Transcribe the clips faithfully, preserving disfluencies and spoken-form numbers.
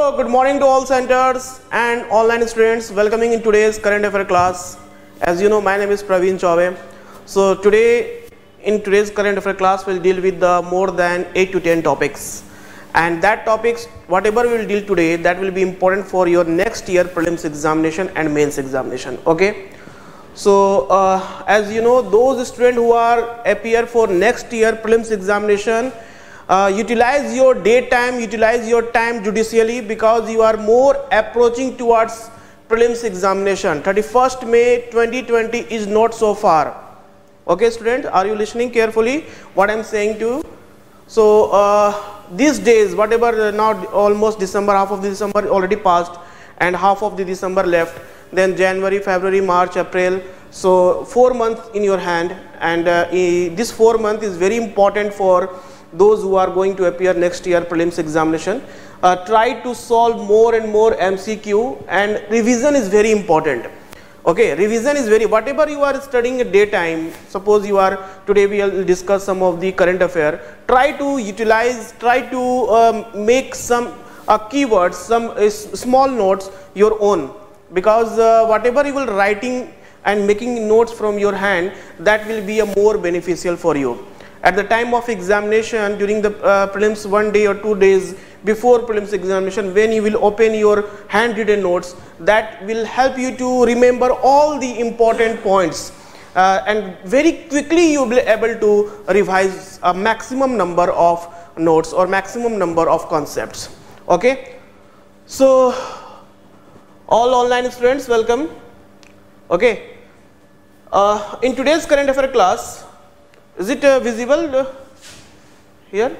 So, good morning to all centers and online students welcoming in today's current affair class. As you know, my name is Praveen Chaube. So, today in today's current affair class we'll deal with the more than eight to ten topics, and that topics whatever we will deal today, that will be important for your next year prelims examination and mains examination. Okay. So, uh, as you know, those students who are appear for next year prelims examination, Uh, utilize your daytime, utilize your time judiciously, because you are more approaching towards prelims examination. thirty-first May twenty twenty is not so far. Okay students, are you listening carefully what I am saying to you? So uh, these days, whatever uh, now almost December, half of the December already passed and half of the December left, then January, February, March, April, so four months in your hand, and uh, this four month is very important for those who are going to appear next year prelims examination. Uh, try to solve more and more M C Q, and revision is very important. Okay, revision is very, whatever you are studying at daytime, suppose you are, today we will discuss some of the current affair, try to utilize, try to um, make some uh, keywords, some uh, small notes your own, because uh, whatever you will writing and making notes from your hand, that will be a more beneficial for you. At the time of examination, during the uh, prelims one day or two days before prelims examination, when you will open your handwritten notes, that will help you to remember all the important points, uh, and very quickly you will be able to revise a maximum number of notes or maximum number of concepts. Okay, so all online students welcome. Okay, uh, in today's current affair class, is it uh, visible uh, here?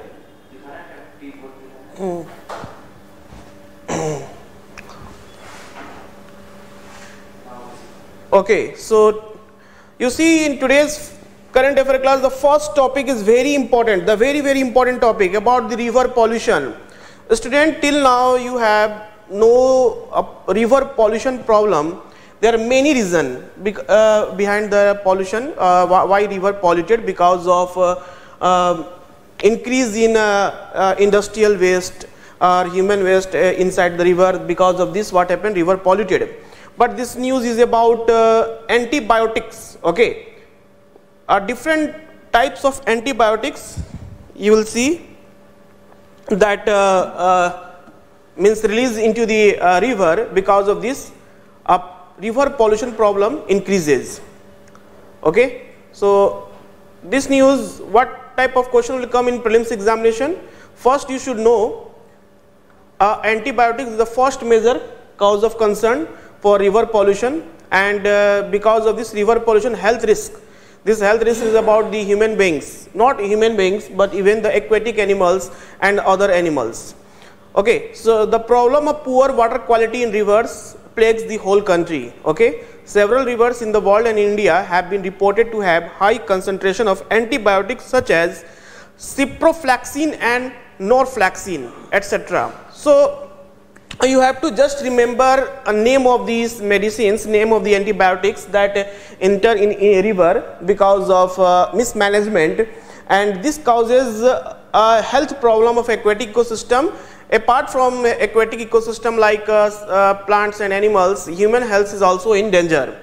Mm. Okay, so you see, in today's current affair class, the first topic is very important, the very very important topic about the river pollution. Student, till now you have no uh, river pollution problem. There are many reasons uh, behind the pollution, uh, why river polluted, because of uh, uh, increase in uh, uh, industrial waste or human waste uh, inside the river. Because of this, what happened, river polluted. But this news is about uh, antibiotics. Okay, uh, different types of antibiotics you will see that uh, uh, means released into the uh, river. Because of this, uh, river pollution problem increases. Okay, so this news, what type of question will come in prelims examination? First, you should know uh, antibiotics is the first major cause of concern for river pollution, and uh, because of this river pollution, health risk, this health risk is about the human beings, not human beings but even the aquatic animals and other animals. Okay, so the problem of poor water quality in rivers plagues the whole country. Okay, several rivers in the world and India have been reported to have high concentration of antibiotics such as ciprofloxacin and norfloxacin, et cetera. So you have to just remember a name of these medicines, name of the antibiotics that enter in a river because of uh, mismanagement, and this causes a health problem of aquatic ecosystem. Apart from aquatic ecosystem like uh, uh, plants and animals, human health is also in danger.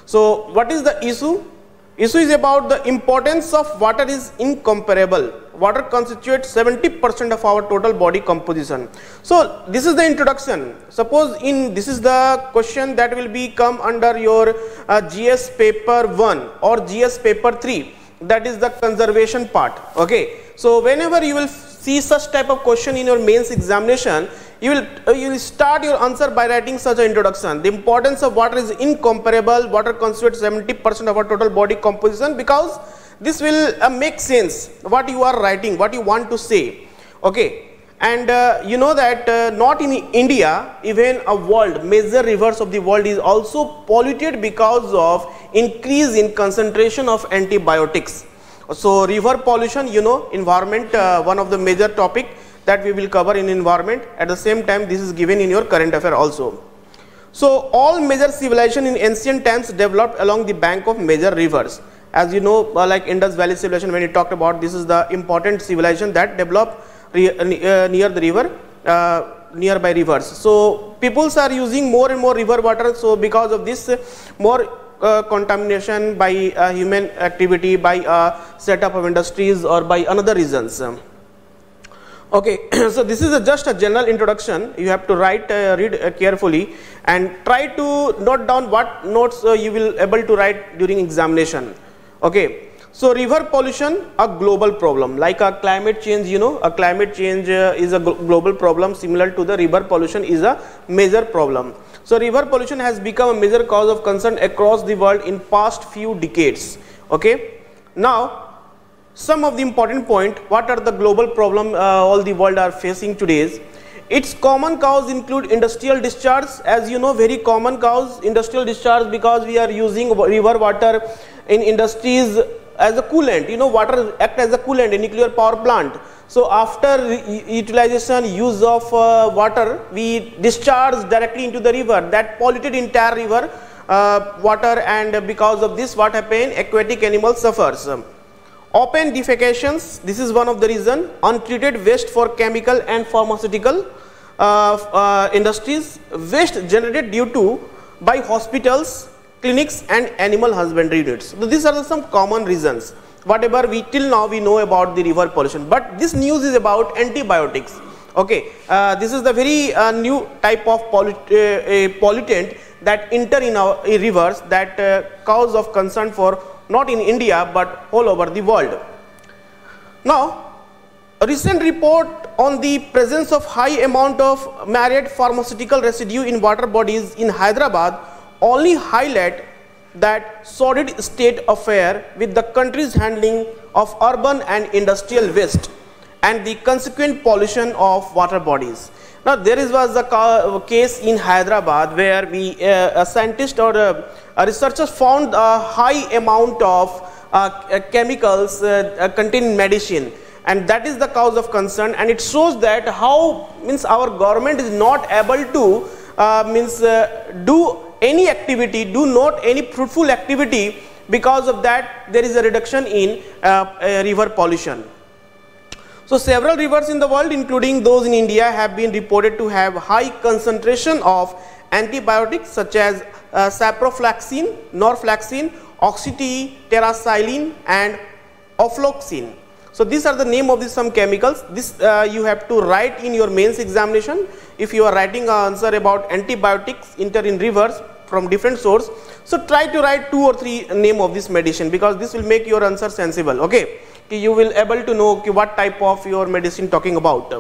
So what is the issue? Issue is about the importance of water is incomparable. Water constitutes seventy percent of our total body composition. So this is the introduction. Suppose in this is the question that will be come under your uh, G S paper one or G S paper three, that is the conservation part. Okay, so whenever you will see such type of question in your mains examination, you will uh, you will start your answer by writing such an introduction. The importance of water is incomparable. Water constitutes seventy percent of our total body composition, because this will uh, make sense what you are writing, what you want to say. Okay, and uh, you know that uh, not in India, even a world, major rivers of the world is also polluted because of increase in concentration of antibiotics. So river pollution, you know, environment, uh, one of the major topic that we will cover in environment. At the same time, this is given in your current affair also. So all major civilization in ancient times developed along the bank of major rivers. As you know, uh, like Indus Valley civilization, when you talked about, this is the important civilization that developed re, uh, near the river. Uh, nearby rivers. So peoples are using more and more river water. So because of this, more uh, contamination by uh, human activity, by uh, setup of industries, or by another reasons. Okay, so this is a just a general introduction. You have to write, uh, read uh, carefully, and try to note down what notes uh, you will able to write during examination. Okay, so river pollution, a global problem, like a climate change. You know, a climate change uh, is a global problem similar to the river pollution is a major problem. So river pollution has become a major cause of concern across the world in past few decades. Okay, now some of the important point, what are the global problem uh, all the world are facing today. Its common cause include industrial discharge. As you know, very common cause industrial discharge, because we are using river water in industries as a coolant. You know, water act as a coolant in nuclear power plant. So after utilization, use of uh, water, we discharge directly into the river, that polluted entire river uh, water, and because of this, what happen, aquatic animals suffers. Open defecations, this is one of the reason. Untreated waste for chemical and pharmaceutical uh, uh, industries, waste generated due to by hospitals, clinics and animal husbandry units. So these are the some common reasons whatever we till now we know about the river pollution. But this news is about antibiotics. Okay, uh, this is the very uh, new type of pollut uh, pollutant that enter in our uh, rivers, that uh, cause of concern for not in India but all over the world. Now, a recent report on the presence of high amount of marine pharmaceutical residue in water bodies in Hyderabad only highlight that sordid state affair with the country's handling of urban and industrial waste and the consequent pollution of water bodies. Now, there is was a case in Hyderabad where we uh, a scientist or a, a researcher found a high amount of uh, chemicals uh, uh, contained in medicine, and that is the cause of concern. And it shows that how means our government is not able to uh, means uh, do any activity, do not any fruitful activity. Because of that, there is a reduction in uh, uh, river pollution. So several rivers in the world, including those in India, have been reported to have high concentration of antibiotics such as uh, saprofloxacin, norfloxacin, oxy-T, terracycline and ofloxacin. So these are the name of these some chemicals. This uh, you have to write in your mains examination. If you are writing an answer about antibiotics enter in rivers from different source, so try to write two or three name of this medicine, because this will make your answer sensible. Okay, you will able to know what type of your medicine talking about.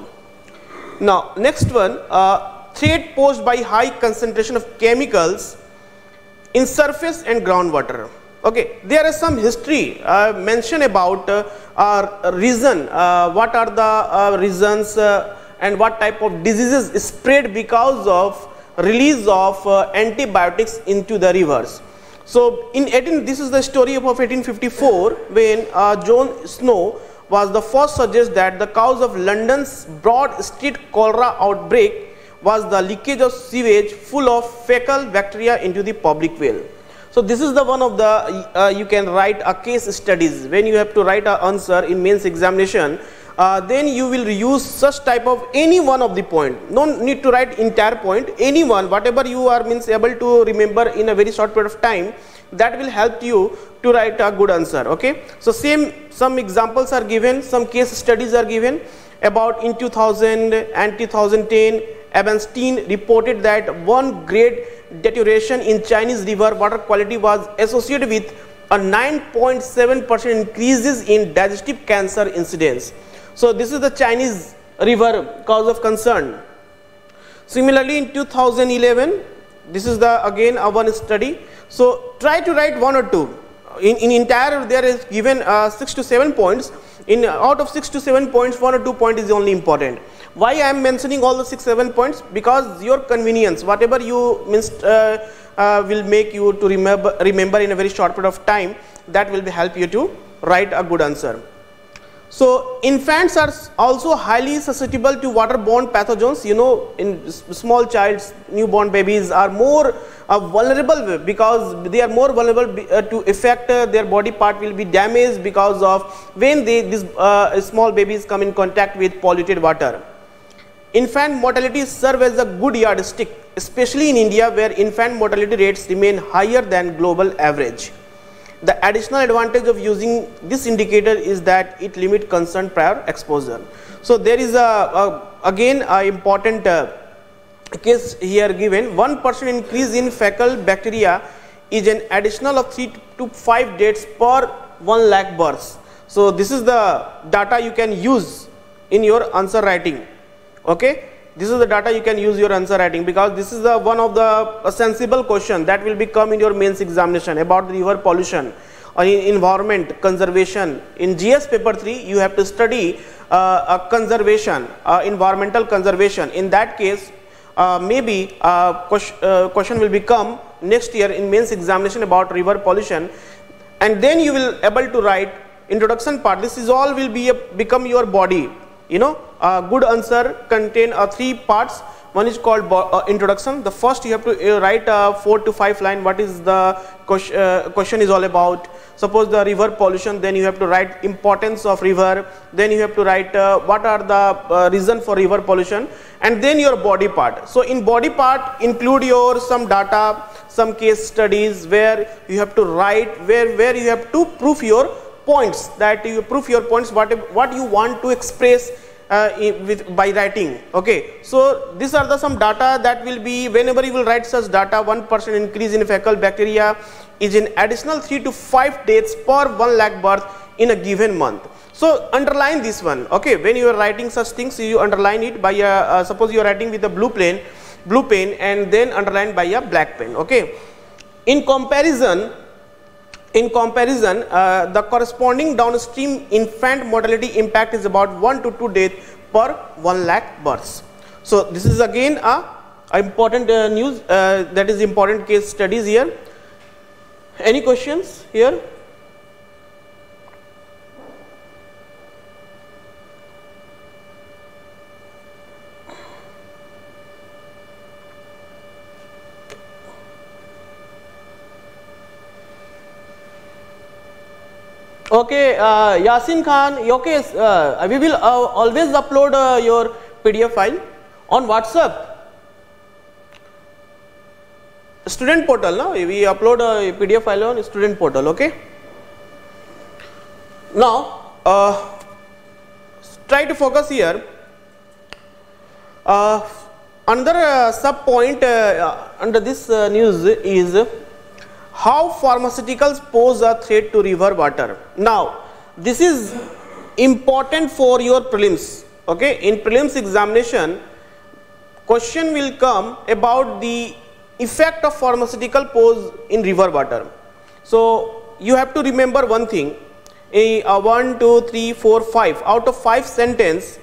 Now next one, uh, threat posed by high concentration of chemicals in surface and groundwater. Okay, there is some history uh, mentioned about uh, uh, reason, uh, what are the uh, reasons uh, and what type of diseases spread because of release of uh, antibiotics into the rivers. So in eighteen, this is the story of eighteen fifty-four, when uh, John Snow was the first suggest that the cause of London's Broad Street cholera outbreak was the leakage of sewage full of fecal bacteria into the public well. So this is the one of the uh, you can write a case studies when you have to write an answer in mains examination. Uh, then you will use such type of any one of the point. No need to write entire point, any one, whatever you are means able to remember in a very short period of time, that will help you to write a good answer. Okay, so same some examples are given, some case studies are given about in two thousand and two thousand ten. Ebenstein reported that one grade deterioration in Chinese river water quality was associated with a nine point seven percent increases in digestive cancer incidence. So this is the Chinese river cause of concern. Similarly, in two thousand eleven, this is the again a one study. So try to write one or two. In, in entire there is given uh, six to seven points. In out of six to seven points, one or two point is only important. Why I am mentioning all the six seven points? Because your convenience, whatever you means uh, uh, will make you to remember remember in a very short period of time. That will be help you to write a good answer. So infants are also highly susceptible to waterborne pathogens. You know, in small childs, newborn babies are more uh, vulnerable because they are more vulnerable uh, to affect uh, their body part will be damaged because of when they these uh, small babies come in contact with polluted water. infant mortality serve as a good yardstick, especially in India where infant mortality rates remain higher than global average. The additional advantage of using this indicator is that it limits concerned prior exposure. So there is a, a again a important uh, case here given. One percent increase in fecal bacteria is an additional of three to five deaths per one lakh births. So this is the data you can use in your answer writing. Okay, this is the data you can use your answer writing, because this is the one of the a sensible question that will become in your mains examination about the river pollution or in environment conservation. In G S paper three you have to study uh, a conservation, uh, environmental conservation. In that case uh, maybe uh, question, uh, question will become next year in mains examination about river pollution, and then you will able to write introduction part. This is all will be a, become your body. You know, a good answer contain uh, three parts. One is called uh, introduction. The first you have to uh, write uh, four to five line. What is the question, uh, question is all about? Suppose the river pollution, then you have to write importance of river. Then you have to write uh, what are the uh, reason for river pollution, and then your body part. So in body part include your some data, some case studies where you have to write where where you have to prove your points, that you prove your points what what you want to express uh, with by writing. Okay, so these are the some data that will be whenever you will write such data. One percent increase in fecal bacteria is an additional three to five deaths per one lakh birth in a given month. So underline this one. Okay, when you are writing such things, you underline it by a uh, suppose you are writing with a blue pen blue pen and then underline by a black pen. Okay, in comparison In comparison, uh, the corresponding downstream infant mortality impact is about one to two deaths per one lakh births. So this is again a, a important uh, news, uh, that is important case studies here. Any questions here? Okay, uh, Yasin Khan, okay, uh, we will uh, always upload uh, your P D F file on WhatsApp. Student portal, no? We upload a P D F file on student portal, okay? Now, uh, try to focus here. Uh, another uh, sub point uh, under this uh, news is how pharmaceuticals pose a threat to river water. Now, this is important for your prelims. Okay, in prelims examination, question will come about the effect of pharmaceutical pose in river water. So, you have to remember one thing. A, a one, two, three, four, five. Out of five sentence,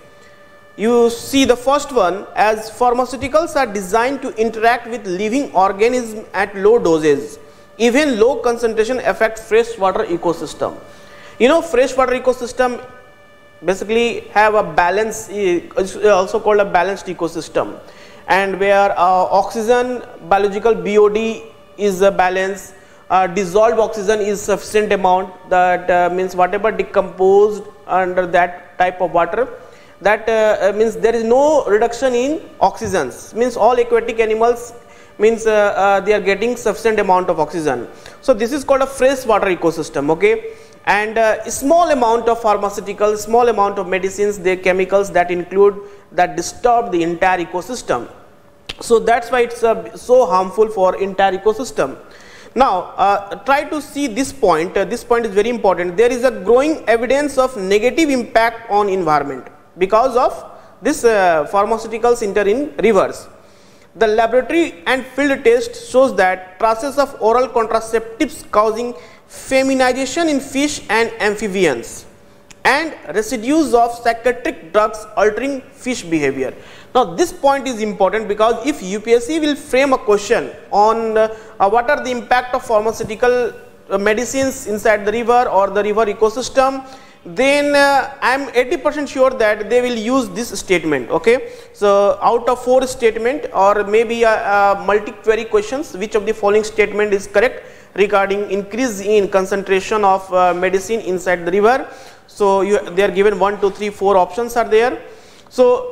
you see the first one as pharmaceuticals are designed to interact with living organisms at low doses. Even low concentration affect freshwater ecosystem. You know, freshwater ecosystem basically have a balance, is also called a balanced ecosystem, and where uh, oxygen, biological B O D is a balance, uh, dissolved oxygen is sufficient amount, that uh, means whatever decomposed under that type of water, that uh, means there is no reduction in oxygens, means all aquatic animals means uh, uh, they are getting sufficient amount of oxygen. So this is called a freshwater ecosystem, okay? And uh, small amount of pharmaceuticals, small amount of medicines, they chemicals that include that disturb the entire ecosystem. So that's why it's uh, so harmful for entire ecosystem. Now uh, try to see this point. Uh, this point is very important. There is a growing evidence of negative impact on environment because of this uh, pharmaceuticals enter in rivers. The laboratory and field test shows that traces of oral contraceptives causing feminization in fish and amphibians, and residues of psychiatric drugs altering fish behavior. Now this point is important because if U P S C will frame a question on uh, uh, what are the impact of pharmaceutical uh, medicines inside the river or the river ecosystem, then uh, I am eighty percent sure that they will use this statement, okay? So out of four statement or maybe a, a multi-query questions, which of the following statement is correct regarding increase in concentration of uh, medicine inside the river? So you, they are given one, two, three, four options are there. So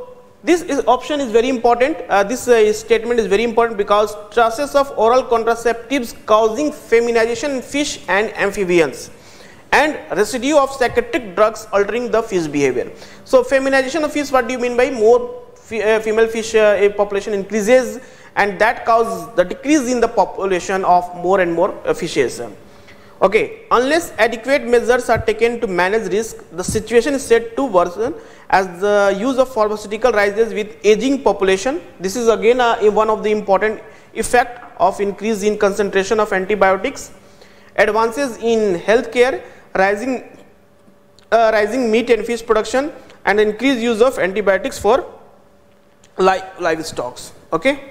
This is option is very important. Uh, this uh, statement is very important because traces of oral contraceptives causing feminization in fish and amphibians, and residue of psychotic drugs altering the fish behavior. So feminization of fish, what do you mean by? More uh, female fish uh, population increases, and that causes the decrease in the population of more and more uh, fishes. Okay, unless adequate measures are taken to manage risk, the situation is said to worsen as the use of pharmaceutical rises with aging population. This is again uh, one of the important effect of increase in concentration of antibiotics. Advances in healthcare, rising uh, rising meat and fish production, and increased use of antibiotics for li livestock. Okay.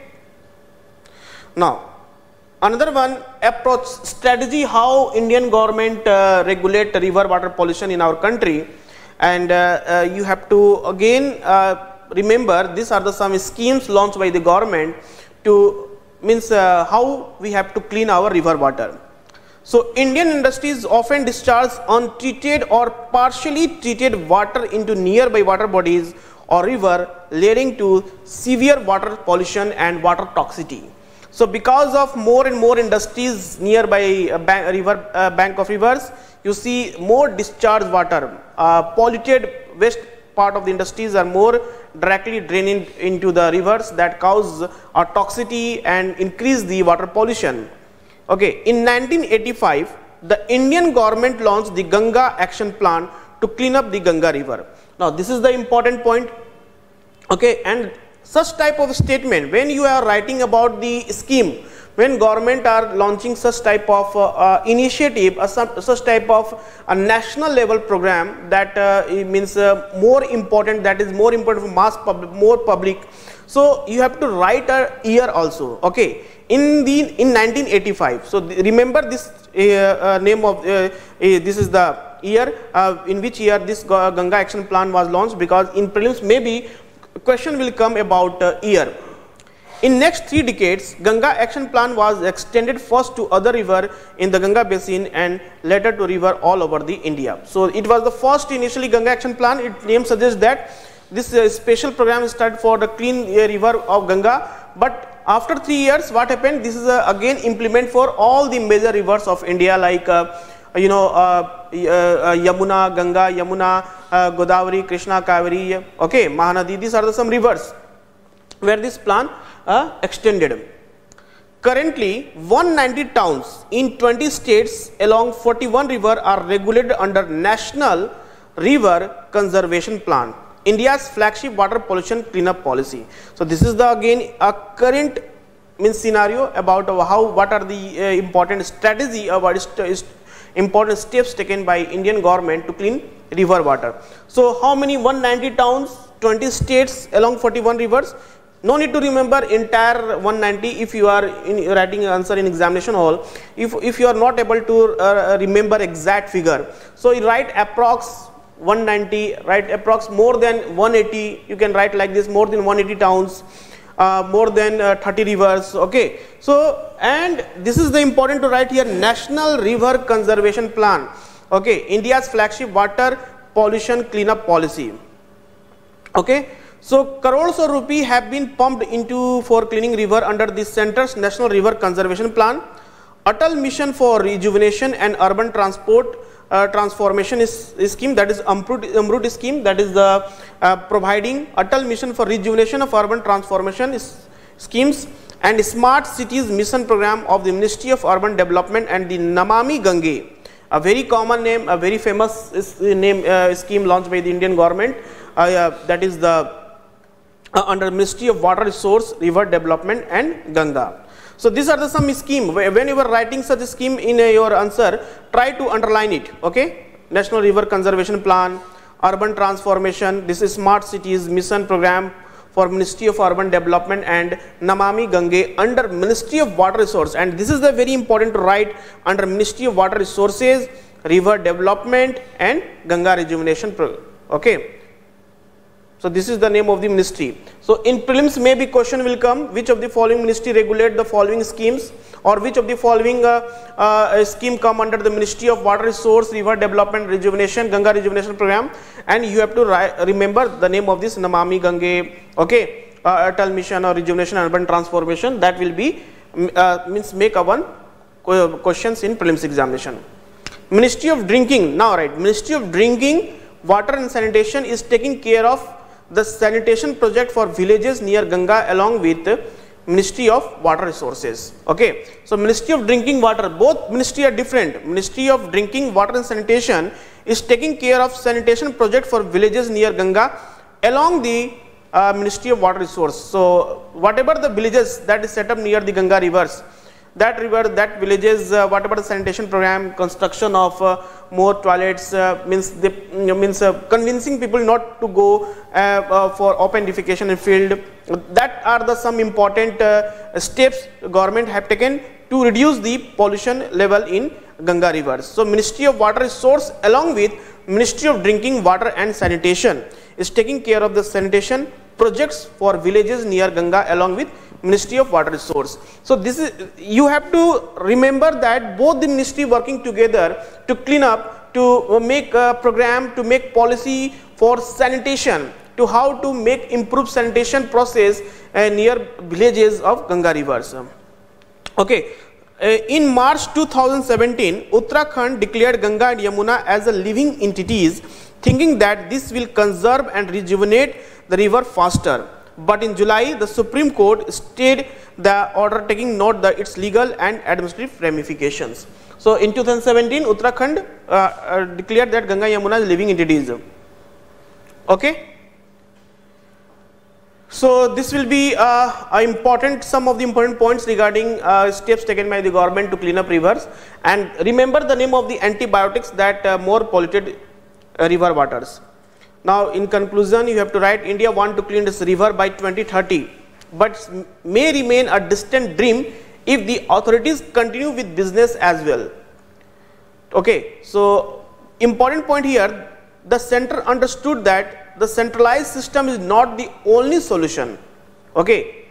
Now, another one approach strategy how Indian government uh, regulate river water pollution in our country, and uh, uh, you have to again uh, remember these are the some schemes launched by the government to means uh, how we have to clean our river water. So Indian industries often discharge untreated or partially treated water into nearby water bodies or river, leading to severe water pollution and water toxicity. So because of more and more industries nearby a bank, river uh, bank of rivers, you see more discharged water, uh, polluted waste part of the industries are more directly draining into the rivers that cause uh, toxicity and increase the water pollution. Okay, in nineteen eighty-five, the Indian government launched the Ganga Action Plan to clean up the Ganga river. Now this is the important point. Okay, and such type of statement, when you are writing about the scheme, when government are launching such type of uh, uh, initiative, uh, some, such type of a national level program that uh, it means uh, more important, that is more important for mass public, more public. So you have to write a year also. Okay, in the in nineteen eighty-five. So the, remember this uh, uh, name of uh, uh, this is the year uh, in which year this Ganga Action Plan was launched, because in prelims maybe question will come about uh, year. In next three decades, Ganga Action Plan was extended first to other river in the Ganga basin and later to river all over the India. So it was the first initially Ganga Action Plan. Its name suggests that this uh, special program started for the clean uh, river of Ganga. But after three years, what happened? This is uh, again implement for all the major rivers of India, like uh, you know uh, uh, uh, Yamuna, Ganga, Yamuna, uh, Godavari, Krishna, Kaveri, okay, Mahanadi. These are the some rivers where this plan uh, extended. Currently, one hundred ninety towns in twenty states along forty-one river are regulated under National River Conservation Plan, India's flagship water pollution cleanup policy. So this is the again a current means scenario about how what are the uh, important strategy or what is, is important steps taken by Indian government to clean river water. So how many? one hundred ninety towns, twenty states along forty-one rivers. No need to remember entire one hundred ninety if you are in writing answer in examination hall. If, if you are not able to uh, remember exact figure, so you write approx one hundred ninety, write approx more than one hundred eighty, you can write like this, more than one hundred eighty towns, uh, more than uh, thirty rivers. Okay, so and this is the important to write here, National River Conservation Plan, okay, India's flagship water pollution cleanup policy. Okay, so crores of rupee have been pumped into for cleaning river under the center's National River Conservation Plan. Atal Mission for Rejuvenation and Urban Transport uh, Transformation is, is scheme, that is Amrut, Amrut scheme, that is the uh, providing Atal Mission for Rejuvenation of Urban Transformation is, schemes, and Smart Cities Mission Program of the Ministry of Urban Development, and the Namami Gange, a very common name, a very famous is, name uh, scheme launched by the Indian government, uh, uh, that is the uh, under Ministry of Water Resource, River Development and Ganga. So these are the some scheme. When you are writing such a scheme in uh, your answer, try to underline it. Okay, National River Conservation Plan, Urban Transformation, this is Smart Cities Mission Program for Ministry of Urban Development, and Namami Gange under Ministry of Water Resource, and this is the very important to write under Ministry of Water Resources, River Development and Ganga Rejuvenation Program. Okay, So this is the name of the ministry. So in prelims maybe question will come, which of the following ministry regulate the following schemes, or which of the following uh, uh, scheme come under the Ministry of Water Resource, River Development, Rejuvenation, Ganga Rejuvenation Program, and you have to remember the name of this Namami Gange, okay, uh, Atal Mission or Rejuvenation and Urban Transformation. That will be uh, means make a one questions in prelims examination. Ministry of Drinking, now right, Ministry of Drinking, Water and Sanitation is taking care of the sanitation project for villages near Ganga along with Ministry of Water Resources. Okay, so Ministry of Drinking Water, both ministry are different. Ministry of Drinking Water and Sanitation is taking care of sanitation project for villages near Ganga along the uh, Ministry of Water Resource. So whatever the villages that is set up near the Ganga rivers, that river, that villages, uh, whatever the sanitation program, construction of uh, more toilets, uh, means the you know, means uh, convincing people not to go uh, uh, for open defecation in field. That are the some important uh, steps government have taken to reduce the pollution level in Ganga rivers. So Ministry of Water Resource along with Ministry of Drinking Water and Sanitation is taking care of the sanitation projects for villages near Ganga along with Ministry of Water Resource. So this is, you have to remember that both the ministry working together to clean up, to make a program, to make policy for sanitation, to how to make improve sanitation process uh, near villages of Ganga rivers. Okay, uh, in March two thousand seventeen, Uttarakhand declared Ganga and Yamuna as a living entities, thinking that this will conserve and rejuvenate the river faster. But in July, the Supreme Court stayed the order, taking note that its legal and administrative ramifications. So in two thousand seventeen, Uttarakhand uh, uh, declared that Ganga Yamuna is living entities. Okay. So this will be uh, a important, some of the important points regarding uh, steps taken by the government to clean up rivers. And remember the name of the antibiotics that uh, more polluted uh, river waters. Now in conclusion, you have to write, India want to clean this river by twenty thirty, but may remain a distant dream if the authorities continue with business as well. Okay, so important point here, the center understood that the centralized system is not the only solution. Okay,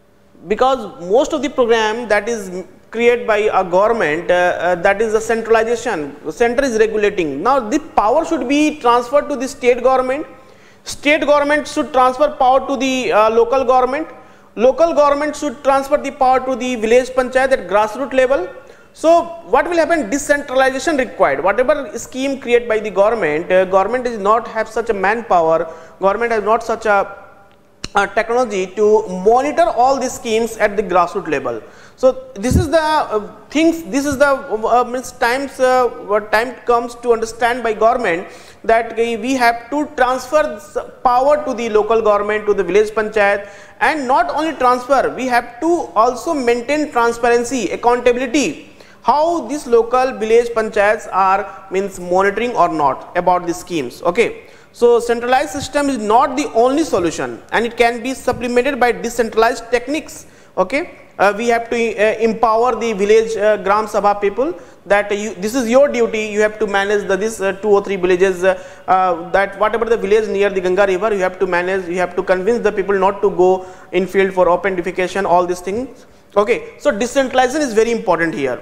because most of the program that is created by a government, uh, uh, that is a centralization, the center is regulating. Now the power should be transferred to the state government, state government should transfer power to the uh, local government, local government should transfer the power to the village panchayat at grassroots level. So what will happen? Decentralization required. Whatever scheme created by the government, uh, government does not have such a manpower, government has not such a uh, technology to monitor all these schemes at the grassroots level. So this is the uh, things, this is the uh, means times uh, what time comes to understand by government that we have to transfer power to the local government, to the village panchayat, and not only transfer, we have to also maintain transparency, accountability, how these local village panchayats are means monitoring or not about the schemes. Okay, so centralized system is not the only solution and it can be supplemented by decentralized techniques. Okay. Uh, we have to uh, empower the village uh, Gram Sabha people that uh, you, this is your duty, you have to manage the, this uh, two or three villages, uh, uh, that whatever the village near the Ganga river, you have to manage, you have to convince the people not to go in field for open defecation, all these things. Okay, so decentralization is very important here.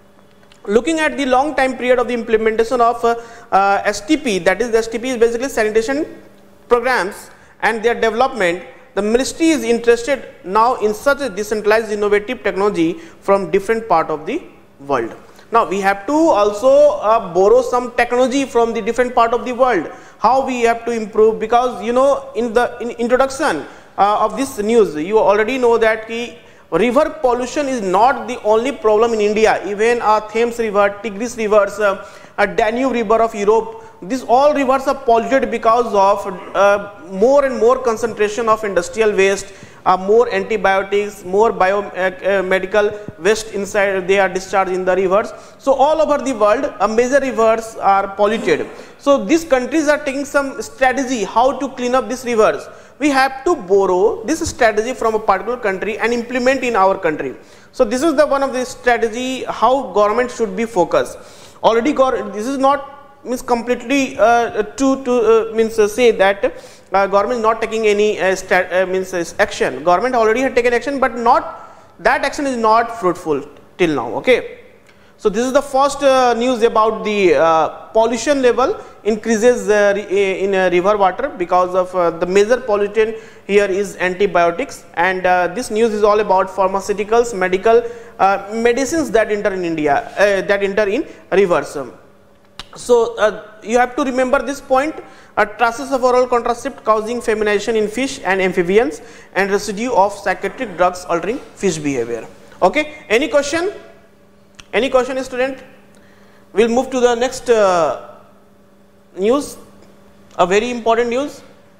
Looking at the long time period of the implementation of uh, uh, S T P, that is the S T P is basically sanitation programs and their development. The ministry is interested now in such a decentralized innovative technology from different part of the world. Now we have to also uh, borrow some technology from the different part of the world. How we have to improve, because you know in the in introduction uh, of this news you already know that ki river pollution is not the only problem in India. Even uh, Thames river, Tigris rivers, uh, uh, Danube river of Europe, these all rivers are polluted because of uh, more and more concentration of industrial waste, uh, more antibiotics, more biomedical uh, uh, waste inside, they are discharged in the rivers. So all over the world uh, major rivers are polluted. So these countries are taking some strategy how to clean up these rivers. We have to borrow this strategy from a particular country and implement in our country. So this is the one of the strategy how government should be focused. Already this is not means completely uh, to to uh, means uh, say that uh, government is not taking any uh, stat, uh, means uh, action. Government already had taken action, but not that action is not fruitful till now. Okay. So this is the first uh, news about the uh, pollution level increases uh, in uh, river water because of uh, the major pollutant here is antibiotics, and uh, this news is all about pharmaceuticals, medical uh, medicines that enter in India, uh, that enter in rivers. So uh, you have to remember this point: uh, traces of oral contraceptive causing feminization in fish and amphibians, and residue of psychiatric drugs altering fish behavior. Okay, any question? Any question, student? We'll move to the next uh, news, a very important news.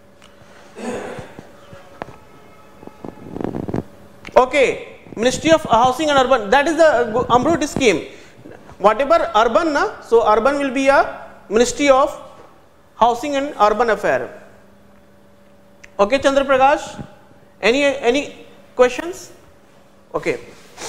Okay, Ministry of Housing and Urban, that is the Amrut scheme. Whatever urban, na, so urban will be a Ministry of Housing and Urban Affair. Okay, Chandra Prakash, any any questions? Okay.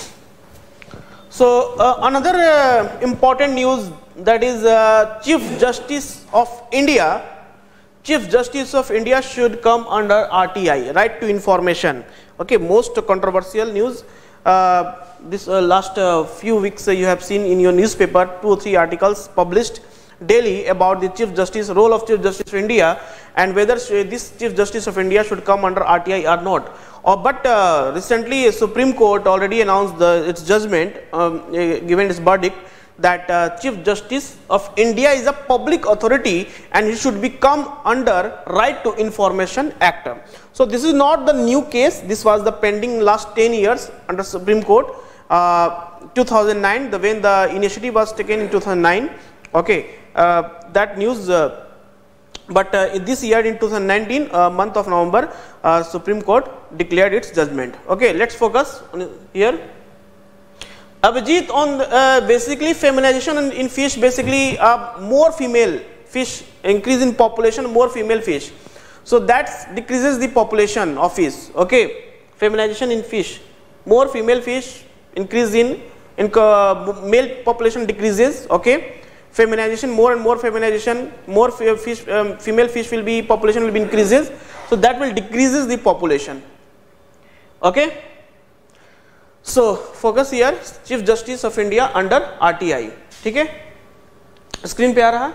So uh, another uh, important news, that is uh, Chief Justice of India, Chief Justice of India should come under R T I, right to information. Okay, most controversial news. Uh, this uh, last uh, few weeks uh, you have seen in your newspaper two or three articles published daily about the Chief Justice, role of Chief Justice of India, and whether this Chief Justice of India should come under R T I or not. Uh, but uh, recently Supreme Court already announced the, its judgment, um, uh, given its verdict, that uh, Chief Justice of India is a public authority and he should become under Right to Information Act. So this is not the new case, this was the pending last ten years under Supreme Court, uh, two thousand nine, the when the initiative was taken in two thousand nine. Okay, uh, that news. Uh, But uh, in this year, in two thousand nineteen, uh, month of November, uh, Supreme Court declared its judgment. Okay, let's focus on here. Abhijit, on uh, basically feminization in, in fish, basically uh, more female fish, increase in population, more female fish. So that decreases the population of fish. Okay, feminization in fish, more female fish, increase in, in uh, male population decreases. Okay. Feminization, more and more feminization, more fish, um, female fish will be, population will be increases, so that will decreases the population. Okay. So focus here, Chief Justice of India under R T I. ठीक है, screen पे आ रहा.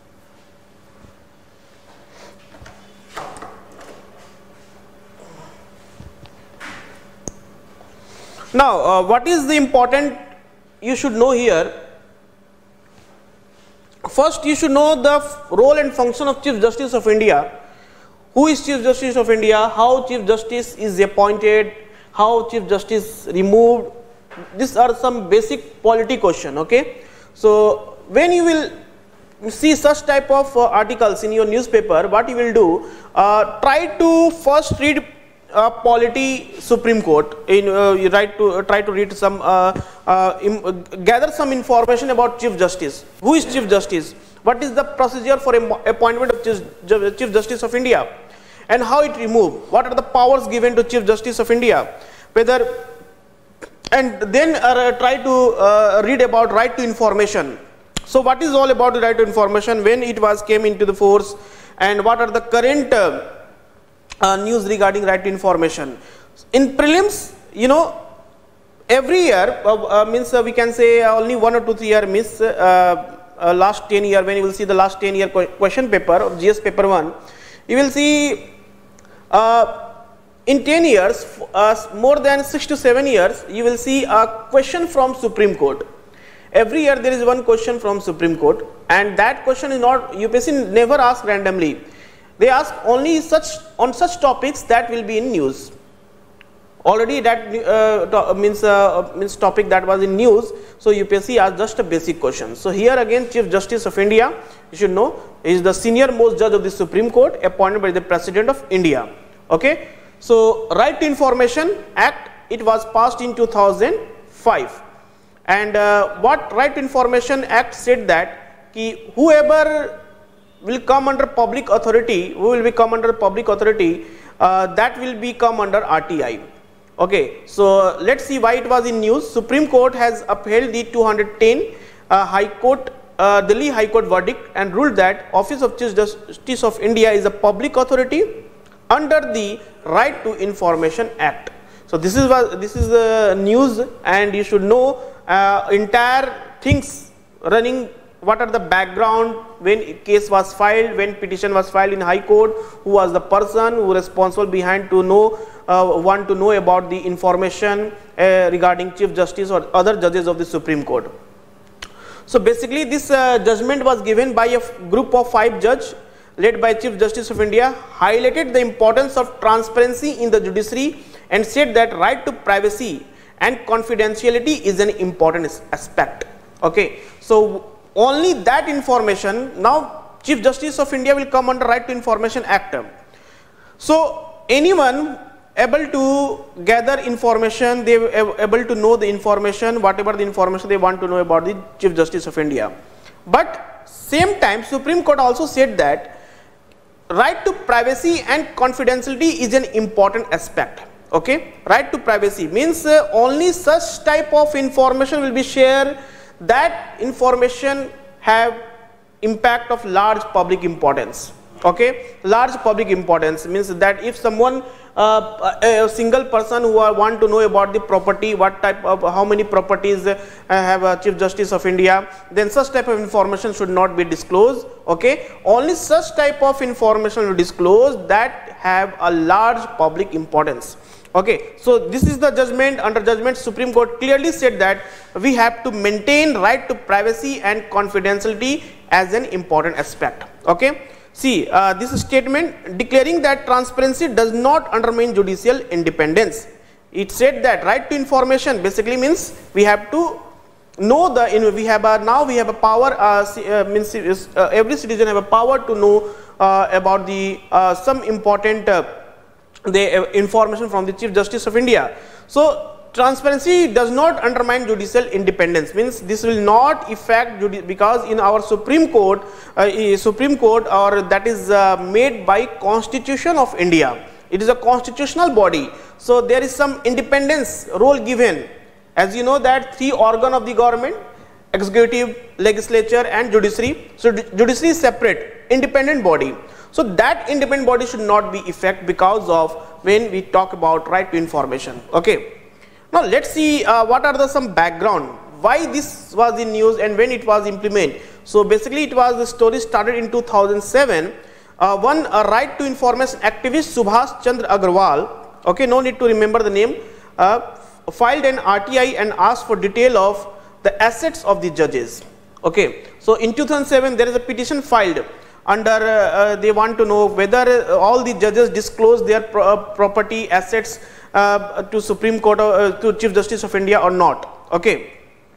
Now uh, what is the important you should know here? First, you should know the role and function of Chief Justice of India. Who is Chief Justice of India? How Chief Justice is appointed? How Chief Justice removed? These are some basic polity question. Okay. So when you will see such type of uh, articles in your newspaper, what you will do? Uh, try to first read uh, polity Supreme Court. In uh, you write to uh, try to read some. Uh, Uh, im, uh, gather some information about Chief Justice. Who is Chief Justice? What is the procedure for appointment of Chief, Chief Justice of India, and how it removed? What are the powers given to Chief Justice of India? Whether, and then uh, try to uh, read about right to information. So what is all about the right to information, when it was came into the force, and what are the current uh, uh, news regarding right to information? In prelims, you know, every year uh, uh, means uh, we can say uh, only one or two three year miss uh, uh, last ten year. When you will see the last ten year question paper of G S paper one, you will see uh, in ten years, uh, more than six to seven years, you will see a question from Supreme Court. Every year there is one question from Supreme Court, and that question is not, U P S C never ask randomly. They ask only such on such topics that will be in news. Already that uh, to, means uh, means topic that was in news, so U P S C asked just a basic question. So here again, Chief Justice of India, you should know, is the senior most judge of the Supreme Court, appointed by the President of India. Okay. So Right to Information Act, it was passed in two thousand five, and uh, what Right to Information Act said that ki whoever will come under public authority, who will become under public authority, uh, that will become under R T I. Okay, so let's see why it was in news. Supreme Court has upheld the two hundred ten uh, High Court uh, Delhi High Court verdict and ruled that Office of Chief Justice of India is a public authority under the Right to Information Act. So this is what this is the news, and you should know uh, entire things running. What are the background when case was filed, when petition was filed in High Court, who was the person who was responsible behind to know, uh, want to know about the information uh, regarding Chief Justice or other judges of the Supreme Court. So basically this uh, judgment was given by a group of five judges led by Chief Justice of India, highlighted the importance of transparency in the judiciary and said that right to privacy and confidentiality is an important aspect. Okay, so only that information, now Chief Justice of India will come under Right to Information Act. So anyone able to gather information, they are able to know the information, whatever the information they want to know about the Chief Justice of India. But same time Supreme Court also said that right to privacy and confidentiality is an important aspect. Okay, right to privacy means uh, only such type of information will be shared that information have impact of large public importance. Okay, large public importance means that if someone uh, a, a single person who are, want to know about the property, what type of, how many properties uh, have a Chief Justice of India, then such type of information should not be disclosed. Okay, only such type of information will disclose that have a large public importance. Okay, so this is the judgment. Under judgment, Supreme Court clearly said that we have to maintain right to privacy and confidentiality as an important aspect. Okay, see uh, this statement declaring that transparency does not undermine judicial independence. It said that right to information basically means we have to know the in we have a now we have a power uh, uh, means uh, every citizen have a power to know uh, about the uh, some important uh, the uh, information from the Chief Justice of India. So transparency does not undermine judicial independence, means this will not affect because in our Supreme Court, uh, Supreme Court or that is uh, made by Constitution of India. It is a constitutional body, so there is some independence role given. As you know that three organ of the government, executive, legislature and judiciary. So judiciary is separate, independent body. So that independent body should not be affected because of when we talk about right to information. Okay. Now let's see uh, what are the some background why this was in news and when it was implemented. So basically it was the story started in two thousand seven. Uh, one uh, right to information activist Subhash Chandra Agarwal, okay, no need to remember the name, uh, filed an R T I and asked for detail of the assets of the judges. Okay. So in two thousand seven there is a petition filed under uh, uh, they want to know whether uh, all the judges disclose their pro uh, property assets uh, to Supreme Court uh, to Chief Justice of India or not. Okay.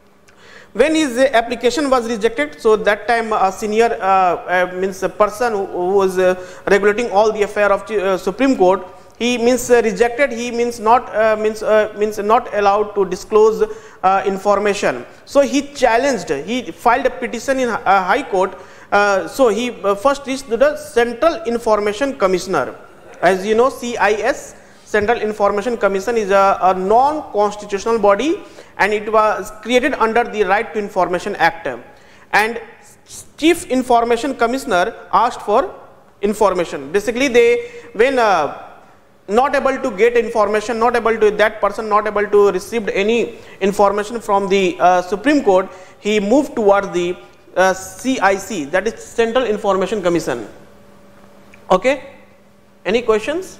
When his uh, application was rejected, so that time a senior uh, uh, means a person who, who was uh, regulating all the affair of uh, Supreme Court, he means uh, rejected, he means not uh, means uh, means not allowed to disclose uh, information. So he challenged, he filed a petition in uh, High Court. Uh, so he uh, first reached to the Central Information Commissioner. As you know, C I S, Central Information Commission, is a, a non-constitutional body and it was created under the Right to Information Act. And Chief Information Commissioner asked for information. Basically, they when uh, not able to get information, not able to that person not able to receive any information from the uh, Supreme Court, he moved towards the uh, C I C, that is Central Information Commission. Okay, any questions?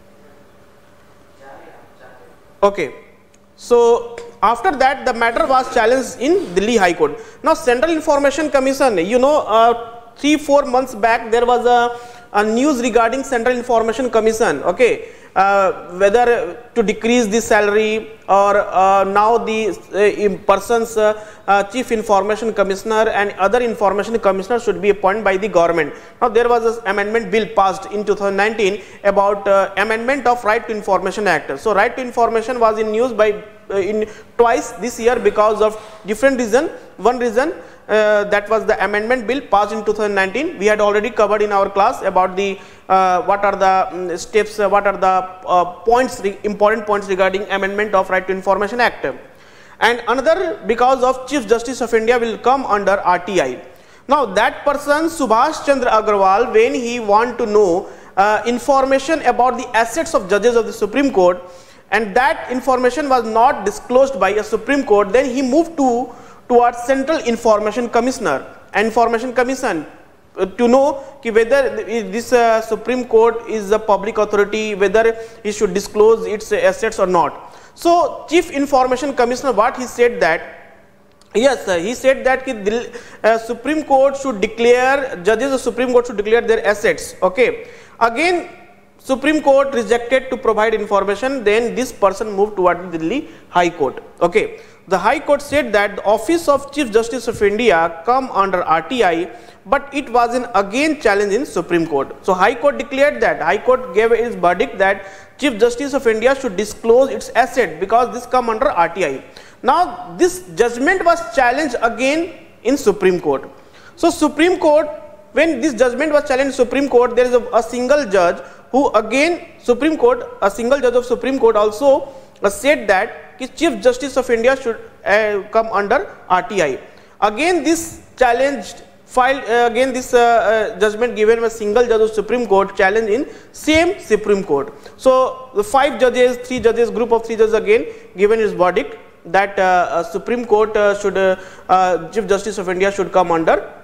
Okay, so after that the matter was challenged in Delhi High Court. Now Central Information Commission, you know, uh, three four months back there was a, a news regarding Central Information Commission. Okay, uh, whether to decrease the salary or uh, now the uh, person's uh, uh, Chief Information Commissioner and other information commissioners should be appointed by the government. Now there was an amendment bill passed in two thousand nineteen about uh, amendment of Right to Information Act. So Right to Information was in news by uh, in twice this year because of different reason. One reason uh, that was the amendment bill passed in two thousand nineteen. We had already covered in our class about the uh, what are the um, steps, uh, what are the uh, points, important points regarding amendment of Right to Information Act. And another, because of Chief Justice of India will come under R T I. Now that person Subhash Chandra Agarwal, when he want to know uh, information about the assets of judges of the Supreme Court, and that information was not disclosed by a Supreme Court, then he moved to towards Central Information Commissioner, Information Commission, uh, to know ki whether this uh, Supreme Court is a public authority, whether he should disclose its uh, assets or not. So Chief Information Commissioner, what he said that, yes, uh, he said that ki, uh, Supreme Court should declare, judges of Supreme Court should declare their assets. Okay. Again, Supreme Court rejected to provide information, then this person moved toward the Delhi High Court. Okay. The High Court said that the Office of Chief Justice of India come under R T I, but it was an again challenge in Supreme Court. So High Court declared that, High Court gave its verdict that Chief Justice of India should disclose its asset because this come under R T I. Now this judgment was challenged again in Supreme Court. So Supreme Court, when this judgment was challenged in Supreme Court, there is a, a single judge who again Supreme Court, a single judge of Supreme Court also uh, said that Chief Justice of India should uh, come under R T I. Again this challenged filed uh, again this uh, uh, judgment given by single judge of Supreme Court challenged in same Supreme Court. So the five judges, three judges, group of three judges again given his verdict that uh, uh, Supreme Court uh, should uh, uh, Chief Justice of India should come under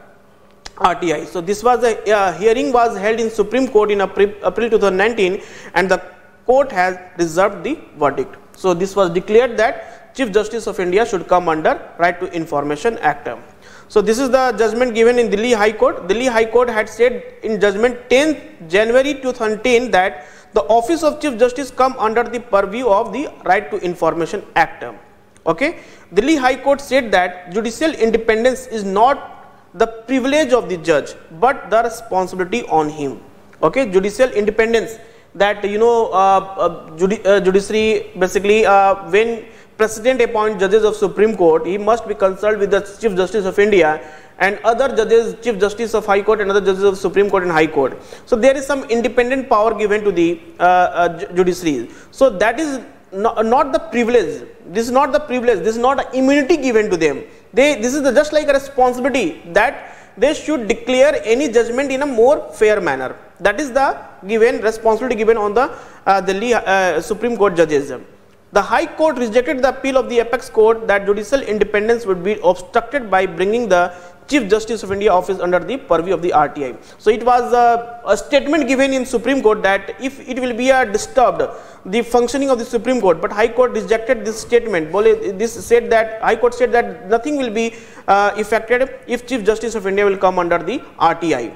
R T I. So this was a uh, hearing was held in Supreme Court in April, April two thousand nineteen, and the court has reserved the verdict. So this was declared that Chief Justice of India should come under Right to Information Act. So this is the judgment given in Delhi High Court. Delhi High Court had said in judgment tenth January two thousand ten that the Office of Chief Justice come under the purview of the Right to Information Act. Okay. Delhi High Court said that judicial independence is not the privilege of the judge but the responsibility on him. Okay. Judicial independence, that you know uh, uh, judi uh, judiciary basically uh, when President appoints judges of Supreme Court, he must be consulted with the Chief Justice of India and other judges, Chief Justice of High Court and other judges of Supreme Court and High Court. So there is some independent power given to the uh, uh, judiciary. So that is not, not the privilege. This is not the privilege. This is not an immunity given to them. They this is the, just like a responsibility that they should declare any judgment in a more fair manner. That is the given responsibility given on the uh, Delhi uh, Supreme Court judges. The High Court rejected the appeal of the Apex Court that judicial independence would be obstructed by bringing the Chief Justice of India office under the purview of the R T I. So it was a, a statement given in Supreme Court that if it will be a disturbed the functioning of the Supreme Court, but High Court rejected this statement. This said that High Court said that nothing will be uh, affected if Chief Justice of India will come under the R T I.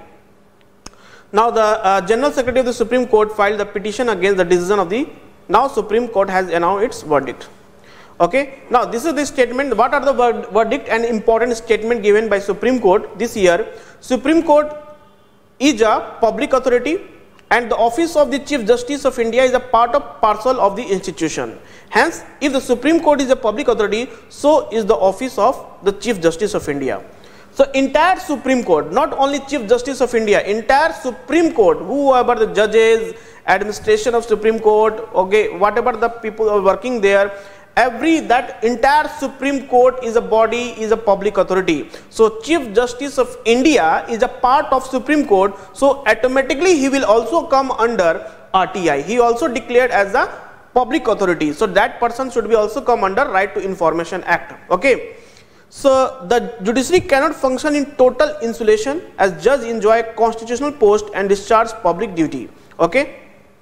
Now the uh, General Secretary of the Supreme Court filed the petition against the decision of the now Supreme Court has announced its verdict. Okay. Now this is the statement. What are the word, verdict and important statement given by Supreme Court this year? Supreme Court is a public authority and the office of the Chief Justice of India is a part of parcel of the institution. Hence, if the Supreme Court is a public authority, so is the office of the Chief Justice of India. So entire Supreme Court, not only Chief Justice of India, entire Supreme Court, whoever the judges, administration of Supreme Court, okay, whatever the people are working there, every that entire Supreme Court is a body, is a public authority. So Chief Justice of India is a part of Supreme Court, so automatically he will also come under R T I. He also declared as a public authority, so that person should be also come under Right to Information Act. Okay. So the judiciary cannot function in total insulation as judge enjoy a constitutional post and discharge public duty. Okay.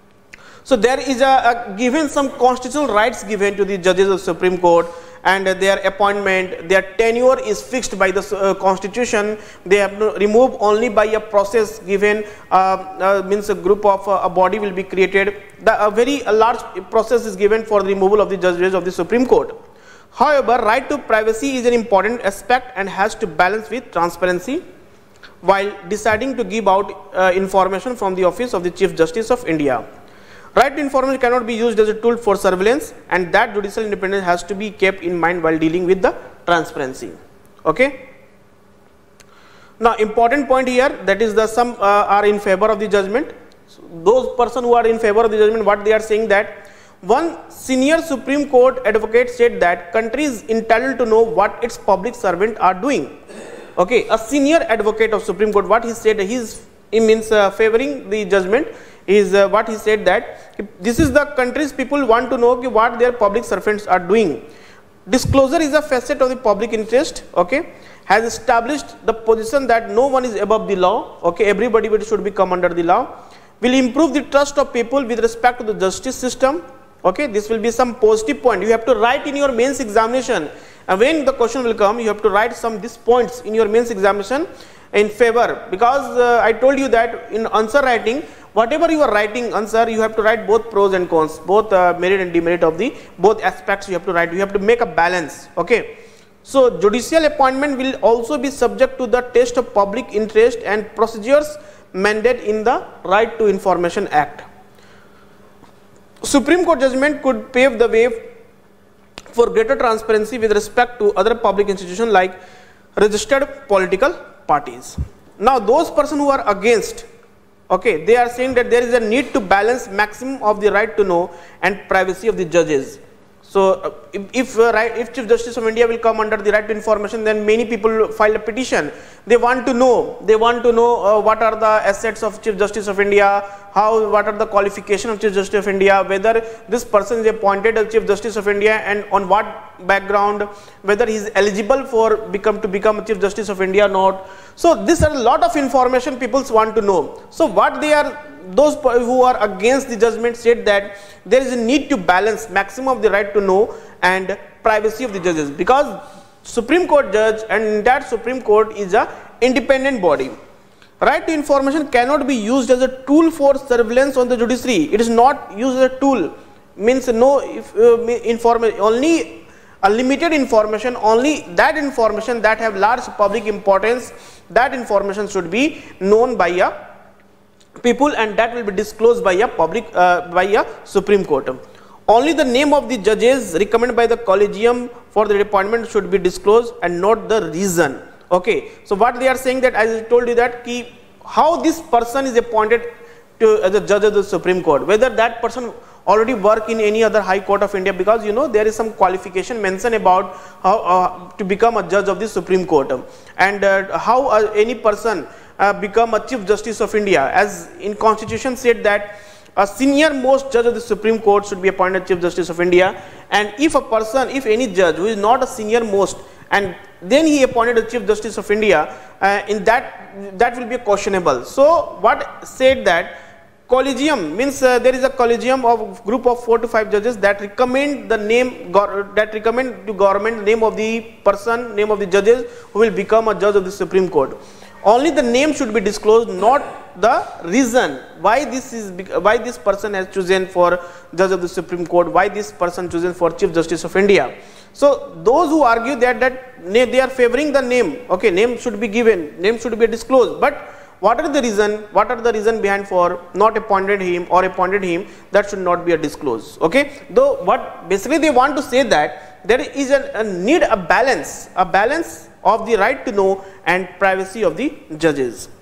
So there is a, a given some constitutional rights given to the judges of Supreme Court, and uh, their appointment, their tenure is fixed by the uh, constitution. They have to remove only by a process given, uh, uh, means a group of uh, a body will be created. The, a very a large process is given for the removal of the judges of the Supreme Court. However, right to privacy is an important aspect and has to balance with transparency while deciding to give out uh, information from the office of the Chief Justice of India. Right to information cannot be used as a tool for surveillance, and that judicial independence has to be kept in mind while dealing with the transparency. Okay. Now, important point here, that is the some uh, are in favor of the judgment. So those person who are in favor of the judgment, what they are saying that one senior Supreme Court advocate said that country is entitled to know what its public servants are doing. okay, a senior advocate of Supreme Court, what he said, he is, he means uh, favoring the judgment, is uh, what he said that this is the country's people want to know what their public servants are doing. Disclosure is a facet of the public interest, okay, has established the position that no one is above the law, okay, everybody should be come under the law, will improve the trust of people with respect to the justice system, okay, this will be some positive point. You have to write in your mains examination, and when the question will come, you have to write some these points in your mains examination in favor, because uh, I told you that in answer writing, whatever you are writing answer, you have to write both pros and cons, both uh, merit and demerit of the both aspects you have to write, you have to make a balance, okay. So judicial appointment will also be subject to the test of public interest and procedures mandated in the Right to Information Act. Supreme Court judgment could pave the way for greater transparency with respect to other public institutions like registered political parties. Now those persons who are against, okay, they are saying that there is a need to balance maximum of the right to know and privacy of the judges. So uh, if if, uh, right, if Chief Justice of India will come under the right to information, then many people file a petition. They want to know, they want to know uh, what are the assets of Chief Justice of India, how, what are the qualifications of Chief Justice of India, whether this person is appointed as Chief Justice of India and on what background, whether he is eligible for become to become a Chief Justice of India or not. So these are a lot of information people want to know. So what they are, those who are against the judgment said that there is a need to balance maximum of the right to know and privacy of the judges, because Supreme Court judge and that Supreme Court is a independent body. Right to information cannot be used as a tool for surveillance on the judiciary. It is not used as a tool, means no if, uh, information, only a limited information, only that information that have large public importance, that information should be known by a people and that will be disclosed by a public uh, by a Supreme Court. Only the name of the judges recommended by the collegium for the appointment should be disclosed and not the reason, okay. So what they are saying that, as I told you that key, how this person is appointed to as a judge of the Supreme Court, whether that person already work in any other High Court of India, because you know there is some qualification mentioned about how uh, to become a judge of the Supreme Court, and uh, how uh, any person uh, become a Chief Justice of India, as in Constitution said that a senior most judge of the Supreme Court should be appointed Chief Justice of India, and if a person, if any judge who is not a senior most and then he appointed a Chief Justice of India, uh, in that that will be questionable. So what said that collegium means uh, there is a collegium of group of four to five judges that recommend the name that recommend to government the name of the person, name of the judges who will become a judge of the Supreme Court. Only the name should be disclosed, not the reason why this is why this person has chosen for judge of the Supreme Court, why this person chosen for Chief Justice of India. So those who argue that that they are favoring the name, okay, name should be given, name should be disclosed, but what are the reason, what are the reason behind for not appointed him or appointed him, that should not be a disclosed, okay. Though what basically they want to say that there is a, a need a balance, a balance of the right to know and privacy of the judges.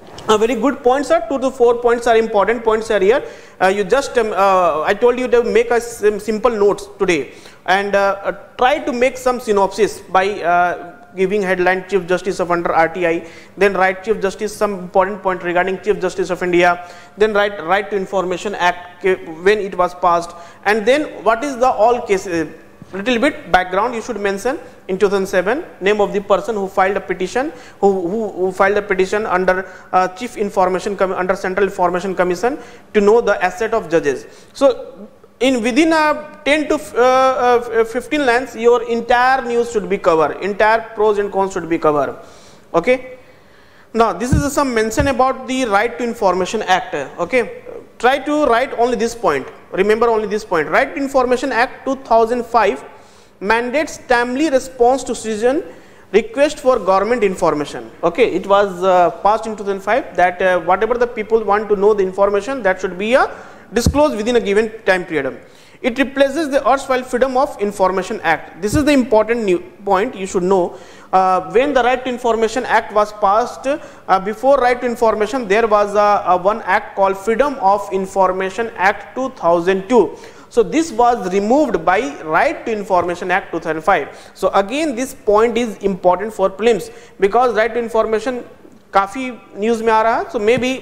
A very good points are two to four points are important points are here. Uh, you just um, uh, I told you to make a sim simple notes today, and uh, uh, try to make some synopsis by uh, giving headline Chief Justice of under R T I, then write Chief Justice some important point regarding Chief Justice of India, then write Right to Information Act when it was passed, and then what is the all cases. Little bit background you should mention. In two thousand seven, name of the person who filed a petition, who, who, who filed a petition under uh, Chief Information Com under Central Information Commission to know the asset of judges. So in within a ten to uh, uh, fifteen lines, your entire news should be covered, entire pros and cons should be covered, okay. Now this is some mention about the Right to Information Act, okay. Try to write only this point, remember only this point. Right to Information Act two thousand five mandates timely response to citizen request for government information, okay. It was uh, passed in two thousand five that uh, whatever the people want to know the information, that should be uh, disclosed within a given time period. It replaces the erstwhile Freedom of Information Act. This is the important new point you should know. Uh, when the Right to Information Act was passed, uh, before Right to Information there was a, a one act called Freedom of Information Act two thousand two. So this was removed by Right to Information Act two thousand five. So again this point is important for prelims because right to information काफी news में आ रहा है. So maybe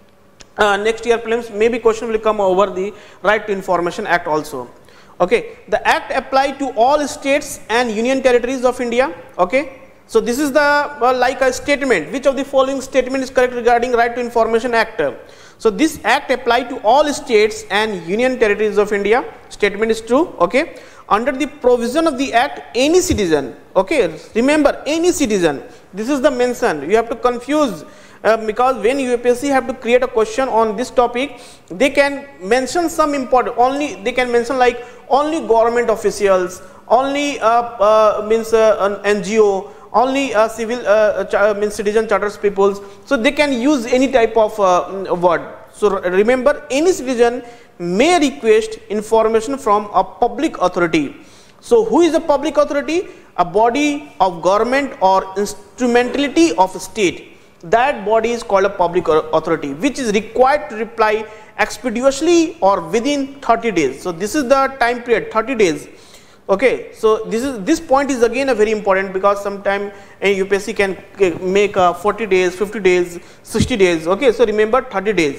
uh, next year prelims maybe question will come over the Right to Information Act also. Okay, the act applied to all states and union territories of India. Okay, so this is the uh, like a statement. Which of the following statement is correct regarding Right to Information Act? So this act applied to all states and union territories of India. Statement is true. Okay, under the provision of the act, any citizen. Okay, remember any citizen. This is the mention. You have to confuse. Uh, because when U P S C have to create a question on this topic, they can mention some important, only they can mention like only government officials, only uh, uh, means uh, an N G O, only uh, civil uh, means citizen charters peoples. So they can use any type of uh, word. So remember, any citizen may request information from a public authority. So who is a public authority? A body of government or instrumentality of state. That body is called a public authority, which is required to reply expeditiously or within thirty days. So this is the time period, thirty days. Okay, so this is this point is again a very important because sometime a U P S C can make uh, forty days, fifty days, sixty days. Okay, so remember thirty days.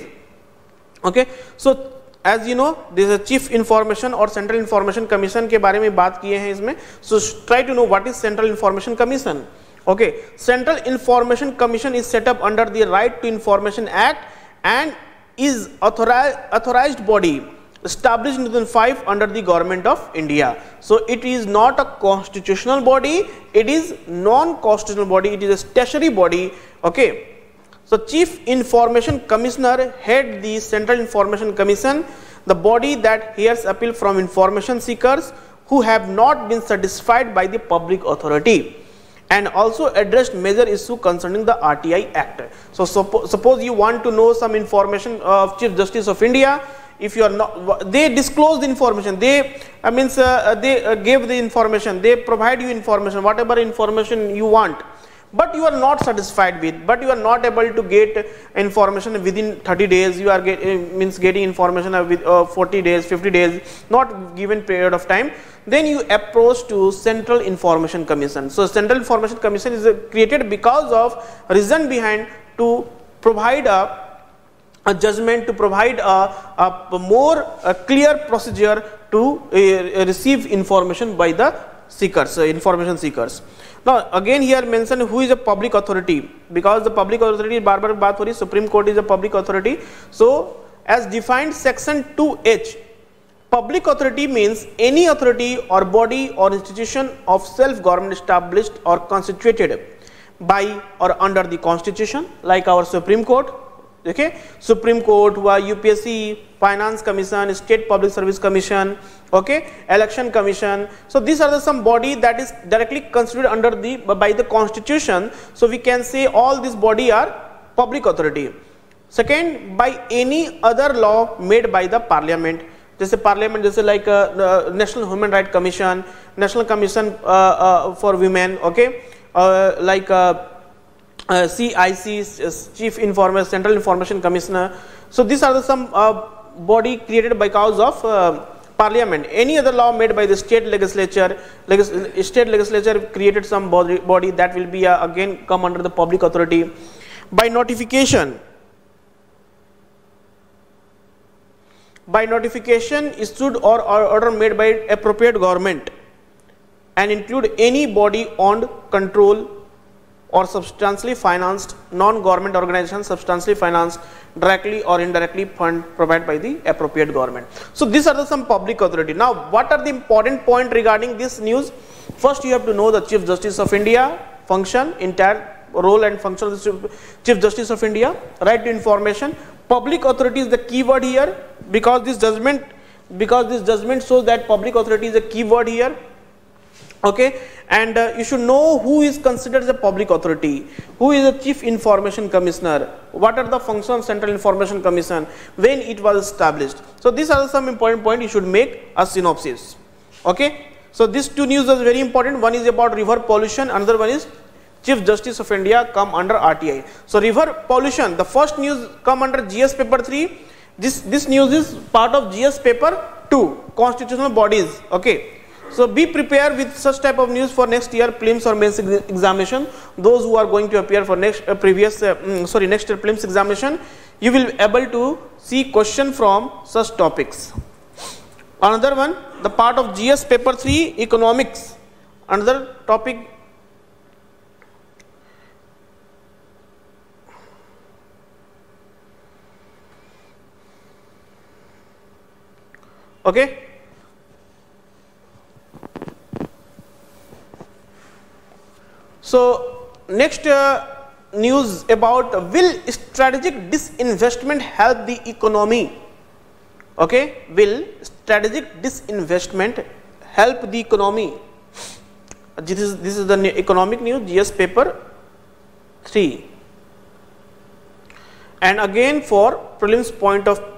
Okay, so as you know, this is a Chief Information or Central Information Commission के बारे में बात किए हैं इसमें. So try to know what is Central Information Commission. Okay, Central Information Commission is set up under the Right to Information Act and is authorized authorized body established in two thousand five under the Government of India. So it is not a constitutional body, it is non-constitutional body, it is a statutory body. Okay, so Chief Information Commissioner head the Central Information Commission, the body that hears appeal from information seekers who have not been satisfied by the public authority, and also addressed major issue concerning the R T I Act. So suppo suppose you want to know some information of Chief Justice of India. If you are not, they disclose the information. They, I means uh, they uh, give the information. They provide you information, whatever information you want. But you are not satisfied with. But you are not able to get information within thirty days. You are get, uh, means getting information with uh, forty days, fifty days, not given period of time. Then you approach to Central Information Commission. So Central Information Commission is uh, created because of reason behind to provide a, a judgment, to provide a, a more a clear procedure to uh, receive information by the seekers, uh, information seekers. Now again here mention who is a public authority, because the public authority बार बार बात हो रही, Supreme Court is a public authority. So as defined section two H, public authority means any authority or body or institution of self-government established or constituted by or under the Constitution, like our Supreme Court. Okay, Supreme Court हुआ, U P S C, Finance Commission, State Public Service Commission, okay, Election Commission. So these are the some body that is directly constituted under the by the Constitution. So we can say all these body are public authority. Second, by any other law made by the Parliament. जैसे parliament, जैसे like national human right commission, national commission for women, okay, like C I C, Chief Information, Central Information Commissioner. So these are the some uh, body created by cause of uh, Parliament. Any other law made by the state legislature, legis state legislature created some body, body that will be uh, again come under the public authority. By notification. By notification issued or, or order made by appropriate government and include any body owned, controlled or substantially financed non-government organization, substantially financed directly or indirectly fund provided by the appropriate government. So these are the some public authority. Now what are the important point regarding this news? First you have to know the Chief Justice of India function, entire role and function of the Chief Justice of India, right to information. Public authority is the keyword here because this judgment, because this judgment shows that public authority is a keyword here. Okay, and uh, you should know who is considered as a public authority, who is a Chief Information Commissioner, what are the functions of Central Information Commission, when it was established. So these are some important points you should make a synopsis. Okay, so these two news are very important. One is about river pollution, another one is Chief Justice of India come under R T I. So river pollution, the first news come under G S paper three. This this news is part of G S paper two. Two, constitutional bodies. Okay. So be prepared with such type of news for next year prelims or mains examination. Those who are going to appear for next uh, previous uh, mm, sorry next year prelims examination, you will be able to see question from such topics. Another one, the part of G S paper three, economics. Another topic. Okay. So next uh, news about uh, will strategic disinvestment help the economy? Okay, will strategic disinvestment help the economy? This is this is the new economic news, G S paper three. And again for prelims point of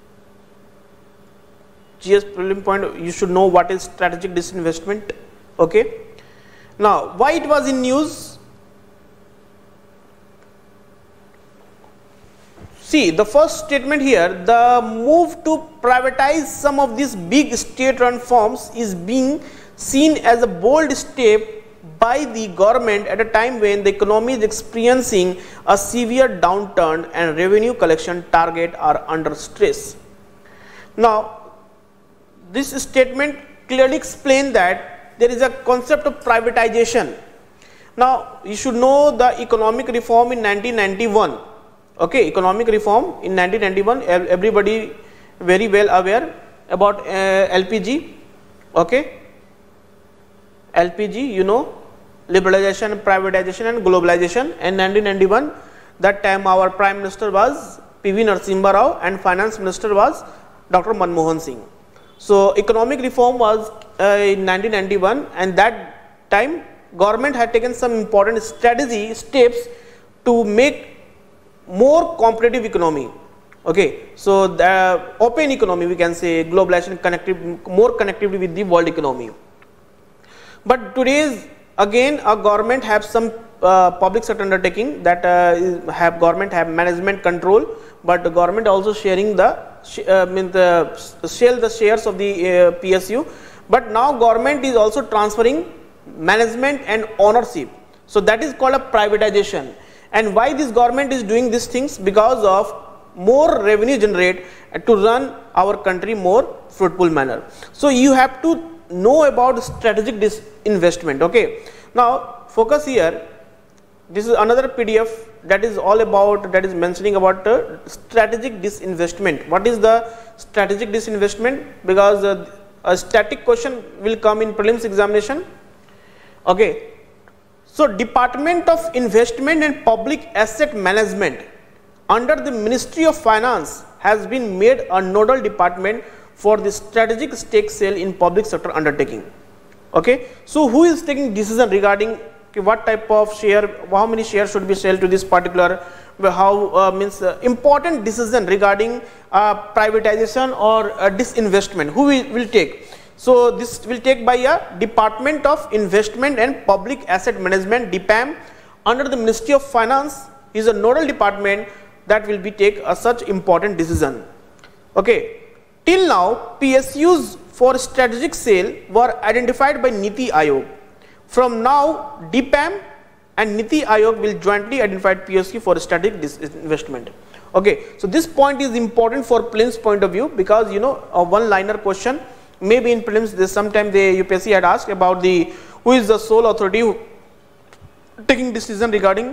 G S prelim point, you should know what is strategic disinvestment. Okay. Now, why it was in news? See, the first statement here, the move to privatize some of these big state-run firms is being seen as a bold step by the government at a time when the economy is experiencing a severe downturn and revenue collection target are under stress. Now, this statement clearly explains that there is a concept of privatization. Now, you should know the economic reform in nineteen ninety-one. Okay, economic reform in nineteen ninety-one, everybody very well aware about uh, L P G. Okay, L P G, you know, liberalization, privatization and globalization. And nineteen ninety-one, that time our Prime Minister was P V Narasimha Rao and Finance Minister was Doctor Manmohan Singh. So economic reform was uh, in nineteen ninety-one, and that time government had taken some important strategy steps to make more competitive economy. Okay, so the open economy, we can say, globalization, connective, more connectivity with the world economy. But today's again a government have some uh, public sector undertaking that uh, have government have management control, but the government also sharing the uh, mean the sell the shares of the uh, P S U. But now government is also transferring management and ownership. So that is called a privatization. And why this government is doing these things? Because of more revenue generate to run our country more fruitful manner. So you have to know about strategic disinvestment. Okay. Now focus here. This is another P D F that is all about, that is mentioning about uh, strategic disinvestment. What is the strategic disinvestment? Because uh, a static question will come in prelims examination. Okay. So Department of Investment and Public Asset Management under the Ministry of Finance has been made a nodal department for the strategic stake sale in public sector undertaking. Okay. So who is taking decision regarding what type of share, how many shares should be sold to this particular, how uh, means uh, important decision regarding uh, privatization or uh, disinvestment, who will, will take? So this will take by a Department of Investment and Public Asset Management, D P A M, under the Ministry of Finance is a nodal department that will be take a such important decision. Okay. Till now, P S Us for strategic sale were identified by NITI Aayog. From now, D P A M and NITI Aayog will jointly identify P S U for strategic disinvestment. Okay. So this point is important for prelims point of view, because you know a one liner question maybe in prelims this sometime the U P S C had asked about the who is the sole authority who taking decision regarding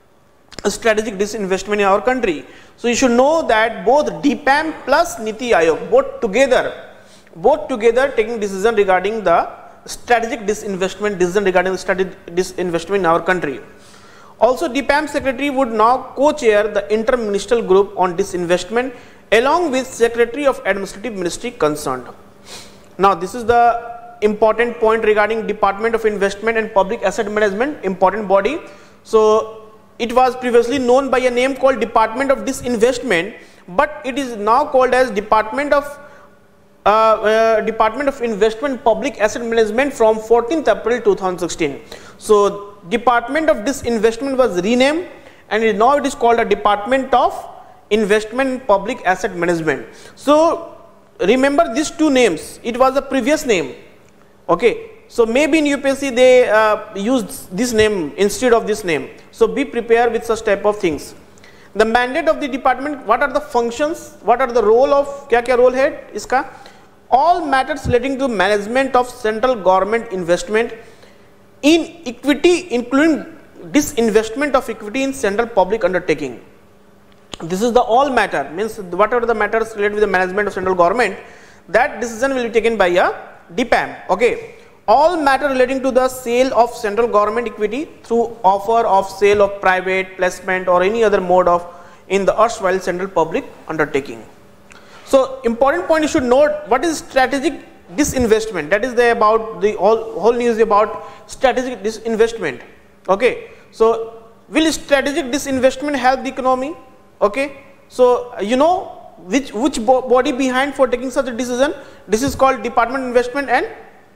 a strategic disinvestment in our country. So you should know that both D P A M plus NITI Aayog both together both together taking decision regarding the strategic disinvestment decision regarding the strategic disinvestment in our country. Also D P A M secretary would now co-chair the inter-ministerial group on disinvestment along with secretary of administrative ministry concerned. Now this is the important point regarding Department of Investment and Public Asset Management, important body. So it was previously known by a name called Department of Disinvestment, but it is now called as Department of uh, uh, Department of Investment Public Asset Management from fourteenth April two thousand sixteen. So Department of Disinvestment was renamed and it, now it is called a Department of Investment Public Asset Management. So remember these two names, it was a previous name. Okay. So maybe in U P S C they uh, used this name instead of this name. So be prepared with such type of things. The mandate of the department, what are the functions, what are the role of, क्या क्या role है इसका? All matters relating to management of central government investment in equity, including disinvestment of equity in central public undertaking. This is the all matter, means whatever the matters related with the management of central government, that decision will be taken by a D P A M. Okay. All matter relating to the sale of central government equity through offer of sale of private placement or any other mode of in the erstwhile central public undertaking. So important point you should note, what is strategic disinvestment? That is the about the whole, whole news about strategic disinvestment. Okay. So will strategic disinvestment help the economy? Okay. So you know which which bo body behind for taking such a decision? This is called Department of Investment and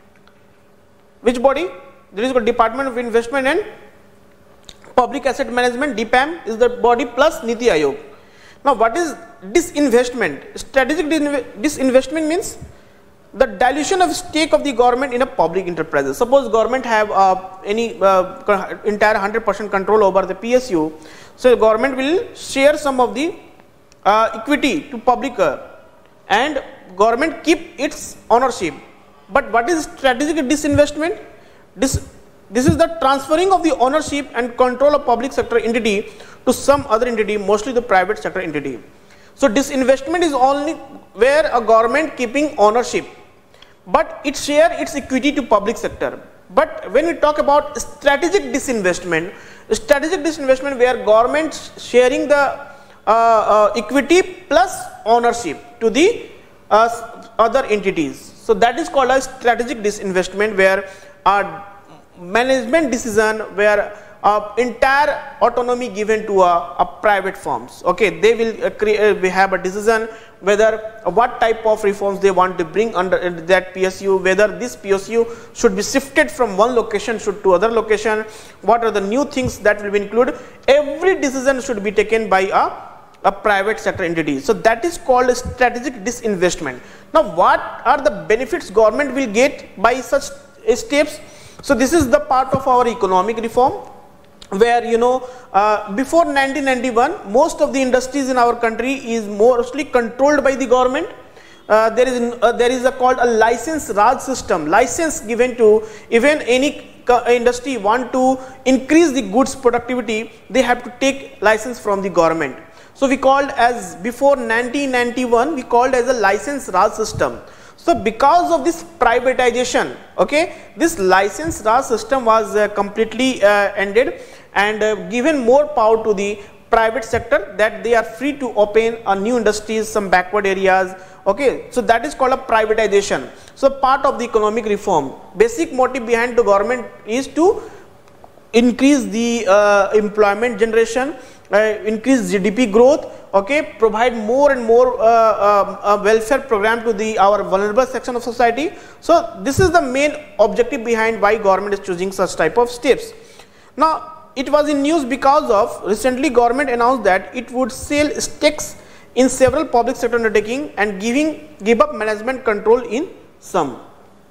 which body? There is a Department of Investment and Public Asset Management. D P A M is the body plus Niti Aayog. Now what is disinvestment? Strategic disinvestment means the dilution of stake of the government in a public enterprise. Suppose government have uh, any uh, entire one hundred percent control over the P S U. So the government will share some of the uh, equity to public uh, and government keep its ownership. But what is strategic disinvestment? This, this is the transferring of the ownership and control of public sector entity to some other entity, mostly the private sector entity. So disinvestment is only where a government keeping ownership, but it share its equity to public sector. But when we talk about strategic disinvestment, strategic disinvestment where government sharing the uh, uh, equity plus ownership to the uh, other entities. So that is called a strategic disinvestment, where a management decision, where uh, entire autonomy given to a, a private firms. Okay, they will uh, create, uh, we have a decision whether uh, what type of reforms they want to bring under uh, that P S U, whether this P S U should be shifted from one location should to other location, what are the new things that will be included. Every decision should be taken by a a private sector entity. So that is called a strategic disinvestment. Now what are the benefits government will get by such steps? So this is the part of our economic reform, where you know uh, before nineteen ninety-one most of the industries in our country is mostly controlled by the government. Uh, there is uh, there is a called a license Raj system, license given to even any industry want to increase the goods productivity, they have to take license from the government. So we called as before nineteen ninety-one we called as a license Raj system. So because of this privatization, okay, this license Raj system was uh, completely uh, ended and uh, given more power to the private sector, that they are free to open a new industries, some backward areas. Okay, so that is called a privatization. So part of the economic reform, basic motive behind the government is to increase the uh, employment generation, uh, increase G D P growth, okay, provide more and more uh, uh, uh, welfare program to the our vulnerable section of society. So this is the main objective behind why government is choosing such type of steps. Now it was in news because of recently government announced that it would sell stakes in several public sector undertaking and giving give up management control in some.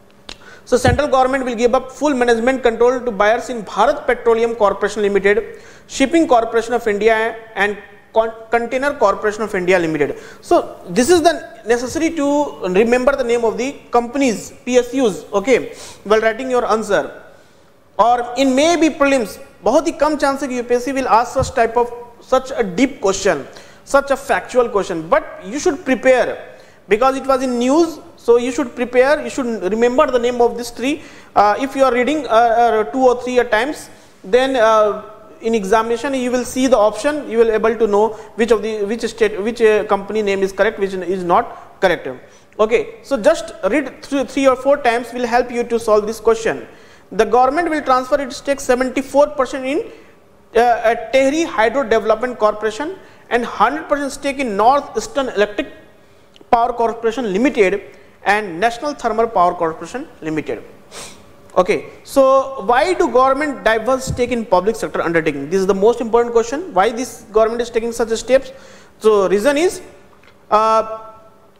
So central government will give up full management control to buyers in Bharat Petroleum Corporation Limited, Shipping Corporation of India and Con Container Corporation of India Limited. So this is the necessary to remember the name of the companies, P S Us, okay, while writing your answer. Or in maybe prelims, बहुत ही कम chance है कि U P S C will ask such type of such a deep question, such a factual question, but you should prepare because it was in news. So you should prepare, you should remember the name of these three. Uh, if you are reading uh, uh, two or three at times, then uh, in examination you will see the option, you will able to know which of the which state which uh, company name is correct, which is not correct. Okay, so just read three, three or four times will help you to solve this question. The government will transfer its stake seventy-four percent in uh, Tehri Hydro Development Corporation and one hundred percent stake in North Eastern Electric Power Corporation Limited and National Thermal Power Corporation Limited. Okay, so why do government diverse stake in public sector undertaking? This is the most important question. Why this government is taking such steps? So reason is uh,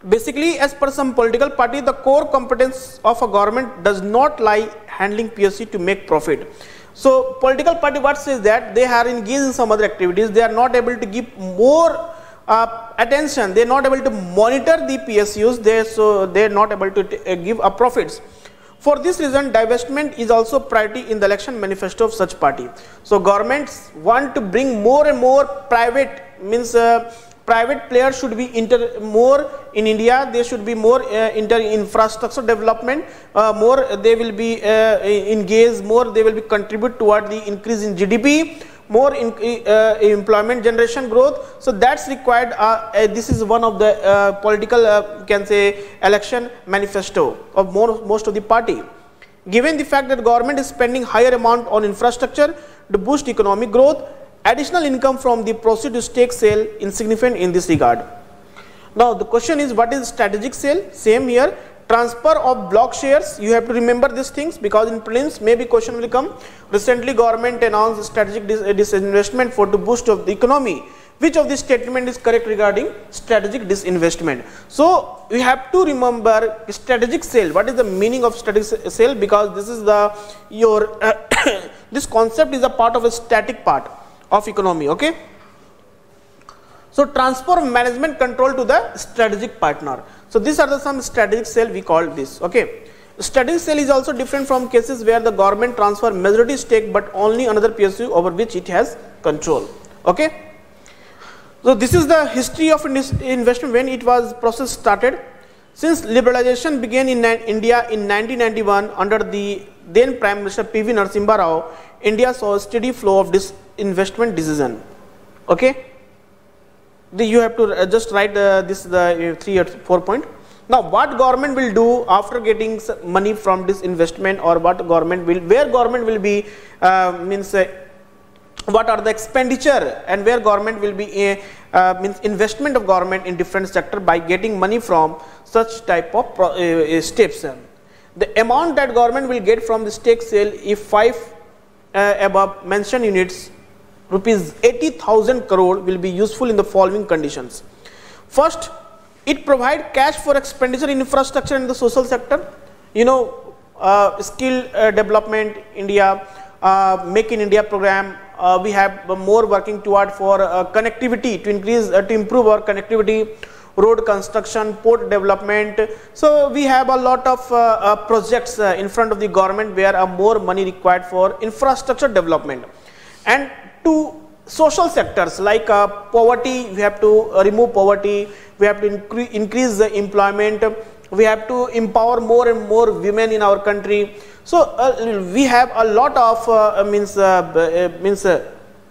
basically, as per some political party, the core competence of a government does not lie handling P S U to make profit. So political party what says that they are engaged in some other activities, they are not able to give more uh, attention, they are not able to monitor the P S Us, they so they are not able to uh, give a profits. For this reason, divestment is also priority in the election manifesto of such party. So governments want to bring more and more private, means uh, private players should be inter more in India, they should be more uh, inter infrastructure development, uh, more they will be uh, engaged, more they will be contribute toward the increase in G D P, more in, uh, employment generation growth. So that's required. Uh, uh, this is one of the uh, political uh, can say election manifesto of more, most of the party. Given the fact that government is spending higher amount on infrastructure to boost economic growth, additional income from the proceeds to stake sale insignificant in this regard. Now the question is, what is strategic sale? Same here. Transfer of block shares, you have to remember these things because in prelims maybe question will come. Recently government announced strategic dis disinvestment for to boost of the economy. Which of this statement is correct regarding strategic disinvestment? So we have to remember strategic sale. What is the meaning of strategic sale? Because this is the your uh, this concept is a part of a static part of economy. Okay. So transfer of management control to the strategic partner. So these are the some strategic sale we call this. Okay. Strategic sale is also different from cases where the government transfer majority stake but only another P S U over which it has control. Okay. So this is the history of investment when it was process started. Since liberalization began in India in nineteen ninety-one under the then Prime Minister P V Narasimha Rao, India saw a steady flow of this investment decision. Okay. The, you have to uh, just write uh, this the uh, three or four point. Now what government will do after getting money from this investment, or what government will, where government will be uh, means uh, what are the expenditure and where government will be a uh, means investment of government in different sector by getting money from such type of pro, uh, steps. The amount that government will get from the stake sale if five uh, above mentioned units rupees eighty thousand crore will be useful in the following conditions. First, it provide cash for expenditure in infrastructure in the social sector, you know, uh, skill uh, development India, uh, Make in India program, uh, we have more working toward for uh, connectivity to increase uh, to improve our connectivity, road construction, port development. So we have a lot of uh, uh, projects uh, in front of the government where uh, more money required for infrastructure development. And to social sectors like uh, poverty, we have to uh, remove poverty, we have to incre increase the employment, we have to empower more and more women in our country. So uh, we have a lot of uh, means uh, uh, means uh,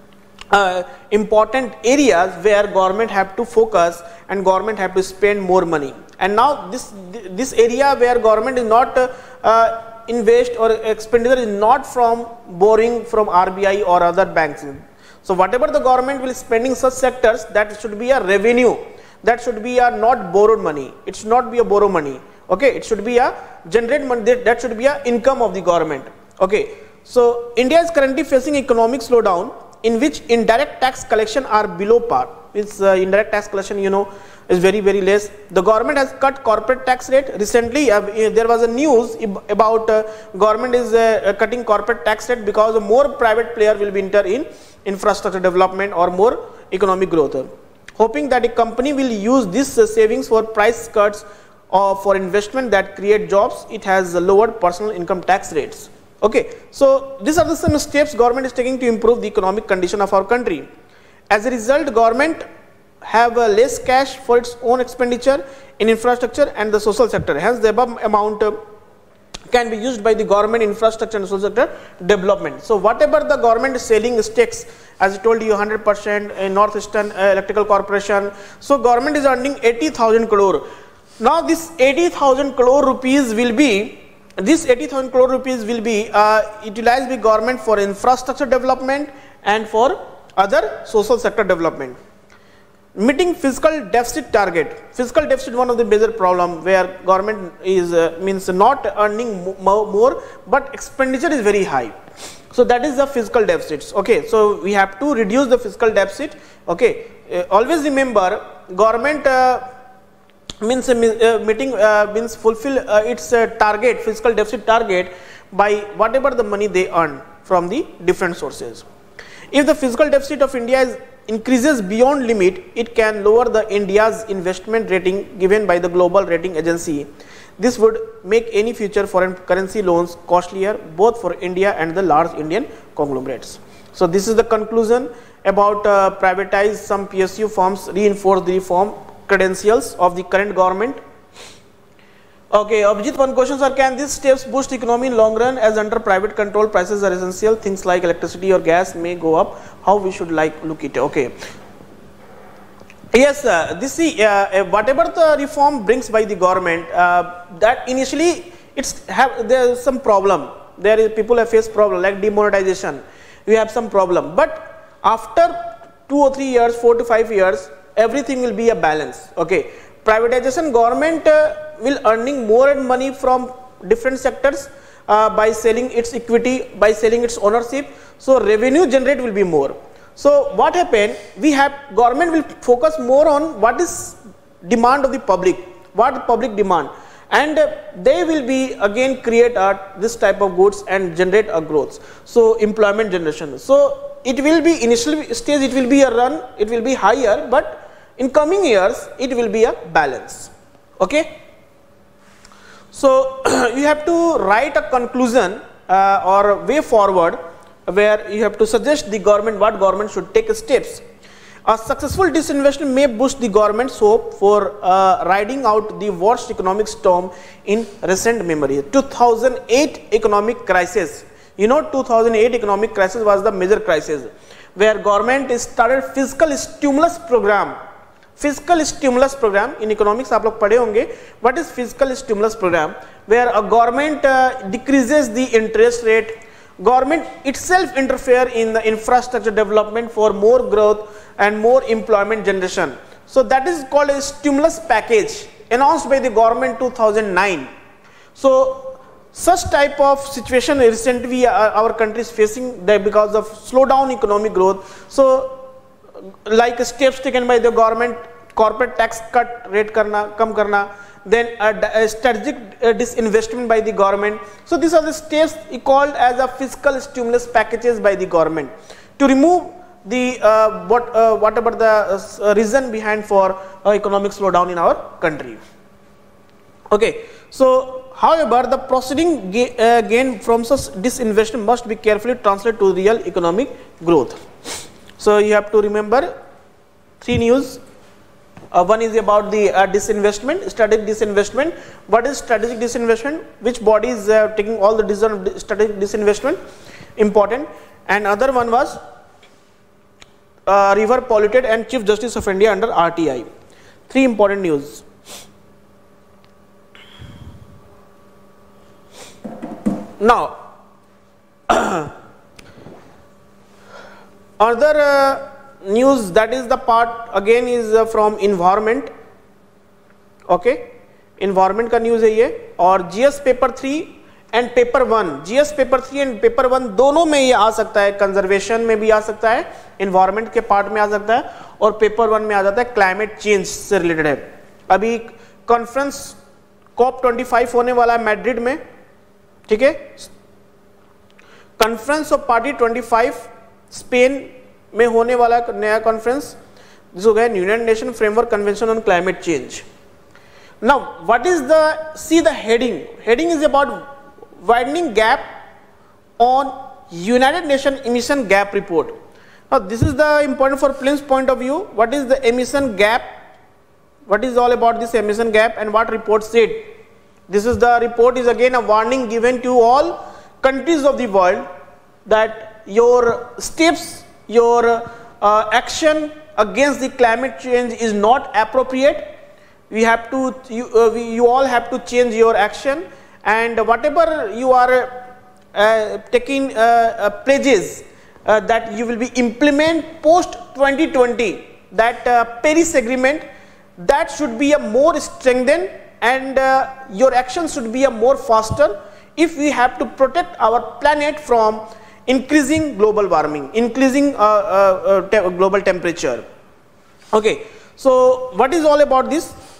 uh, important areas where government have to focus and government have to spend more money. And now this this area where government is not uh, uh, invest or expenditure is not from borrowing from R B I or other banks. So whatever the government will spending such sectors, that should be a revenue, that should be a not borrowed money, it should not be a borrow money. Okay, it should be a generate money, that, that should be a income of the government. Okay, so India is currently facing economic slowdown in which indirect tax collection are below par. It's uh, indirect tax collection, you know, is very very less. The government has cut corporate tax rate recently. Uh, there was a news about uh, government is uh, cutting corporate tax rate because more private player will be enter in infrastructure development or more economic growth. Hoping that a company will use this uh, savings for price cuts or for investment that create jobs, it has uh, lowered personal income tax rates. Okay, so these are the some steps government is taking to improve the economic condition of our country. As a result, government have uh, less cash for its own expenditure in infrastructure and the social sector. Hence, the above amount uh, can be used by the government infrastructure and social sector development. So, whatever the government is selling stakes, as I told you, one hundred percent in Northeastern uh, Electrical Corporation. So, government is earning eighty thousand crore. Now, this eighty thousand crore rupees will be this eighty thousand crore rupees will be uh, utilized by government for infrastructure development and for other social sector development. Meeting fiscal deficit target. Fiscal deficit one of the major problem where government is uh, means not earning mo more but expenditure is very high. So that is the fiscal deficits. Okay, so we have to reduce the fiscal deficit. Okay, uh, always remember government uh, means uh, meeting uh, means fulfill uh, its uh, target, fiscal deficit target, by whatever the money they earn from the different sources. If the fiscal deficit of India is increases beyond limit, it can lower the India's investment rating given by the global rating agency. This would make any future foreign currency loans costlier both for India and the large Indian conglomerates. So this is the conclusion about uh, privatize some P S U firms, reinforce the reform credentials of the current government. Okay, Abhijit, one question, sir, can these steps boost economy in long run, as under private control prices are essential, things like electricity or gas may go up, how we should like look it? Okay. Yes, uh, this see, uh, whatever the reform brings by the government, uh, that initially it's have there is some problem. There is people have faced problem like demonetization. We have some problem, but after two or three years, four to five years, everything will be a balance. Okay, privatization, government uh, will earning more and money from different sectors uh, by selling its equity, by selling its ownership. So revenue generate will be more. So what happened, we have government will focus more on what is demand of the public, what the public demand, and uh, they will be again create uh, this type of goods and generate a growth. So employment generation. So it will be initial stage, it will be a run, it will be higher, but in coming years it will be a balance. Okay. So you have to write a conclusion uh, or way forward, where you have to suggest the government what government should take steps. A successful disinvestment may boost the government's hope for uh, riding out the worst economic storm in recent memory. two thousand eight economic crisis. You know, two thousand eight economic crisis was the major crisis, where government started fiscal stimulus program. Fiscal stimulus program in economics आप लोग पढ़े होंगे. What is fiscal stimulus program? Where a government uh, decreases the interest rate. Government itself interfere in the infrastructure development for more growth and more employment generation. So that is called a stimulus package announced by the government two thousand nine. So such type of situation recently uh, our country is facing there because of slowdown economic growth. So like steps taken by the government, corporate tax cut rate karna, kam karna, then a, a strategic uh, disinvestment by the government. So these are the steps called as a fiscal stimulus packages by the government to remove the uh, what uh, whatever the uh, reason behind for uh, economic slowdown in our country. Okay, so however the proceeding ga uh, gain from such disinvestment must be carefully translated to real economic growth. So you have to remember three news. Uh, one is about the uh, disinvestment, strategic disinvestment. What is strategic disinvestment? Which body is uh, taking all the decision of strategic disinvestment? Important. And other one was uh, river polluted and Chief Justice of India under R T I. Three important news. Now, other uh, news, that is the part again is uh, from environment. Okay, environment का news है ये. और G S paper three and paper one, G S paper three and paper one दोनों में ये आ सकता है. conservation में भी आ सकता है, environment के part में आ सकता है, और paper one में आ जाता है climate change से related है. अभी conference COP twenty-five होने वाला है मैड्रिड में, ठीक है. conference of party twenty-five Spain में होने वाला नया कॉन्फ्रेंस जो है United Nation framework convention on climate change. Now what is the see the heading heading is about widening gap on United Nation emission gap report. Now this is the important for plans point of view. What is the emission gap, what is all about this emission gap and what report said. This is the report is again a warning given to all countries of the world that your steps, your uh, action against the climate change is not appropriate. We have to, you, uh, we, you all have to change your action, and whatever you are uh, taking uh, uh, pledges uh, that you will be implement post twenty twenty, that uh, Paris Agreement, that should be a more strengthened, and uh, your action should be a more faster if we have to protect our planet from increasing global warming, increasing uh, uh, uh, te global temperature. Okay, so what is all about this?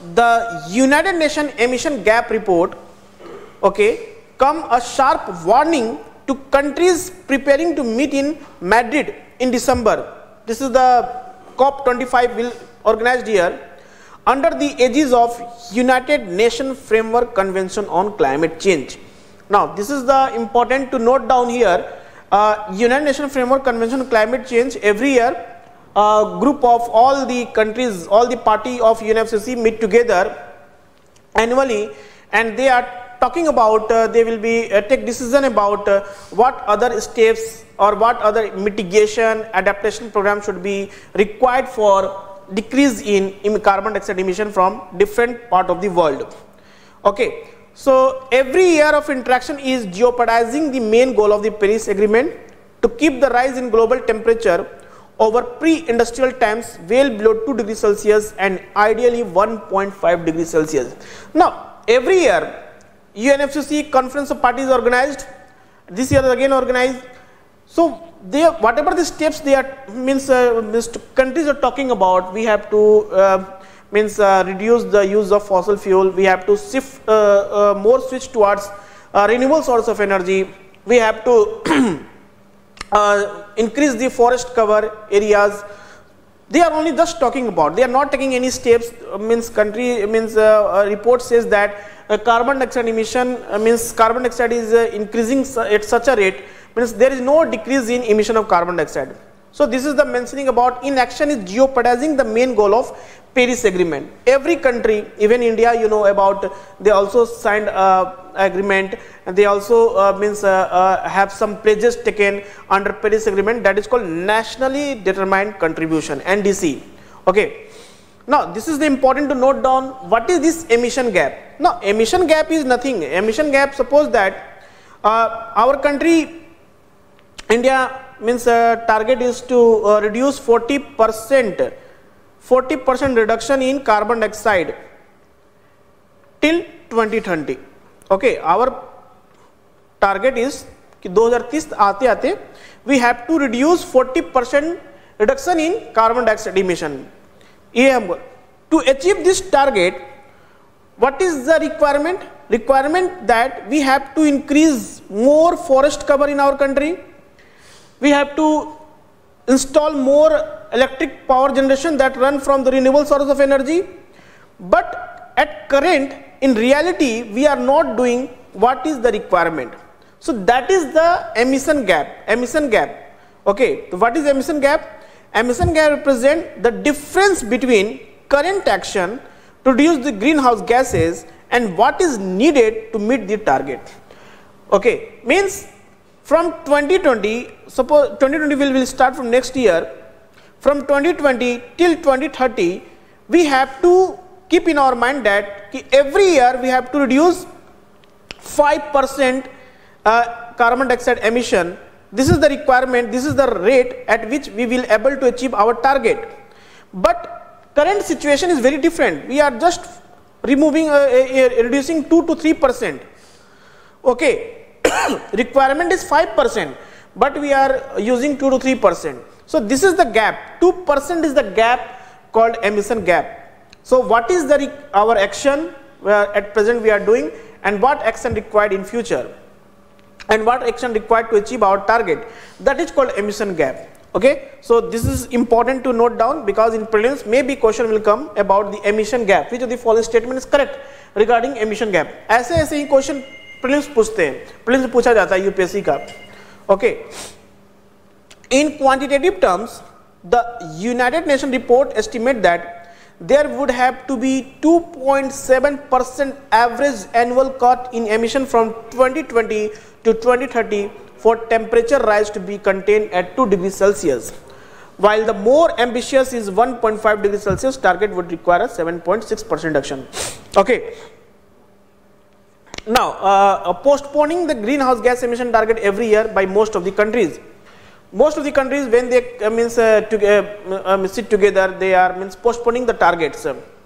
the United Nations emission gap report, okay, come a sharp warning to countries preparing to meet in Madrid in December. This is the COP twenty-five will organized here under the aegis of United Nations Framework Convention on Climate Change. Now, this is the important to note down here. Uh, United Nations Framework Convention on Climate Change, every year a group of all the countries, all the party of U N F C C meet together annually, and they are talking about, uh, they will be uh, take decision about uh, what other steps or what other mitigation adaptation program should be required for decrease in, in carbon dioxide emission from different part of the world. Okay, so every year of interaction is jeopardizing the main goal of the Paris Agreement to keep the rise in global temperature over pre-industrial times well below two degrees Celsius and ideally one point five degrees Celsius. Now, every year U N F C C conference of parties organized, this year again organized. So they, whatever the steps they are means, uh, means countries are talking about, we have to uh, means uh, reduce the use of fossil fuel, we have to shift uh, uh, more switch towards uh, renewable source of energy, we have to uh, increase the forest cover areas. They are only just talking about, they are not taking any steps. Uh, means country means uh, a report says that uh, carbon dioxide emission uh, means carbon dioxide is uh, increasing at such a rate, means there is no decrease in emission of carbon dioxide. So this is the mentioning about inaction is jeopardizing the main goal of Paris Agreement. Every country, even India, you know about, they also signed uh, agreement, and they also uh, means uh, uh, have some pledges taken under Paris Agreement, that is called Nationally Determined Contribution, N D C. Okay. Now this is the important to note down, what is this emission gap? Now emission gap is nothing. Emission gap, suppose that uh, our country India means uh, target is to uh, reduce forty percent forty percent reduction in carbon dioxide till twenty thirty. Okay, our target is कि दो हज़ार तीस आते आते we have to reduce forty percent reduction in carbon dioxide emission. ये हमको to achieve this target, what is the requirement? Requirement that we have to increase more forest cover in our country. We have to install more electric power generation that run from the renewable source of energy. But at current, in reality, we are not doing what is the requirement. So that is the emission gap. Emission gap. Okay. So what is emission gap? Emission gap represent the difference between current action to reduce the greenhouse gases and what is needed to meet the target. Okay. Means from twenty twenty, suppose twenty twenty will, will start from next year, from twenty twenty till twenty thirty, we have to keep in our mind that every year we have to reduce five percent uh, carbon dioxide emission. This is the requirement, this is the rate at which we will able to achieve our target. But current situation is very different. We are just removing, uh, uh, reducing two to three percent. Okay. Requirement is five percent, but we are using two to three percent. So this is the gap. two percent is the gap called emission gap. So what is the our action where at present we are doing, and what action required in future, and what action required to achieve our target, that is called emission gap. Okay. So this is important to note down, because in prelims maybe question will come about the emission gap. Which of the following statement is correct regarding emission gap? ऐसे ऐसे ही question prelims पूछते हैं, prelims पूछा जाता है UPSC का. Okay, in quantitative terms the United Nation report estimate that there would have to be two point seven percent average annual cut in emission from twenty twenty to twenty thirty for temperature rise to be contained at two degrees Celsius, while the more ambitious is one point five degrees Celsius target would require a seven point six percent reduction. Okay. Now, uh, postponing the greenhouse gas emission target every year by most of the countries. Most of the countries, when they uh, means uh, to, uh, uh, sit together, they are means postponing the targets.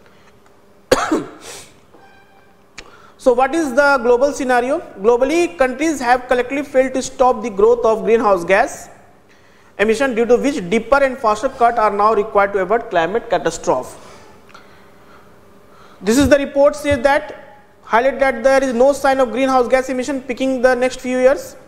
So what is the global scenario? Globally, countries have collectively failed to stop the growth of greenhouse gas emission, due to which deeper and faster cuts are now required to avoid climate catastrophe. This is the report says that highlight that there is no sign of greenhouse gas emission picking the next few years.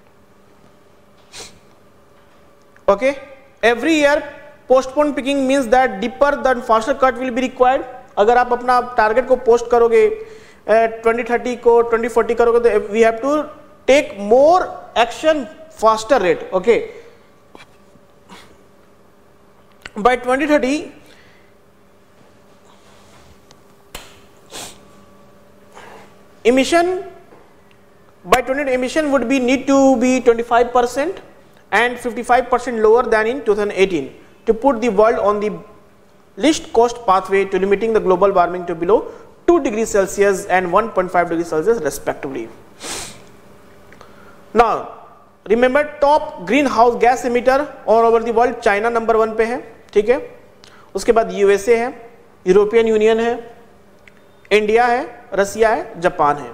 Okay, every year postponed picking means that deeper than faster cut will be required. अगर आप अपना target को post करोगे twenty thirty को twenty forty करोगे तो we have to take more action faster rate. Okay, by twenty thirty emission by twenty emission would be need to be twenty-five percent and fifty-five percent lower than in two thousand eighteen to put the world on the least cost pathway to limiting the global warming to below two degrees Celsius and one point five degrees Celsius respectively. Now remember top greenhouse gas emitter all over the world China number one पे है, ठीक है, उसके बाद USA है, European union है, India है, रसिया है, जापान है.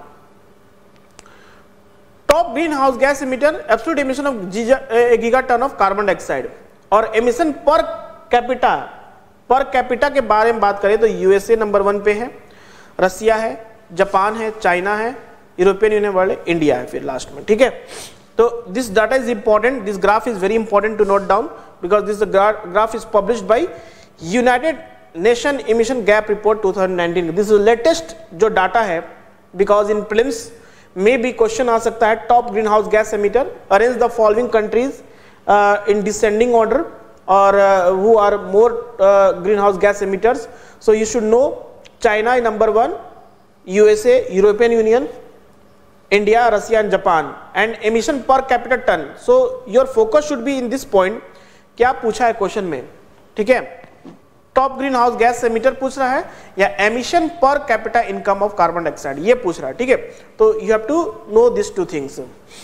Top green house gas emitter absolute emission of giga ton of carbon dioxide और emission per capita per capita के बारे में बात करें तो यूएसए नंबर वन पे है, रसिया है, जापान है, चाइना है, यूरोपियन यूनियन वर्ल्ड, इंडिया है फिर लास्ट में, ठीक है. तो this data is important, this graph is very important to note down because this graph is published by United Nation emission gap report two thousand nineteen. This is latest जो data है because in prelims में भी question आ सकता है. Top green house gas emitter arrange the following countries in descending order और who are more green house gas emitters. So you should know China number one, USA, European Union, India, Russia and Japan and emission per capita ton. So your focus should be in this point. क्या पूछा है question में, ठीक है, top green house gas emitter पूछ रहा है या emission per capita income of carbon dioxide ये पूछ रहा है, ठीक है. तो you have to know this two things.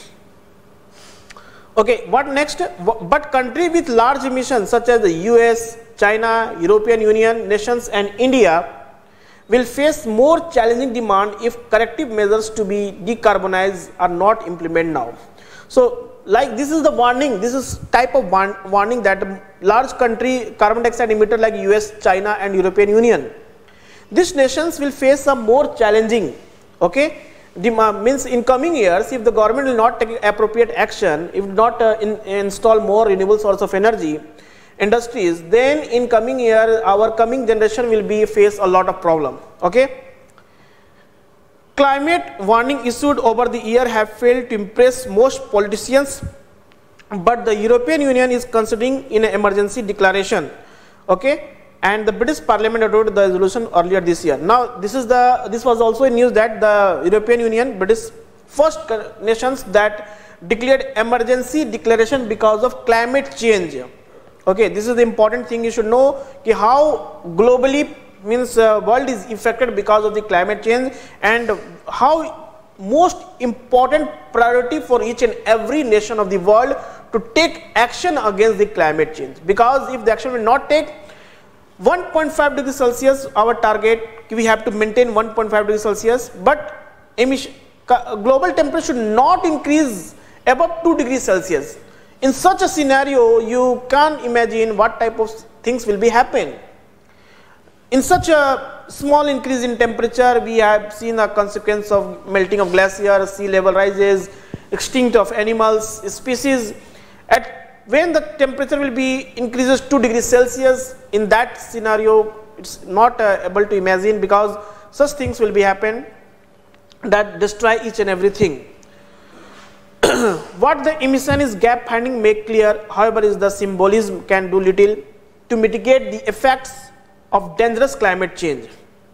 Okay, what next? But country with large emissions such as the U S, China, European Union nations and India will face more challenging demand if corrective measures to be decarbonized are not implemented now. So like this is the warning, this is type of warn warning that large country carbon dioxide emitter like U S, China and European Union, these nations will face some more challenging, okay, demand means in coming years if the government will not take appropriate action, if not uh, in, install more renewable source of energy industries, then in coming year our coming generation will be face a lot of problem. Okay, climate warning issued over the year have failed to impress most politicians, but the European Union is considering in an emergency declaration. Okay, and the British Parliament adopted the resolution earlier this year. Now this is the this was also in news that the European Union, British first nations that declared emergency declaration because of climate change. Okay, this is the important thing you should know कि how globally means uh, world is affected because of the climate change and how most important priority for each and every nation of the world to take action against the climate change, because if the action will not take one point five degrees Celsius our target, we have to maintain one point five degrees Celsius, but emission global temperature should not increase above two degrees Celsius. In such a scenario, you can't imagine what type of things will be happen. In such a small increase in temperature, we have seen a consequence of melting of glaciers, sea level rises, extinct of animals, species. At when the temperature will be increases two degrees Celsius, in that scenario, it's not uh, able to imagine because such things will be happen that destroy each and everything. What the emission is gap finding make clear, however, is the symbolism can do little to mitigate the effects of dangerous climate change.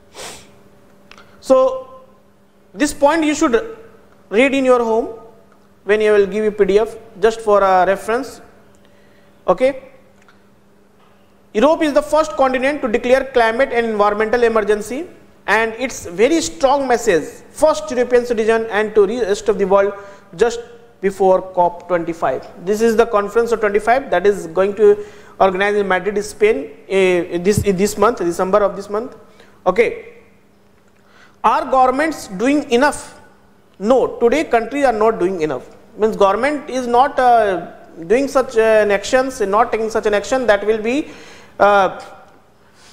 So this point you should read in your home when you will give you P D F just for a reference. Okay. Europe is the first continent to declare climate and environmental emergency, and its very strong message first European citizen and to the rest of the world just before COP twenty-five. This is the conference of twenty-five that is going to organize in Madrid, Spain uh, this in this month, December of this month. Okay, are governments doing enough? No, today countries are not doing enough. Means government is not uh, doing such uh, an actions, not taking such an action that will be uh,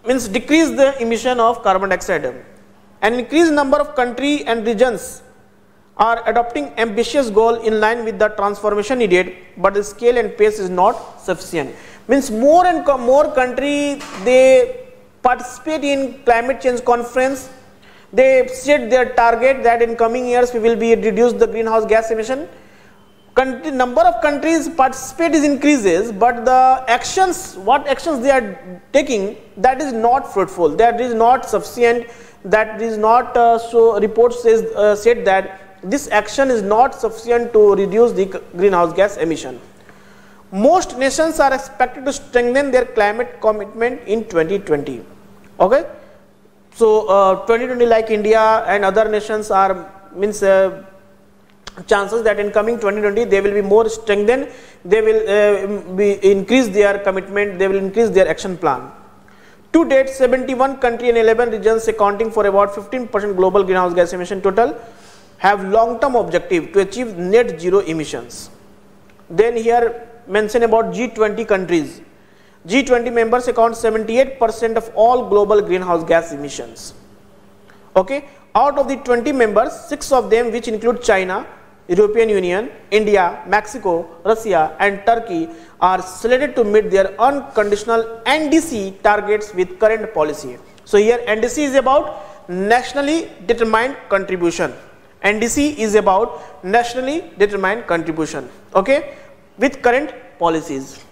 means decrease the emission of carbon dioxide. An increased number of countries and regions are adopting ambitious goal in line with the transformation needed, but the scale and pace is not sufficient. Means more and more country they participate in climate change conference. They set their target that in coming years we will be reduce the greenhouse gas emission. Country, number of countries participate is increases, but the actions, what actions they are taking, that is not fruitful, that is not sufficient, that is not uh, so report says uh, said that this action is not sufficient to reduce the greenhouse gas emission. Most nations are expected to strengthen their climate commitment in twenty twenty. Okay, so uh, twenty twenty, like India and other nations are means uh, chances that in coming twenty twenty they will be more strengthened, they will uh, be increase their commitment, they will increase their action plan. To date, seventy-one countries and eleven regions accounting for about fifteen percent global greenhouse gas emission total have long-term objective to achieve net zero emissions. Then here mention about G twenty countries. G twenty members account seventy-eight percent of all global greenhouse gas emissions. Okay, out of the twenty members, six of them, which include China, European Union, India, Mexico, Russia and Turkey, are slated to meet their unconditional N D C targets with current policy. So here N D C is about nationally determined contribution. N D C is about nationally determined contribution, okay, with current policies.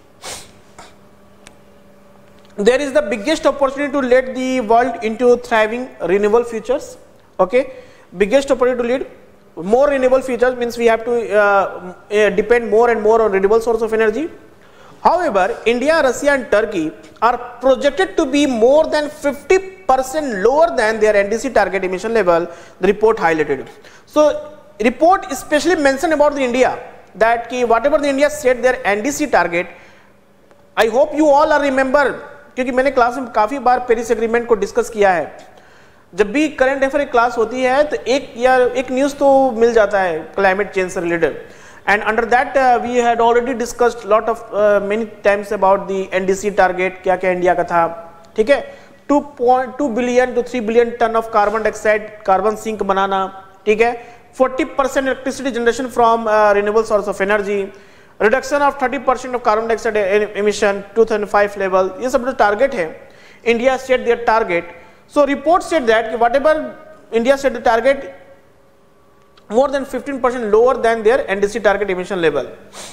There is the biggest opportunity to lead the world into thriving renewable futures. Okay, biggest opportunity to lead more renewable futures means we have to uh, uh, depend more and more on renewable source of energy. However, India, Russia and Turkey are projected to be more than fifty percent lower than their N D C target emission level, the report highlighted. So report especially mentioned about the India that ki whatever the India set their N D C target, I hope you all are remember, क्योंकि मैंने class में काफी बार Paris agreement को discuss किया है. जब भी करंट अफेयर क्लास होती है तो एक या एक न्यूज तो मिल जाता है क्लाइमेट चेंज से related, and under that we had already discussed lot of many times about the NDC target, क्या क्या इंडिया का था. ठीक है, two point two billion two three billion ton of carbon dioxide carbon sink बनाना. ठीक है, forty percent electricity generation from renewable source of energy, reduction of thirty percent of carbon dioxide emission two thousand five level. ये सब जो target है, India set their target. So report said that whatever India set the target more than fifteen percent lower than their N D C target emission level.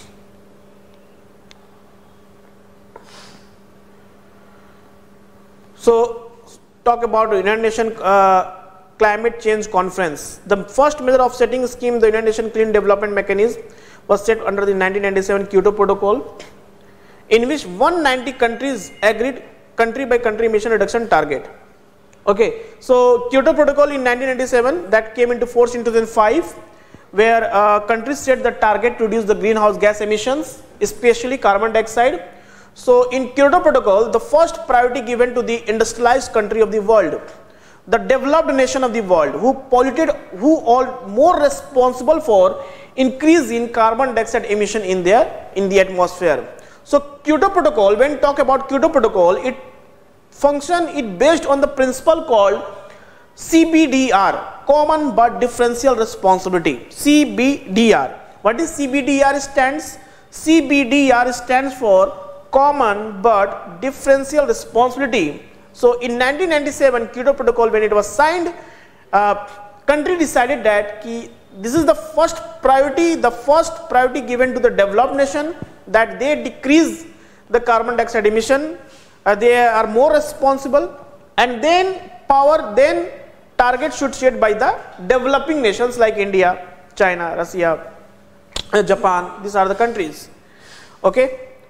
So talk about the United Nations uh, Climate Change Conference. The first major offsetting scheme, the United Nations Clean Development Mechanism, was set under the nineteen ninety-seven Kyoto Protocol, in which one hundred ninety countries agreed country by country emission reduction target. Okay, so Kyoto Protocol in nineteen ninety-seven that came into force in two thousand five, where uh, countries set the target to reduce the greenhouse gas emissions, especially carbon dioxide. So in Kyoto Protocol, the first priority given to the industrialized country of the world, the developed nation of the world, who polluted, who all more responsible for increase in carbon dioxide emission in their in the atmosphere. So Kyoto Protocol, when talk about Kyoto Protocol, it function it based on the principle called C B D R, common but differential responsibility. C B D R. What is C B D R stands? C B D R stands for common but differential responsibility. So in nineteen ninety-seven Kyoto Protocol, when it was signed, uh, country decided that ki, this is the first priority, the first priority given to the developed nation, that they decrease the carbon dioxide emission. Uh, they are more responsible, and then power then target should set by the developing nations like India, China, Russia, uh, Japan. These are the countries. Okay.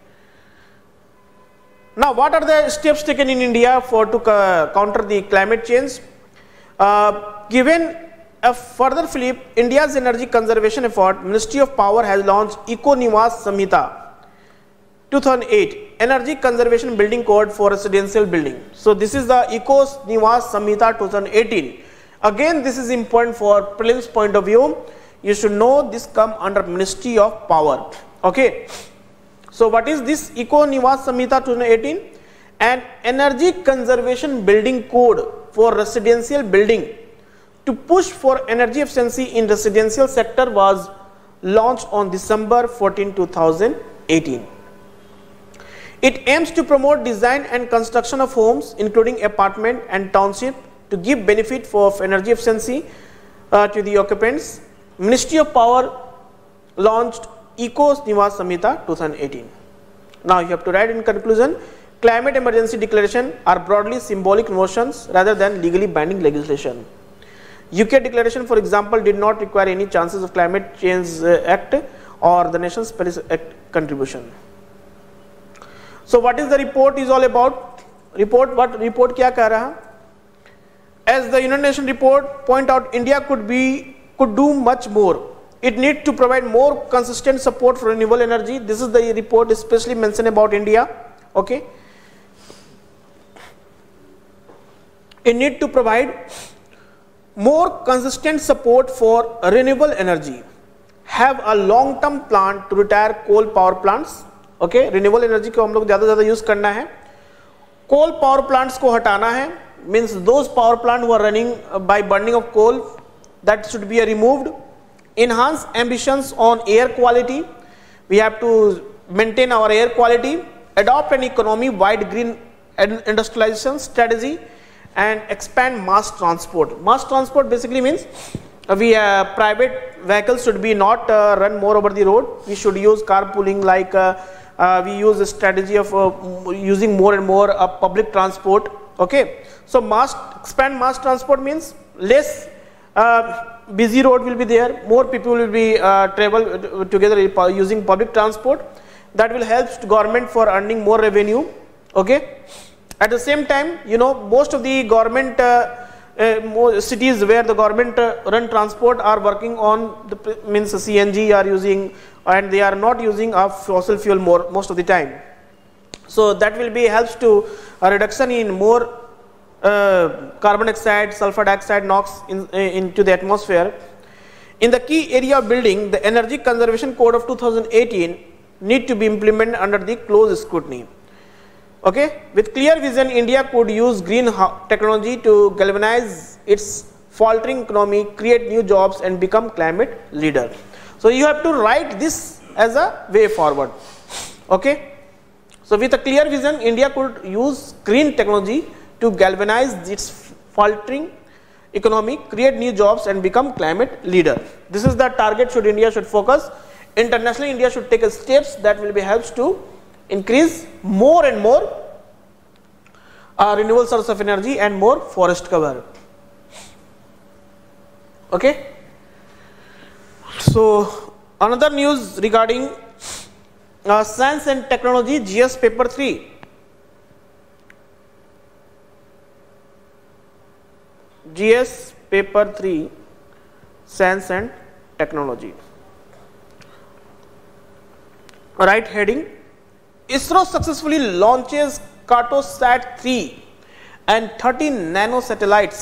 Now what are the steps taken in India for to uh, counter the climate change? Uh, given a further flip, India's energy conservation effort, Ministry of Power has launched Eco Niwas Samhita two thousand eight, Energy Conservation Building Code for Residential Building. So this is the Eco Niwas Samhita two thousand eighteen. Again, this is important for prelims point of view. You should know this come under Ministry of Power. Okay. So what is this Eco Niwas Samhita two thousand eighteen? an energy conservation building code for residential building to push for energy efficiency in residential sector was launched on December fourteenth two thousand eighteen. It aims to promote design and construction of homes including apartment and township to give benefit for energy efficiency uh, to the occupants. Ministry of Power launched Eco Niwas Samhita two thousand eighteen. Now you have to write in conclusion, climate emergency declaration are broadly symbolic notions rather than legally binding legislation. U K declaration, for example, did not require any chances of climate change uh, act or the nation's Paris Act contribution. So what is the report is all about? Report, what report kya keh raha? As the United Nations report point out, India could be could do much more. It needs to provide more consistent support for renewable energy. This is the report especially mentioned about India. Okay. It needs to provide more consistent support for renewable energy. Have a long term plan to retire coal power plants. Okay. Renewable energy को हम लोग ज़्यादा ज़्यादा use करना है. Coal power plants को हटाना है. Means those power plants who are running by burning of coal, that should be removed. Enhance ambitions on air quality. We have to maintain our air quality. Adopt an economy-wide green industrialization strategy and expand mass transport. Mass transport basically means uh, we uh, private vehicles should be not uh, run more over the road. We should use carpooling, like uh, uh, we use a strategy of uh, using more and more uh, public transport. Okay, so mass expand mass transport means less uh, busy road will be there, more people will be uh, travel together using public transport. That will help government for earning more revenue. Okay, at the same time, you know, most of the government uh, uh, cities where the government uh, run transport are working on the means C N G are using, and they are not using a fossil fuel more most of the time. So that will be helps to a reduction in more uh, carbon dioxide, sulfur dioxide, NOx in, uh, into the atmosphere. In the key area of building, the Energy Conservation Code of two thousand eighteen need to be implemented under the close scrutiny. Okay, with clear vision, India could use green technology to galvanize its faltering economy, create new jobs, and become climate leader. So you have to write this as a way forward. Okay. So with a clear vision, India could use green technology to galvanize its faltering economy, create new jobs, and become climate leader. This is the target should India should focus. Internationally, India should take steps that will be helps to increase more and more uh, renewable source of energy and more forest cover. Okay. So another news regarding Uh, science and technology, G S paper three. G S paper three, science and technology. Right heading, ISRO successfully launches Cartosat three and thirteen nano satellites.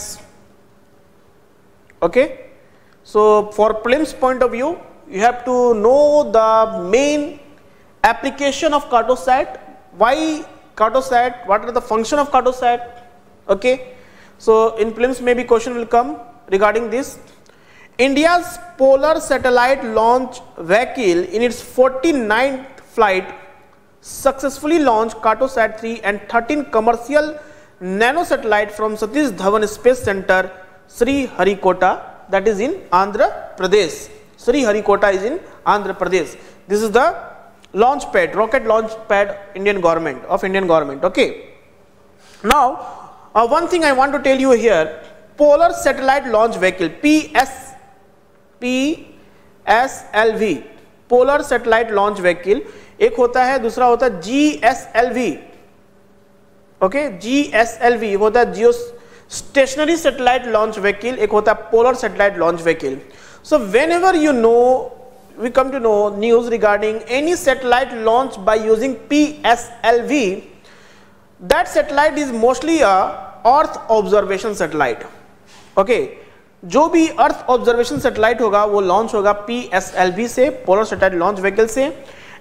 Okay, so for prelims point of view, you have to know the main application of Cartosat. Why Cartosat? What are the function of Cartosat? Okay, so in prelims maybe question will come regarding this. India's polar satellite launch vehicle in its forty-ninth flight successfully launched Cartosat three and thirteen commercial nano satellite from Satish Dhawan Space Center, Sriharikota, that is in Andhra Pradesh. Sriharikota is in Andhra Pradesh. This is the launch pad, rocket launch pad Indian government of Indian government. Okay. Now uh, one thing I want to tell you here, polar satellite launch vehicle, P S P S L V, polar satellite launch vehicle, एक होता है, दूसरा होता है G S L V. Okay, G S L V होता है जियो stationary satellite launch vehicle, एक होता है polar satellite launch vehicle. So whenever you know, we come to know news regarding any satellite launched by using P S L V, that satellite is mostly a earth observation satellite. Okay, जो भी earth observation satellite होगा वो launch होगा P S L V से, polar satellite launch vehicle से,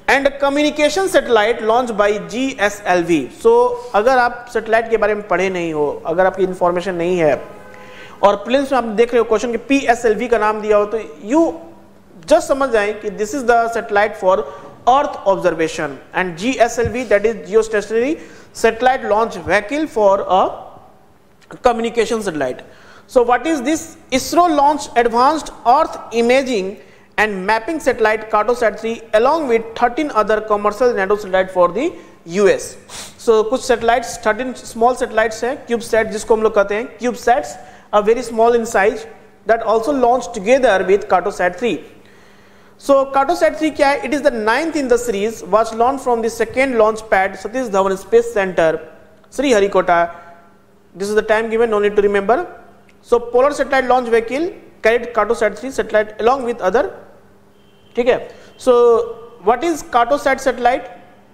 and communication satellite launch by G S L V. So अगर आप satellite के बारे में पढ़े नहीं हो, अगर आपकी इंफॉर्मेशन नहीं है और प्लेन्स में आप देख रहे हो क्वेश्चन के पी एस एल वी का नाम दिया हो, तो यू जस्ट समझ जाए कि this is the satellite for earth observation and G S L V that is geostationary satellite launch vehicle for a communication satellite. So what is this? ISRO launched advanced earth imaging and mapping satellite Cartosat three along with thirteen other commercial nano satellite for the U S. So कुछ satellites thirteen small satellites हैं, CubeSat जिसको हम लोग कहते हैं, CubeSats are very small in size that also launched together with Cartosat three. So Cartosat three क्या है? It is the ninth in the series, was launched from the second launch pad Satish Dhawan Space Center, Sriharikota. This is the time given, no need to remember. So polar satellite launch vehicle carried Cartosat three satellite along with other, ठीक है. So what is Cartosat satellite?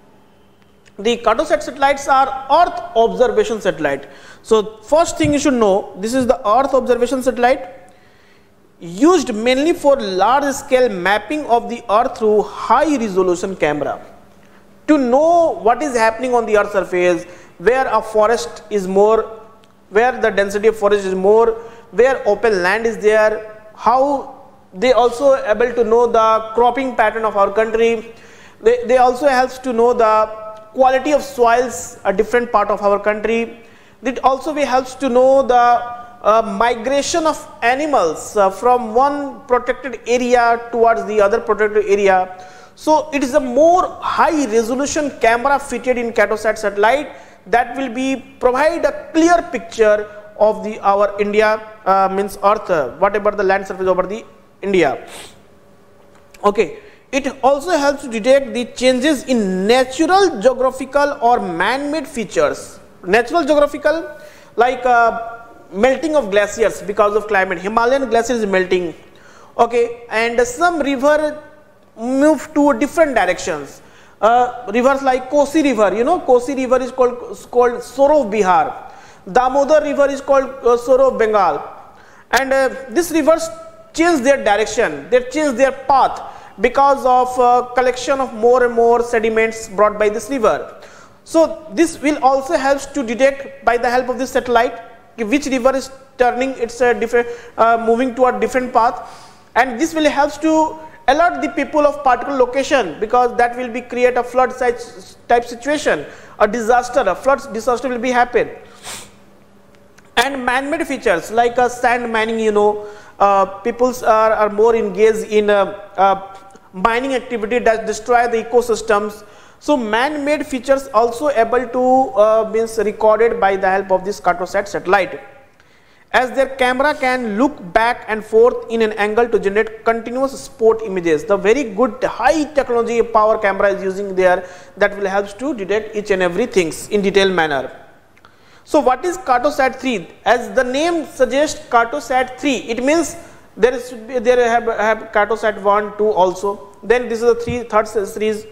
The Cartosat satellites are earth observation satellite. So first thing you should know, this is the earth observation satellite used mainly for large scale mapping of the earth through high resolution camera to know what is happening on the earth surface, where a forest is more, where the density of forest is more, where open land is there, how they also able to know the cropping pattern of our country. They, they also helps to know the quality of soils a different part of our country. It also helps to know the uh, migration of animals uh, from one protected area towards the other protected area. So it is a more high resolution camera fitted in Cartosat satellite that will be provide a clear picture of the our India uh, means earth, uh, whatever the land surface over the India. Okay, it also helps to detect the changes in natural geographical or man-made features. Natural geographical like uh, melting of glaciers because of climate, Himalayan glacier is melting, okay, and some river move to different directions. Uh, rivers like Kosi river, you know, Kosi river is called called Soro of Bihar. Damodar river is called uh, Soro of Bengal, and uh, these rivers change their direction, they change their path because of uh, collection of more and more sediments brought by this river. So this will also helps to detect by the help of this satellite which river is turning its uh, different uh, moving toward different path, and this will helps to alert the people of particular location because that will be create a flood type situation, a disaster, a flood disaster will be happen. And man-made features like a sand mining, you know, uh, people are, are more engaged in uh, uh, mining activity that destroy the ecosystems. So man-made features also able to uh, means recorded by the help of this Cartosat satellite, as their camera can look back and forth in an angle to generate continuous spot images. The very good high technology power camera is using there that will help to detect each and every things in detailed manner. So what is Cartosat three? As the name suggests, Cartosat three, it means there is should be there have, have Cartosat one, two also. Then this is the three third series.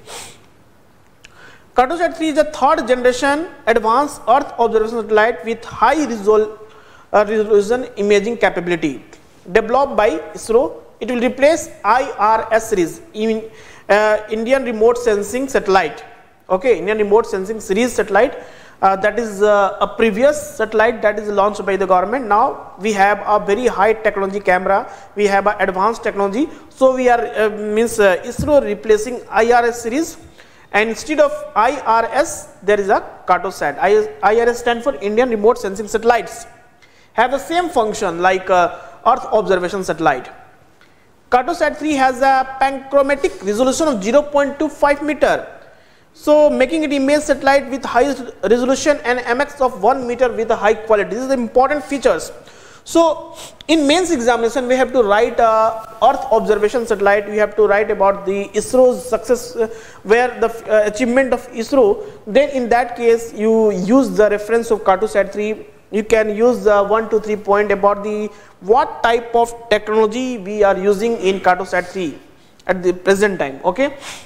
Cartosat three is a third generation advanced earth observation satellite with high resolution Uh, resolution imaging capability developed by ISRO. It will replace I R S series, in, uh, Indian remote sensing satellite. Okay, Indian remote sensing series satellite uh, that is uh, a previous satellite that is launched by the government. Now we have a very high technology camera, we have a advanced technology. So we are uh, means uh, ISRO replacing I R S series, and instead of I R S there is a Cartosat. I R S stand for Indian remote sensing satellites, have the same function like uh, earth observation satellite. Cartosat three has a panchromatic resolution of zero point two five meter, so making it image satellite with high resolution and M X of one meter with a high quality. This is the important features. So in mains examination we have to write a earth observation satellite, we have to write about the ISRO's success, uh, where the uh, achievement of ISRO. Then in that case you use the reference of Cartosat three. You can use the one to three point about the what type of technology we are using in Cartosat three at the present time. Okay,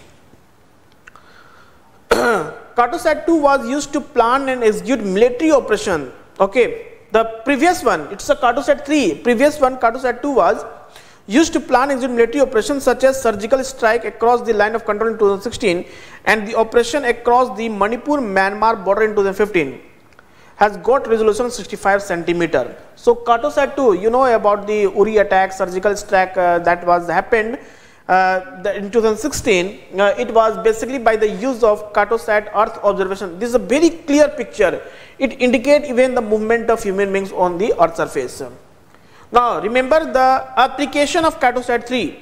Cartosat two was used to plan and execute military operation. Okay, the previous one, it's a Cartosat three, previous one Cartosat two was used to plan execute military operations such as surgical strike across the line of control in two thousand sixteen and the operation across the Manipur-Myanmar border in two thousand fifteen, has got resolution sixty-five centimeter. So Cartosat two, you know about the Uri attack, surgical strike uh, that was happened uh, the, in two thousand sixteen. Uh, it was basically by the use of Cartosat Earth observation. This is a very clear picture. It indicates even the movement of human beings on the Earth surface. Now remember the application of Cartosat three.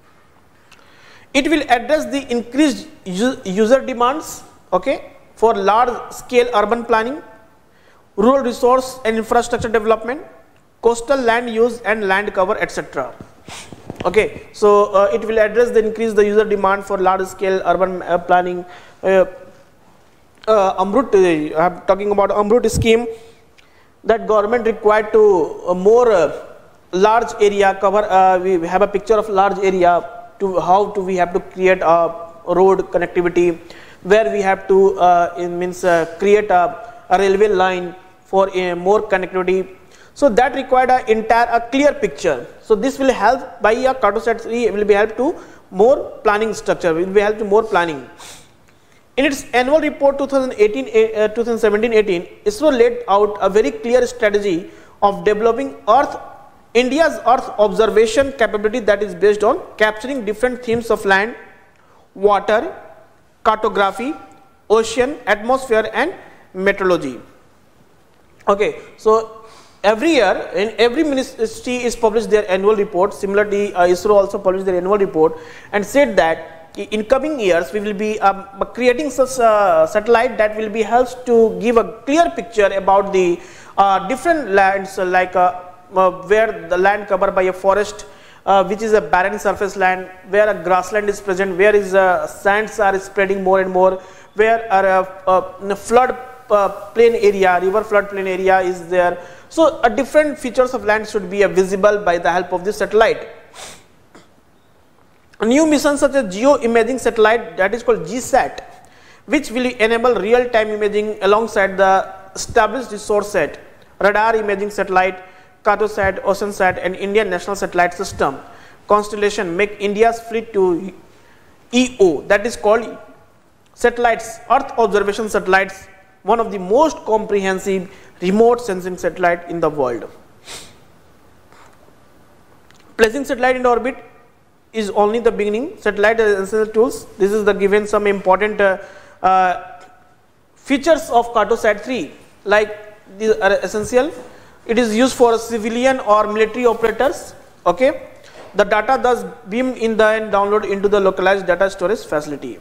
It will address the increased user demands, okay, for large scale urban planning, rural resource and infrastructure development, coastal land use and land cover, et cetera. Okay, so uh, it will address the increase the user demand for large scale urban uh, planning. Uh, uh, Amrut, uh, I am talking about Amrut scheme that government required to uh, more uh, large area cover. Uh, we have a picture of large area to how to we have to create a road connectivity, where we have to uh, it means uh, create a, a railway line for a more connectivity. So that required a entire a clear picture. So this will help by a Cartosat three will be help to more planning structure, will be help to more planning. In its annual report twenty eighteen, uh, twenty seventeen eighteen, ISRO laid out a very clear strategy of developing Earth, India's Earth observation capability that is based on capturing different themes of land, water, cartography, ocean, atmosphere and meteorology. Okay, so every year in every ministry is published their annual report. Similarly, uh, ISRO also published their annual report and said that in coming years we will be um, creating such a satellite that will be helps to give a clear picture about the uh, different lands, uh, like uh, uh, where the land covered by a forest, uh, which is a barren surface land, where a grassland is present, where is uh, sands are spreading more and more, where are uh, uh, flood uh, plain area, river flood plain area is there. So a different features of land should be uh, visible by the help of this satellite. A new mission such as geo imaging satellite, that is called G SAT, which will enable real time imaging alongside the established resource set, radar imaging satellite, Cartosat, OceanSat and Indian National Satellite System constellation, make India's fleet to E O, that is called satellites, Earth observation satellites, one of the most comprehensive remote sensing satellite in the world. Placing satellite in orbit is only the beginning. Satellite essential tools. This is the given some important uh, uh, features of Cartosat three, like these are essential. It is used for civilian or military operators. Okay, the data thus beamed in the and download into the localized data storage facility.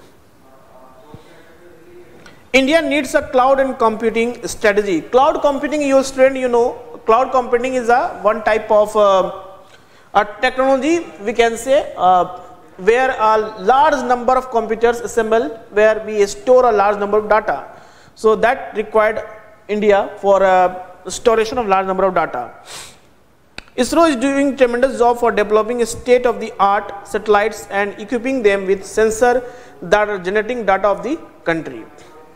India needs a cloud and computing strategy. Cloud computing, you student, you know, cloud computing is a one type of uh, a technology, we can say, uh, where a large number of computers assemble, where we store a large number of data. So that required India for uh, storation of large number of data. ISRO is doing tremendous job for developing a state of the art satellites and equipping them with sensor that are generating data of the country.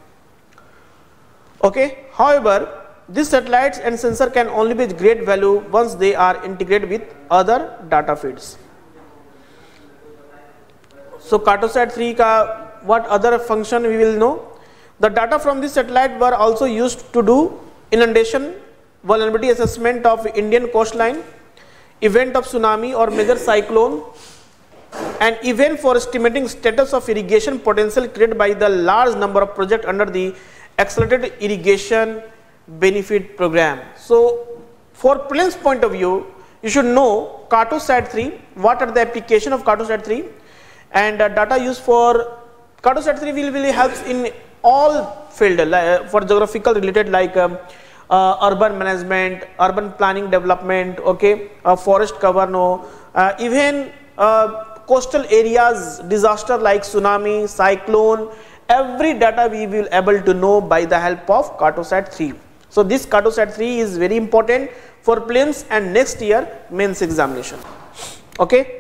Okay, however, these satellites and sensor can only be great value once they are integrated with other data feeds. So Cartosat three ka what other function we will know. The data from this satellite were also used to do inundation, vulnerability assessment of Indian coastline, event of tsunami or major cyclone, and event for estimating status of irrigation potential created by the large number of projects under the accelerated irrigation benefit program. So for prelims point of view, you should know Cartosat three, what are the application of Cartosat three, and uh, data used for Cartosat three will really helps in all field uh, for geographical related, like um, uh, urban management, urban planning development, okay, uh, forest cover, no, uh, even uh, coastal areas disaster like tsunami, cyclone, every data we will able to know by the help of Cartosat three. So this Cartosat three is very important for prelims and next year mains examination. Okay.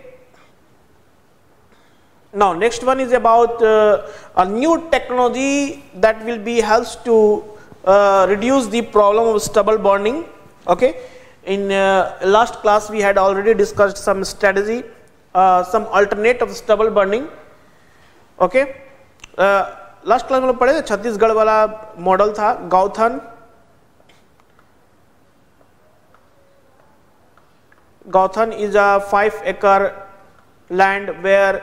Now next one is about uh, a new technology that will be helps to uh, reduce the problem of stubble burning. Okay, in uh, last class we had already discussed some strategy, uh, some alternate of stubble burning. Okay, uh, last class में लोग पढ़े छत्तीसगढ़ वाला model था गौथन. Gautham is a five acre land where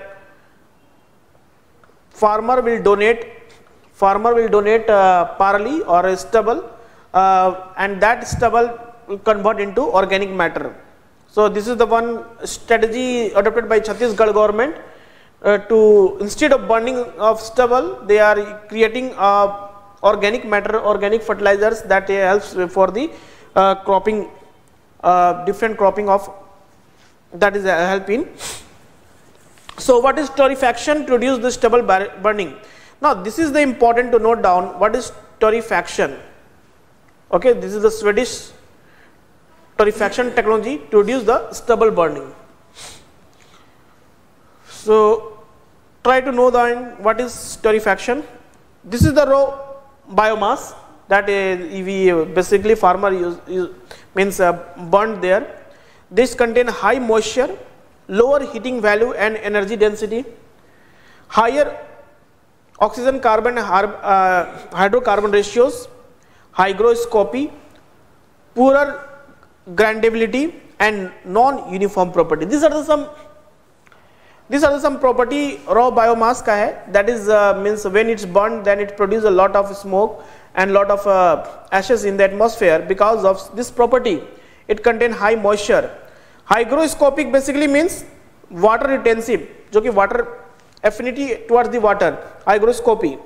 farmer will donate farmer will donate uh, parley or a stubble, uh, and that stubble will convert into organic matter. So this is the one strategy adopted by Chhattisgarh government uh, to, instead of burning of stubble, they are creating uh, organic matter, organic fertilizers that uh, helps for the uh, cropping. Uh, different cropping of that is a help in. So what is torrefaction? To reduce the stubble burning. Now this is the important to note down. What is torrefaction? Okay, this is the Swedish torrefaction technology to reduce the stubble burning. So try to know then what is torrefaction. This is the raw biomass that uh, we uh, basically farmer use, use means uh, burned there. This contain high moisture, lower heating value and energy density, higher oxygen carbon uh, hydrocarbon ratios, hygroscopy, poorer grindability and non-uniform property. These are the some these are the some property raw biomass ka hai, that is uh, means when it's burned then it produces a lot of smoke and lot of uh, ashes in the atmosphere. Because of this property it contain high moisture. Hygroscopic basically means water retentive, जो कि water affinity towards the water, hygroscopy.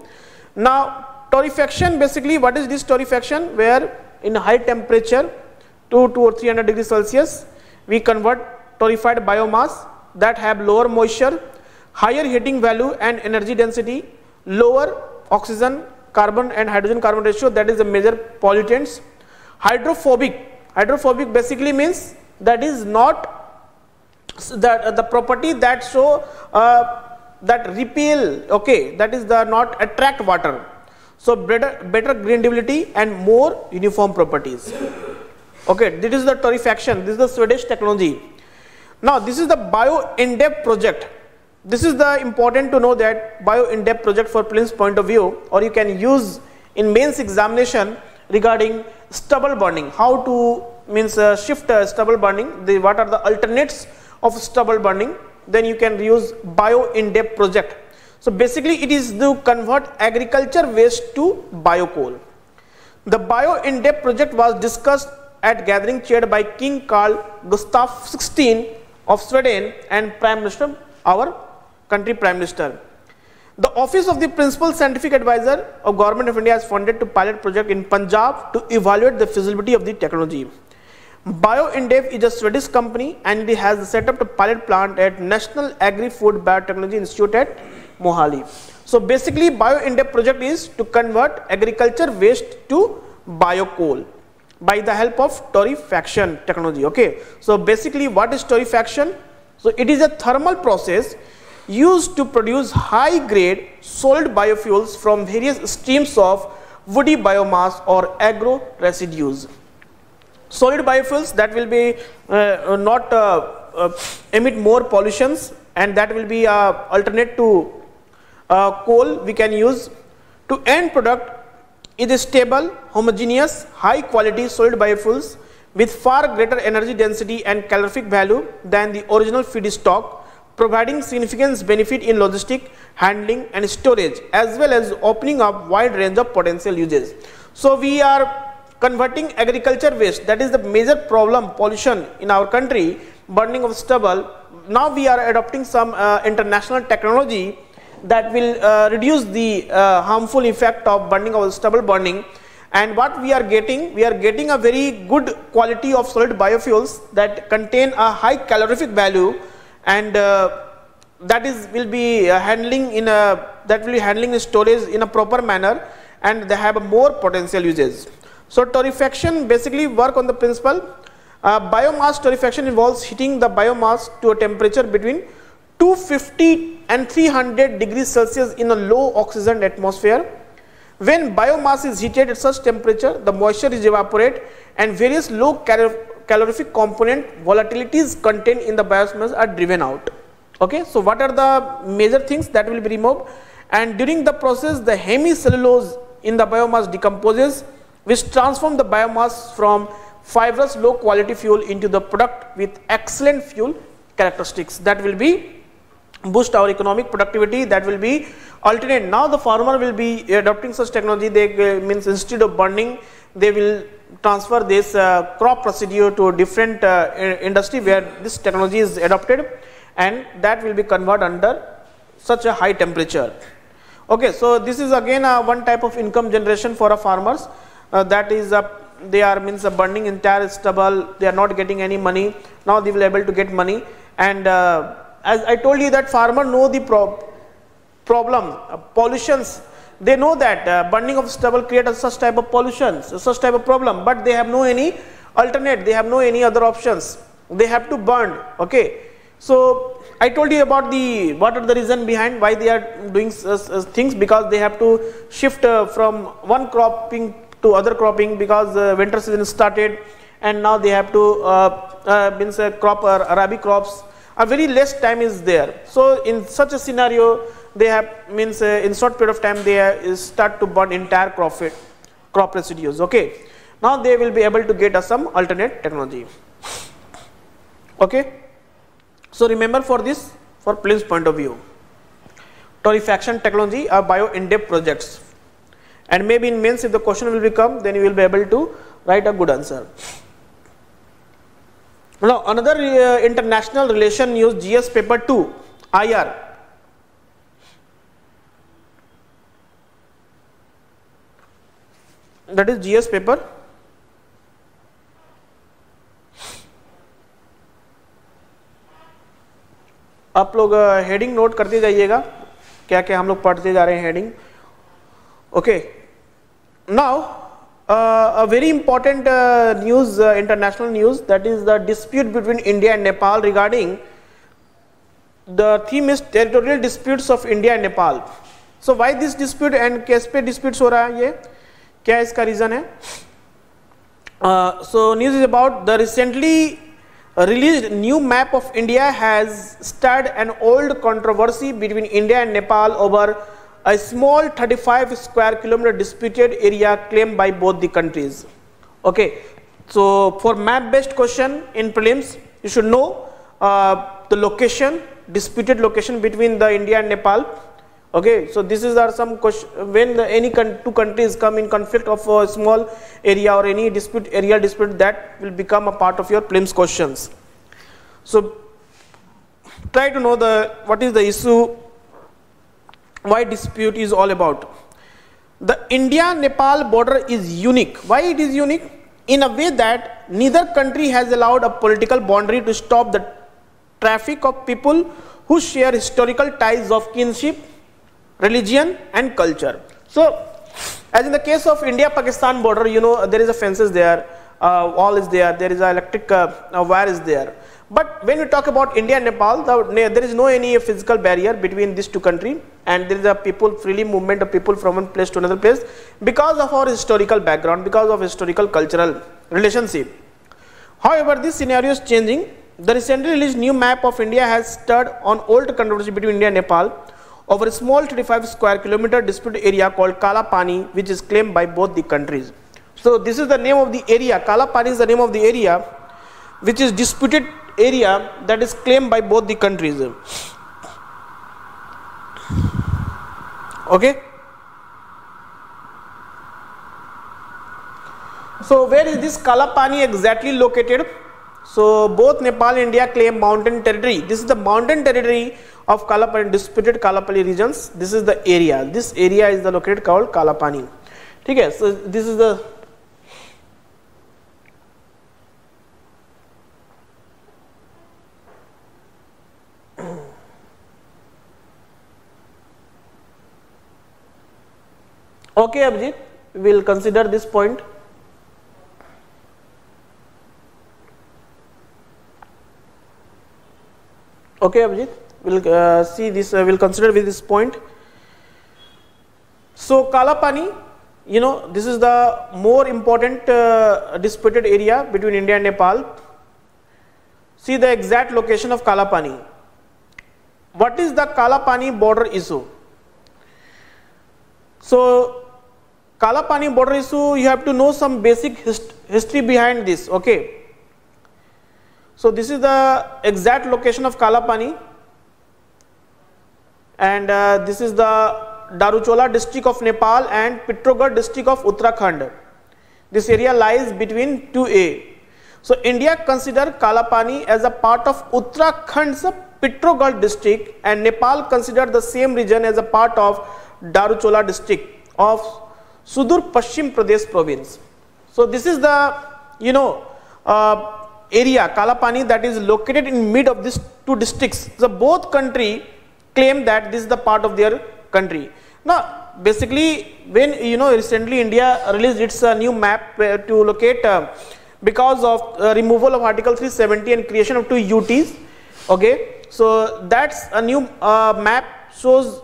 Now torrefaction, basically what is this torrefaction? Where in high temperature two to three hundred degrees Celsius we convert torrefied biomass that have lower moisture, higher heating value and energy density, lower oxygen carbon and hydrogen carbon ratio, that is the major pollutants. Hydrophobic, hydrophobic basically means that is not that uh, the property that show uh, that repel, okay, that is the not attract water. So better better grindability and more uniform properties. Okay, this is the torrefaction. This is the Swedish technology. Now this is the bio-in-depth project. This is the important to know that bio-in-depth project for prelims point of view, or you can use in mains examination regarding stubble burning. How to means uh, shift uh, stubble burning. The what are the alternates of stubble burning? Then you can use bio-in-depth project. So basically it is to convert agriculture waste to biocoal. The bio-in-depth project was discussed at gathering chaired by King Carl Gustaf the sixteenth of Sweden and Prime Minister, our country Prime Minister. The Office of the Principal Scientific Advisor of Government of India has funded a pilot project in Punjab to evaluate the feasibility of the technology. Bio-in-depth is a Swedish company and it has set up a pilot plant at National Agri-Food Biotechnology Institute at Mohali. So basically bio-in-depth project is to convert agriculture waste to biocoal by the help of torrefaction technology. Okay, so basically what is torrefaction? So it is a thermal process used to produce high grade solid biofuels from various streams of woody biomass or agro residues. Solid biofuels that will be uh, not uh, uh, emit more pollutions, and that will be uh, alternate to uh, coal we can use. To end product is a stable, homogeneous, high quality solid biofuels with far greater energy density and calorific value than the original feedstock, providing significant benefit in logistic, handling and storage, as well as opening up wide range of potential uses. So we are converting agriculture waste, that is the major problem, pollution in our country, burning of stubble. Now we are adopting some uh, international technology that will uh, reduce the uh, harmful effect of burning of stubble burning. And what we are getting, we are getting a very good quality of solid biofuels that contain a high calorific value, and uh, that is will be uh, handling in a that will be handling the storage in a proper manner, and they have a more potential uses. So torrefaction basically work on the principle. Uh, biomass torrefaction involves heating the biomass to a temperature between two fifty and three hundred degrees Celsius in a low oxygen atmosphere. When biomass is heated at such temperature, the moisture is evaporated and various low calorific component volatilities contained in the biomass are driven out. Okay, so what are the major things that will be removed? And during the process, the hemicellulose in the biomass decomposes, which transform the biomass from fibrous low quality fuel into the product with excellent fuel characteristics. That will be boost our economic productivity. That will be alternate. Now the farmer will be adopting such technology. They uh, means instead of burning, they will transfer this uh, crop residue to a different uh, industry where this technology is adopted, and that will be converted under such a high temperature. Okay, so this is again uh, one type of income generation for a farmers. Uh, that is uh, they are means uh, burning entire stubble. They are not getting any money. Now they will able to get money. And uh, as I told you that farmer know the pro problem uh, pollutions. They know that uh, burning of stubble creates such type of pollutions, such type of problem, but they have no any alternate. They have no any other options. They have to burn. Okay. So I told you about the what are the reason behind why they are doing uh, uh, things, because they have to shift uh, from one cropping to other cropping because uh, winter season started, and now they have to uh, uh, means uh, crop uh, rabi crops. A very less time is there. So in such a scenario, they have means uh, in short period of time they uh, start to burn entire crop crop residues. Okay. Now they will be able to get uh, some alternate technology. Okay. So remember for this, for prelims point of view, torrefaction technology are bio in-depth projects, and maybe in mains if the question will become, then you will be able to write a good answer. Now another uh, international relation news, G S paper two, I R. That is G S paper. आप लोग heading note करते जाइएगा, क्या क्या हम लोग पढ़ते जा रहे हैं heading. Okay, now a very important uh, news, uh, international news, that is the dispute between India and Nepal regarding the theme is territorial disputes of India and Nepal. So why this dispute and किस पे disputes हो रहा है, ये क्या इसका reason है? Uh, so news is about the recently released new map of India has stirred an old controversy between India and Nepal over a small thirty-five square kilometer disputed area claimed by both the countries. Okay, so for map based question in prelims, you should know uh, the location, disputed location between the India and Nepal. Okay, so this is are some question when the, any con two countries come in conflict of a small area or any dispute area dispute, that will become a part of your prelims questions. So try to know the what is the issue, why dispute is all about. The India-Nepal border is unique. Why it is unique? In a way that neither country has allowed a political boundary to stop the traffic of people who share historical ties of kinship, religion and culture. So as in the case of India-Pakistan border, you know, there is a fences there, uh, wall is there, there is a electric uh, uh, wire is there. But when we talk about India and Nepal, the, there is no any physical barrier between these two countries, and there is a people freely movement of people from one place to another place because of our historical background, because of historical cultural relationship. However, this scenario is changing. The recently released new map of India has stirred on old controversy between India and Nepal over a small thirty-five square kilometer disputed area called Kala Pani, which is claimed by both the countries. So this is the name of the area. Kala Pani is the name of the area which is disputed area that is claimed by both the countries. Okay. So where is this Kala Pani exactly located? So both Nepal and India claim mountain territory. This is the mountain territory of Kala Pani, disputed Kalapani regions. This is the area. This area is the located called Kala Pani. Okay. So this is the okay, Abhijit, we will consider this point. Okay, Abhijit, we will uh, see this, uh, we will consider with this point. So, Kala Pani you know, this is the more important uh, disputed area between India and Nepal. See the exact location of Kalapani. What is the Kalapani border issue? So, Kalapani border issue, you have to know some basic hist history behind this, okay. So, this is the exact location of Kalapani, and uh, this is the Daruchola district of Nepal and Pitrogarh district of Uttarakhand. This area lies between two A. So, India consider Kalapani as a part of Uttarakhand's Pitrogarh district, and Nepal consider the same region as a part of Daruchola district of Sudur Paschim Pradesh province. So, this is the, you know, uh, area Kalapani that is located in mid of these two districts. So, both country claim that this is the part of their country. Now, basically, when you know recently India released its uh, new map uh, to locate uh, because of uh, removal of Article three seventy and creation of two U Ts. Okay, so that's a new uh, map shows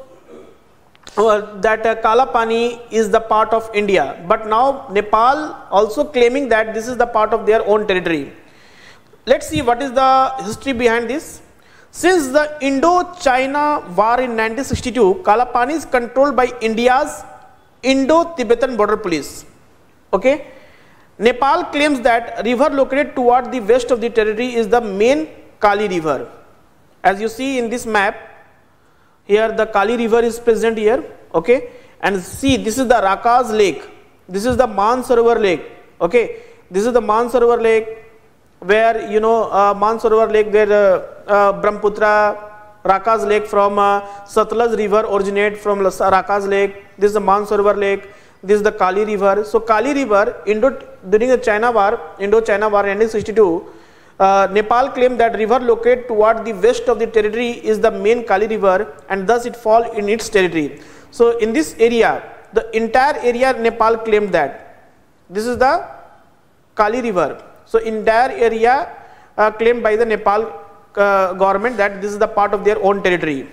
uh, that uh, Kalapani is the part of India, but now Nepal also claiming that this is the part of their own territory. Let's see what is the history behind this. Since the Indo-China War in nineteen sixty-two, Kalapani is controlled by India's Indo-Tibetan Border Police. Okay, Nepal claims that river located toward the west of the territory is the main Kali River. As you see in this map, here the Kali River is present here. Okay, and see this is the Rakas Lake. This is the Mansarovar Lake. Okay, this is the Mansarovar Lake, where you know uh, Mansarovar Lake, where uh, uh, Brahmaputra, Rakas Lake from uh, Satluj River originate from Rakas Lake. This is the Mansarovar Lake. This is the Kali River. So Kali River, Indo during the China War, Indo-China War nineteen sixty-two, uh, Nepal claimed that river located toward the west of the territory is the main Kali River, and thus it fall in its territory. So in this area, the entire area Nepal claimed that this is the Kali River. So entire area uh, claimed by the Nepal uh, government that this is the part of their own territory,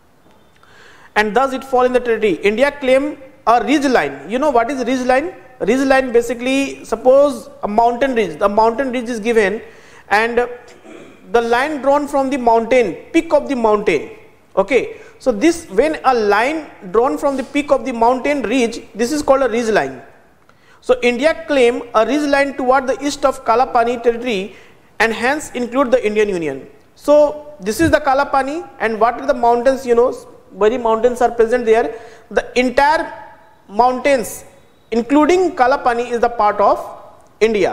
and thus it fall in the territory. India claim a ridge line. You know what is ridge line? Ridge line basically, suppose a mountain ridge. The mountain ridge is given, and the line drawn from the mountain, peak of the mountain. Okay, so this, when a line drawn from the peak of the mountain ridge, this is called a ridge line. So India claim a ridge line toward the east of Kalapani territory, and hence include the Indian Union. So this is the Kalapani, and what are the mountains? You know, many mountains are present there. The entire mountains, including Kalapani, is the part of India.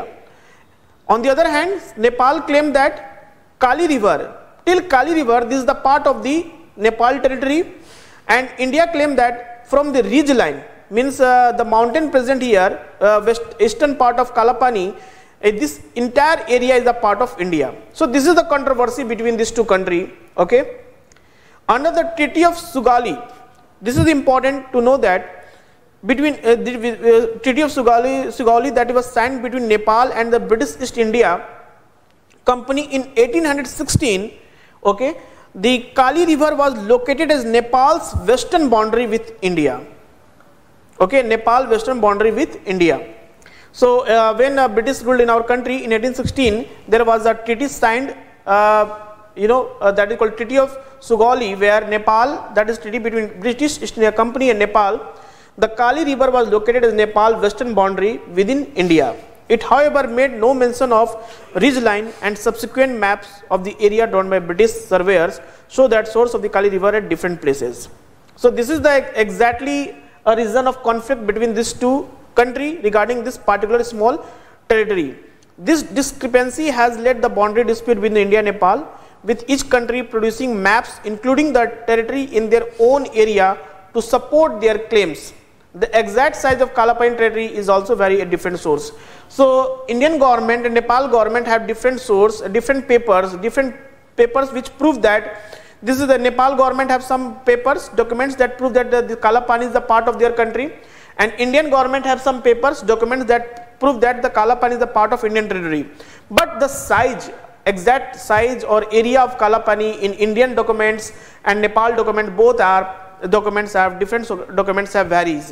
On the other hand, Nepal claimed that Kali River, till Kali River, this is the part of the Nepal territory, and India claimed that from the ridge line, means uh, the mountain present here, uh, west eastern part of Kalapani, uh, this entire area is a part of India. So this is the controversy between these two countries. Okay, under the Treaty of Sugali, this is important to know that between uh, the uh, Treaty of Sugali, Sugali that was signed between Nepal and the British East India Company in eighteen sixteen. Okay, the Kali River was located as Nepal's western boundary with India. Okay, Nepal western boundary with India. So uh, when uh, British ruled in our country in eighteen sixteen, there was a treaty signed, uh, you know, uh, that is called Treaty of Sugali, where Nepal, that is treaty between British East India Company and Nepal, the Kali River was located as Nepal western boundary within India. It however made no mention of ridge line, and subsequent maps of the area drawn by British surveyors show that source of the Kali River at different places. So this is the exactly a reason of conflict between these two countries regarding this particular small territory. This discrepancy has led the boundary dispute between India and Nepal, with each country producing maps including the territory in their own area to support their claims. The exact size of Kalapani territory is also very a different source. So Indian government and Nepal government have different source, different papers, different papers which prove that this is the Nepal government have some papers, documents that prove that the, the Kalapani is a part of their country, and Indian government have some papers, documents that prove that the Kalapani is a part of Indian territory. But the size, exact size or area of Kalapani in Indian documents and Nepal document, both are documents have different, so documents have varies.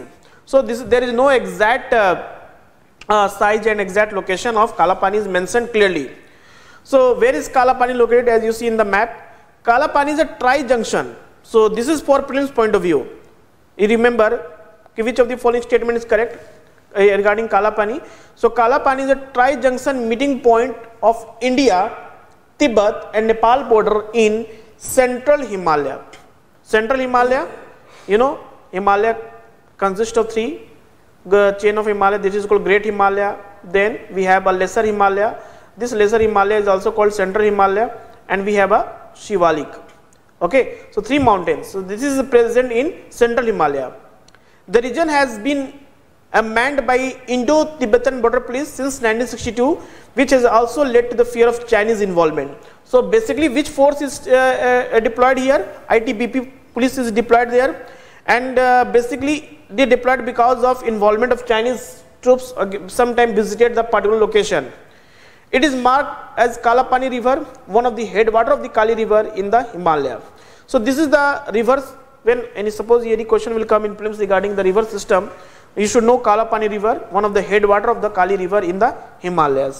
So this there is no exact uh, uh, size and exact location of Kalapani is mentioned clearly. So where is Kalapani located? As you see in the map, Kalapani is a tri-junction. So this is for prelims point of view. You remember which of the following statement is correct uh, regarding Kalapani. So Kalapani is a tri-junction meeting point of India, Tibet and Nepal border in central Himalaya. Central Himalaya, you know, Himalaya consists of three, the chain of Himalaya. This is called Great Himalaya. Then we have a Lesser Himalaya. This Lesser Himalaya is also called Central Himalaya, and we have a Shivalik. Okay, so three mountains. So this is present in Central Himalaya. The region has been manned by Indo-Tibetan border police since nineteen sixty-two, which has also led to the fear of Chinese involvement. So basically, which force is uh, uh, deployed here? I T B P police is deployed there, and uh, basically they deployed because of involvement of Chinese troops. Uh, sometime visited the particular location. It is marked as Kalapani river, one of the headwater of the Kali river in the Himalaya. So this is the rivers. When any suppose any question will come in prelims regarding the river system, you should know Kalapani river, one of the headwater of the Kali river in the Himalayas.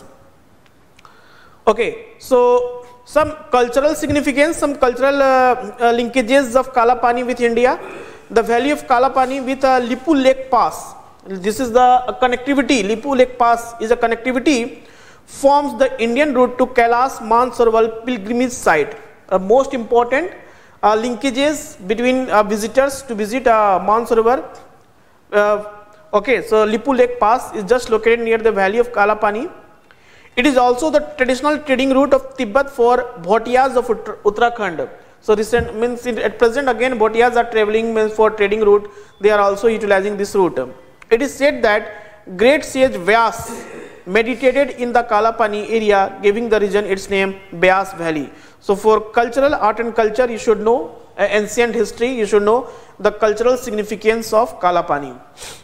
Okay, so some cultural significance, some cultural uh, uh, linkages of Kalapani with India. The value of Kalapani with uh, Lipu Lake Pass. This is the uh, connectivity. Lipu Lake Pass is a connectivity, forms the Indian route to Kailash Mansarovar pilgrimage site. Uh, most important uh, linkages between uh, visitors to visit uh, Mansarovar. Uh, okay, so Lipu Lake Pass is just located near the valley of Kalapani. It is also the traditional trading route of Tibet for Bhotiyas of Uttarakhand. So recent means at present again Bhotiyas are traveling means for trading route. They are also utilizing this route. It is said that great sage Vyas meditated in the Kalapani area, giving the region its name Vyas Valley. So for cultural art and culture, you should know uh, ancient history. You should know the cultural significance of Kalapani.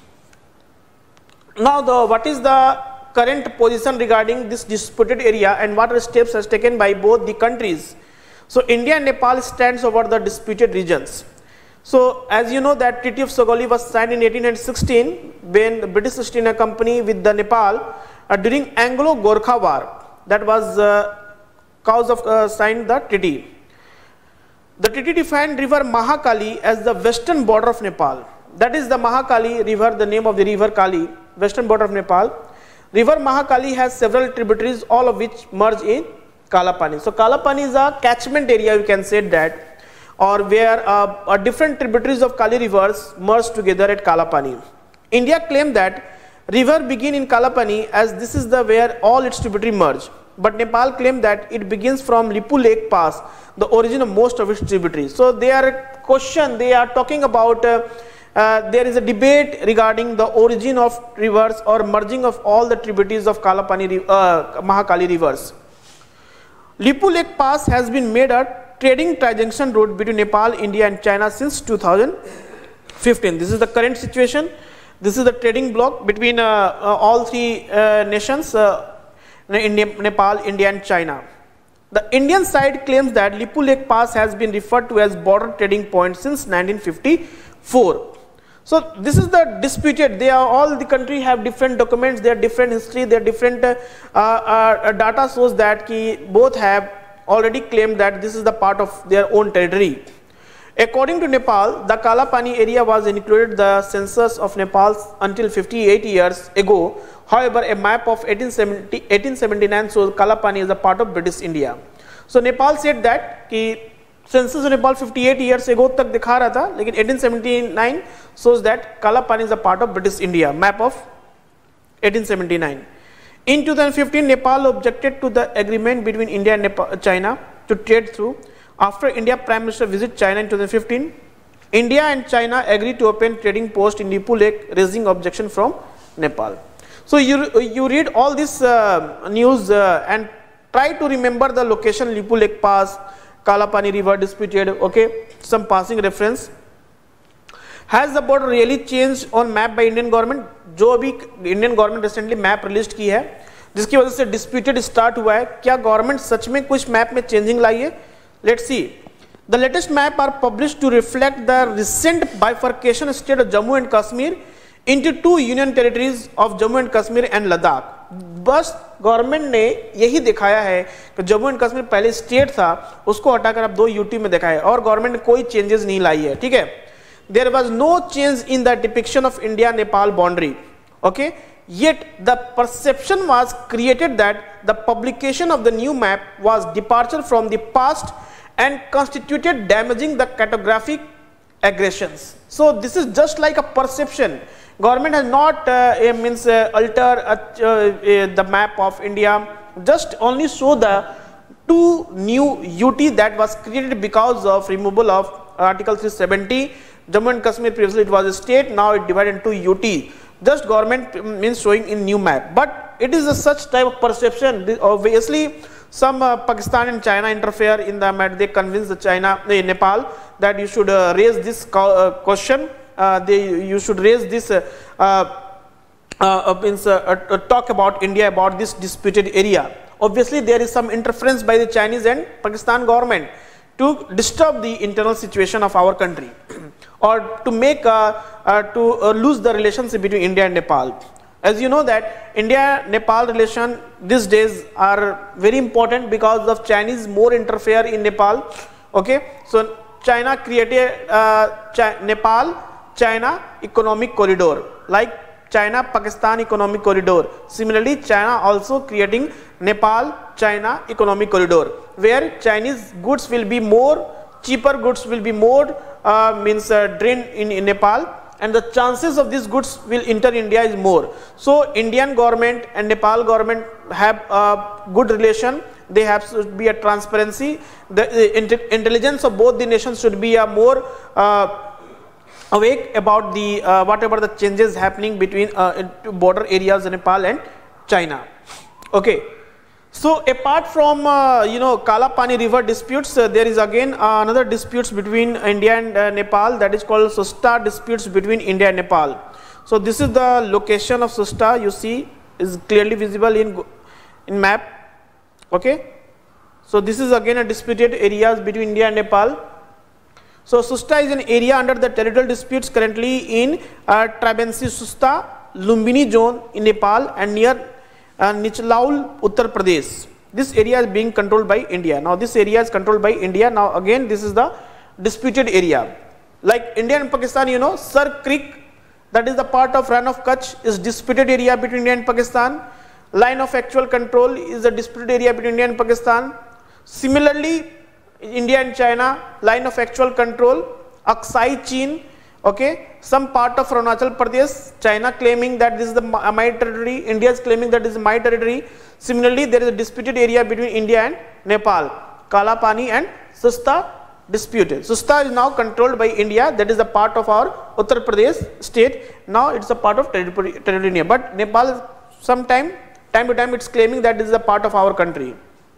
Now, the what is the current position regarding this disputed area and what are steps has taken by both the countries? So India and Nepal stands over the disputed regions. So as you know that Treaty of Sugauli was signed in eighteen sixteen when the British East India Company with the Nepal uh, during Anglo-Gorkha War. That was uh, cause of uh, signed the treaty. The treaty defined river Mahakali as the western border of Nepal. That is the Mahakali river, the name of the river Kali, western border of Nepal. River Mahakali has several tributaries, all of which merge in Kalapani. So Kalapani is a catchment area, you can say that, or where uh, uh, different tributaries of Kali rivers merge together at Kalapani. India claimed that river begin in Kalapani as this is the where all its tributaries merge. But Nepal claimed that it begins from Lipu Lake Pass, the origin of most of its tributaries. So they are question, they are talking about uh, uh, there is a debate regarding the origin of rivers or merging of all the tributaries of Kalapani, uh, Mahakali rivers. Lipu Lake Pass has been made a trading tri-junction route between Nepal, India and China since two thousand fifteen. This is the current situation. This is the trading block between uh, uh, all three uh, nations, uh, in Nepal, India and China. The Indian side claims that Lipu Lake Pass has been referred to as border trading point since nineteen fifty-four. So this is the disputed. They are all the country have different documents, their different history, their different uh, uh, data shows that ki both have already claimed that this is the part of their own territory. According to Nepal, the Kalapani area was included the census of Nepal until fifty-eight years ago. However, a map of eighteen seventy-nine shows Kalapani is a part of British India. So Nepal said that ki census of Nepal fifty-eight years ago tak dikha raha tha, lekin eighteen seventy-nine shows that Kalapani is a part of British India. Map of eighteen seventy-nine. In two thousand fifteen, Nepal objected to the agreement between India and Nepal, China to trade through. After India Prime Minister visit China in two thousand fifteen, India and China agreed to open trading post in Lipu Lake, raising objection from Nepal. So you, you read all this uh, news uh, and try to remember the location Lipu Lake Pass, Kalapani river disputed, okay, some passing reference. Has the border really changed on map by Indian government? जो अभी Indian government recently map released की है, जिसकी वजह से disputed start हुआ है, क्या government सच में कुछ map में changing लाई है? Let's see. The latest map are published to reflect the recent bifurcation state of Jammu and Kashmir into two union territories of Jammu and Kashmir and Ladakh. बस government ने यही दिखाया है कि जम्मू एंड कश्मीर पहले state था, उसको हटाकर अब दो यूटी में दिखाया है, और गवर्नमेंट ने कोई चेंजेस नहीं लाई है, ठीक है. There was no change in the depiction of India Nepal boundary, okay. Yet the perception was created that the publication of the new map was departure from the past and constituted damaging the cartographic aggressions. So this is just like a perception. Government has not uh, means uh, alter uh, uh, the map of India, just only show the two new U T that was created because of removal of Article three seventy. Jammu and Kashmir previously it was a state, now it divided into U T. Just government means showing in new map, but it is a such type of perception. Obviously some uh, Pakistan and China interfere in the map. They convince the China, uh, Nepal that you should uh, raise this uh, question. Uh, they you should raise this uh, uh, uh, means uh, uh, talk about India about this disputed area. Obviously there is some interference by the Chinese and Pakistan government to disturb the internal situation of our country or to make uh, uh, to uh, lose the relationship between India and Nepal. As you know that India Nepal relation these days are very important because of Chinese more interfere in Nepal, okay. So China created uh, Chi Nepal China economic corridor, like China Pakistan economic corridor. Similarly China also creating Nepal China economic corridor, where Chinese goods will be more cheaper, goods will be more uh, means uh, drained in, in Nepal, and the chances of these goods will enter India is more. So Indian government and Nepal government have a good relation. They have to be a transparency. The, the intelligence of both the nations should be a more uh, awake about the uh, whatever the changes happening between uh, border areas in Nepal and China. Okay. So apart from uh, you know Kala Pani river disputes, uh, there is again uh, another disputes between India and uh, Nepal, that is called Susta disputes between India and Nepal. So this is the location of Susta, you see is clearly visible in in map, okay. So this is again a disputed areas between India and Nepal. So Susta is an area under the territorial disputes currently in uh, Trabansi Susta, Lumbini zone in Nepal and near uh, Nichlaul, Uttar Pradesh. This area is being controlled by India. Now this area is controlled by India. Now again this is the disputed area. Like India and Pakistan, you know, Sar Creek, that is the part of Rann of Kutch, is disputed area between India and Pakistan. Line of actual control is a disputed area between India and Pakistan. Similarly, India and China, line of actual control, Aksai Chin, okay, some part of Arunachal Pradesh, China claiming that this is the my territory, India is claiming that this is my territory. Similarly, there is a disputed area between India and Nepal, Kala Pani and Susta disputed. Susta is now controlled by India, that is a part of our Uttar Pradesh state. Now it's a part of territory, territory. But Nepal, sometime, time to time, it's claiming that this is a part of our country.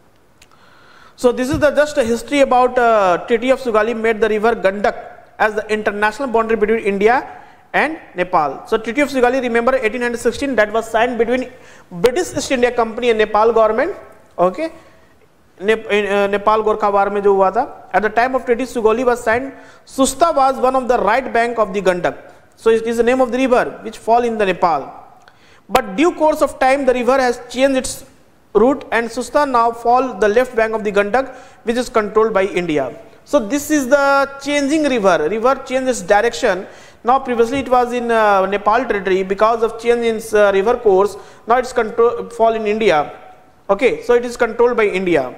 So this is the just a history about uh, Treaty of Sugali made the river Gandak as the international boundary between India and Nepal. So Treaty of Sugali, remember eighteen sixteen, that was signed between British East India Company and Nepal government, okay. Nep uh, Nepal Gorkha War mein jo hua tha. At the time of Treaty Sugali was signed, Susta was one of the right bank of the Gandak. So it is the name of the river which fall in the Nepal. But due course of time, the river has changed its route and Susta now fall the left bank of the Gandak, which is controlled by India. So this is the changing river, river change its direction. Now previously it was in uh, Nepal territory, because of change in uh, river course, now it's control fall in India, okay. So it is controlled by India.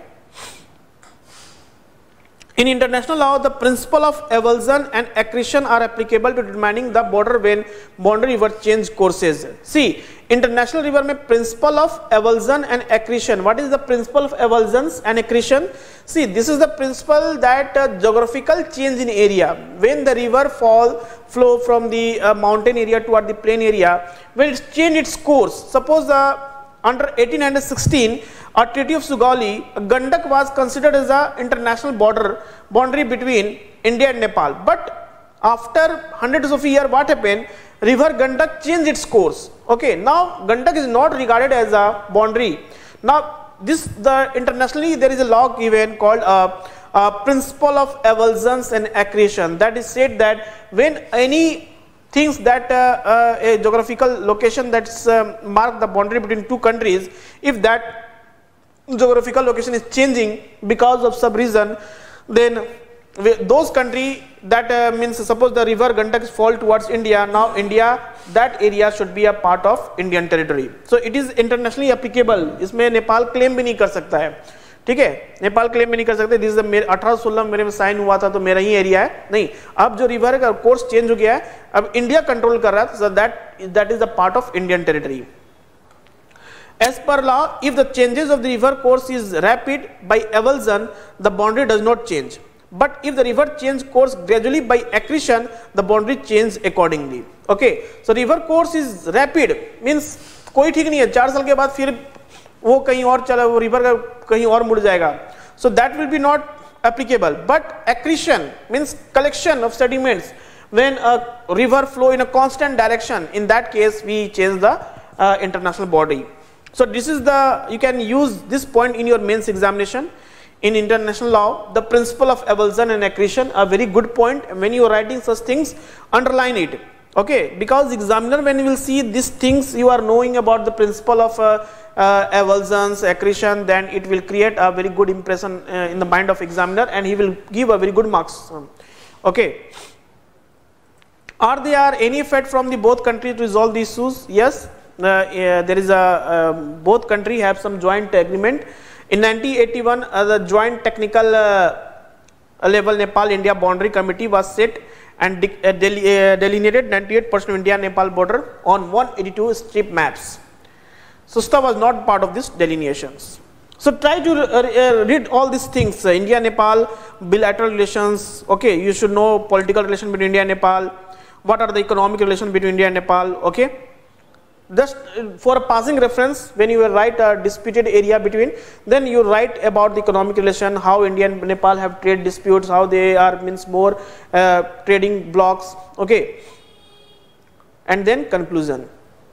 In international law, the principle of avulsion and accretion are applicable to determining the border when boundary river change courses. See, international river में principle of avulsion and accretion. What is the principle of avulsions and accretion? See, this is the principle that uh, geographical change in area, when the river fall flow from the uh, mountain area toward the plain area, when it change its course. Suppose uh, under eighteen sixteen, a Treaty of Sugali, Gandak was considered as a international border boundary between India and Nepal. But after hundreds of years, what happened? River Gandak changed its course. Okay, now Gandak is not regarded as a boundary. Now this the internationally there is a law given called a, a principle of avulsions and accretion, that is said that when any things that uh, uh, a geographical location that's uh, mark the boundary between two countries, if that geographical location is changing because of some reason, then those country that uh, means suppose the river Gandak fall towards India, now India that area should be a part of Indian territory. So it is internationally applicable. इसमें Nepal claim भी नहीं कर सकता है, ठीक है, Nepal claim भी नहीं कर सकते. दिस इज अठारह सोलह मेरे में साइन हुआ था तो मेरा ही एरिया है, नहीं. अब जो रिवर का कोर्स चेंज हो गया है, अब इंडिया कंट्रोल कर रहा है, so that that is the part of Indian territory. As per law, if the changes of the river course is rapid by avulsion, the boundary does not change. But if the river change course gradually by accretion, the boundary change accordingly. Okay, so river course is rapid means कोई ठीक नहीं है, चार साल के बाद फिर वो कहीं और चला, वो रिवर का कहीं और मुड़ जाएगा. So that will be not applicable. But accretion means collection of sediments when a river flow in a constant direction. In that case, we change the uh, international body. So this is the, you can use this point in your mains examination. In international law, the principle of avulsion and accretion are very good point. When you are writing such things, underline it. Okay, because examiner when you will see these things, you are knowing about the principle of uh, uh, avulsions, accretion, then it will create a very good impression uh, in the mind of examiner, and he will give a very good marks. Okay. Are there any effect from the both countries to resolve the issues? Yes. Uh, uh, there is a uh, both country have some joint agreement. In nineteen eighty-one, uh, the joint technical uh, level Nepal India boundary committee was set and de uh, del uh, delineated ninety-eight percent of India Nepal border on one eighty-two strip maps. Susta was not part of this delineations. So try to uh, uh, read all these things. Uh, India Nepal bilateral relations. Okay, you should know political relation between India and Nepal. What are the economic relations between India and Nepal? Okay. Just for a passing reference, when you write a disputed area between, then you write about the economic relation, how India and Nepal have trade disputes, how they are means more uh, trading blocks. Okay, and then conclusion.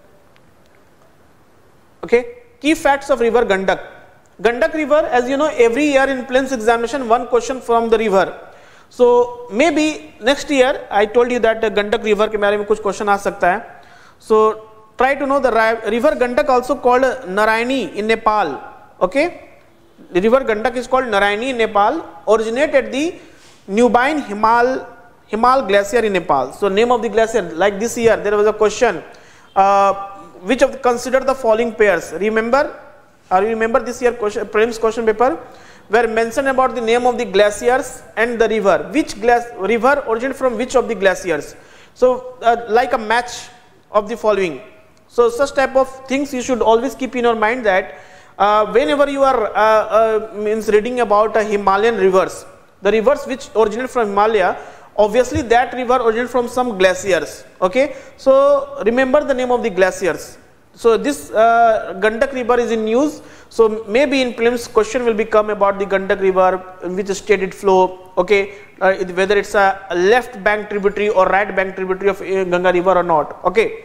Okay, key facts of river Gandak. Gandak river, as you know, every year in prelims examination, one question from the river. So maybe next year, I told you that the Gandak river के बारे में कुछ question आ सकता है. So try to know the river Gandak, also called Narayani in Nepal. Okay, the river Gandak is called Narayani in Nepal, originated at the Nubine Himal Himal glacier in Nepal. So name of the glacier, like this year there was a question, uh, which of the, consider the following pairs. Remember, or you remember this year question, prelims question paper, where mentioned about the name of the glaciers and the river. Which glass river originated from which of the glaciers? So uh, like a match of the following. So such type of things you should always keep in your mind, that uh, whenever you are uh, uh, means reading about uh, Himalayan rivers, the rivers which originate from Himalaya, obviously that river originated from some glaciers. Okay, so remember the name of the glaciers. So this uh, Gandak river is in news. So maybe in prelims question will become about the Gandak river, in which state it flow. Okay, uh, whether it's a left bank tributary or right bank tributary of uh, Ganga river or not. Okay.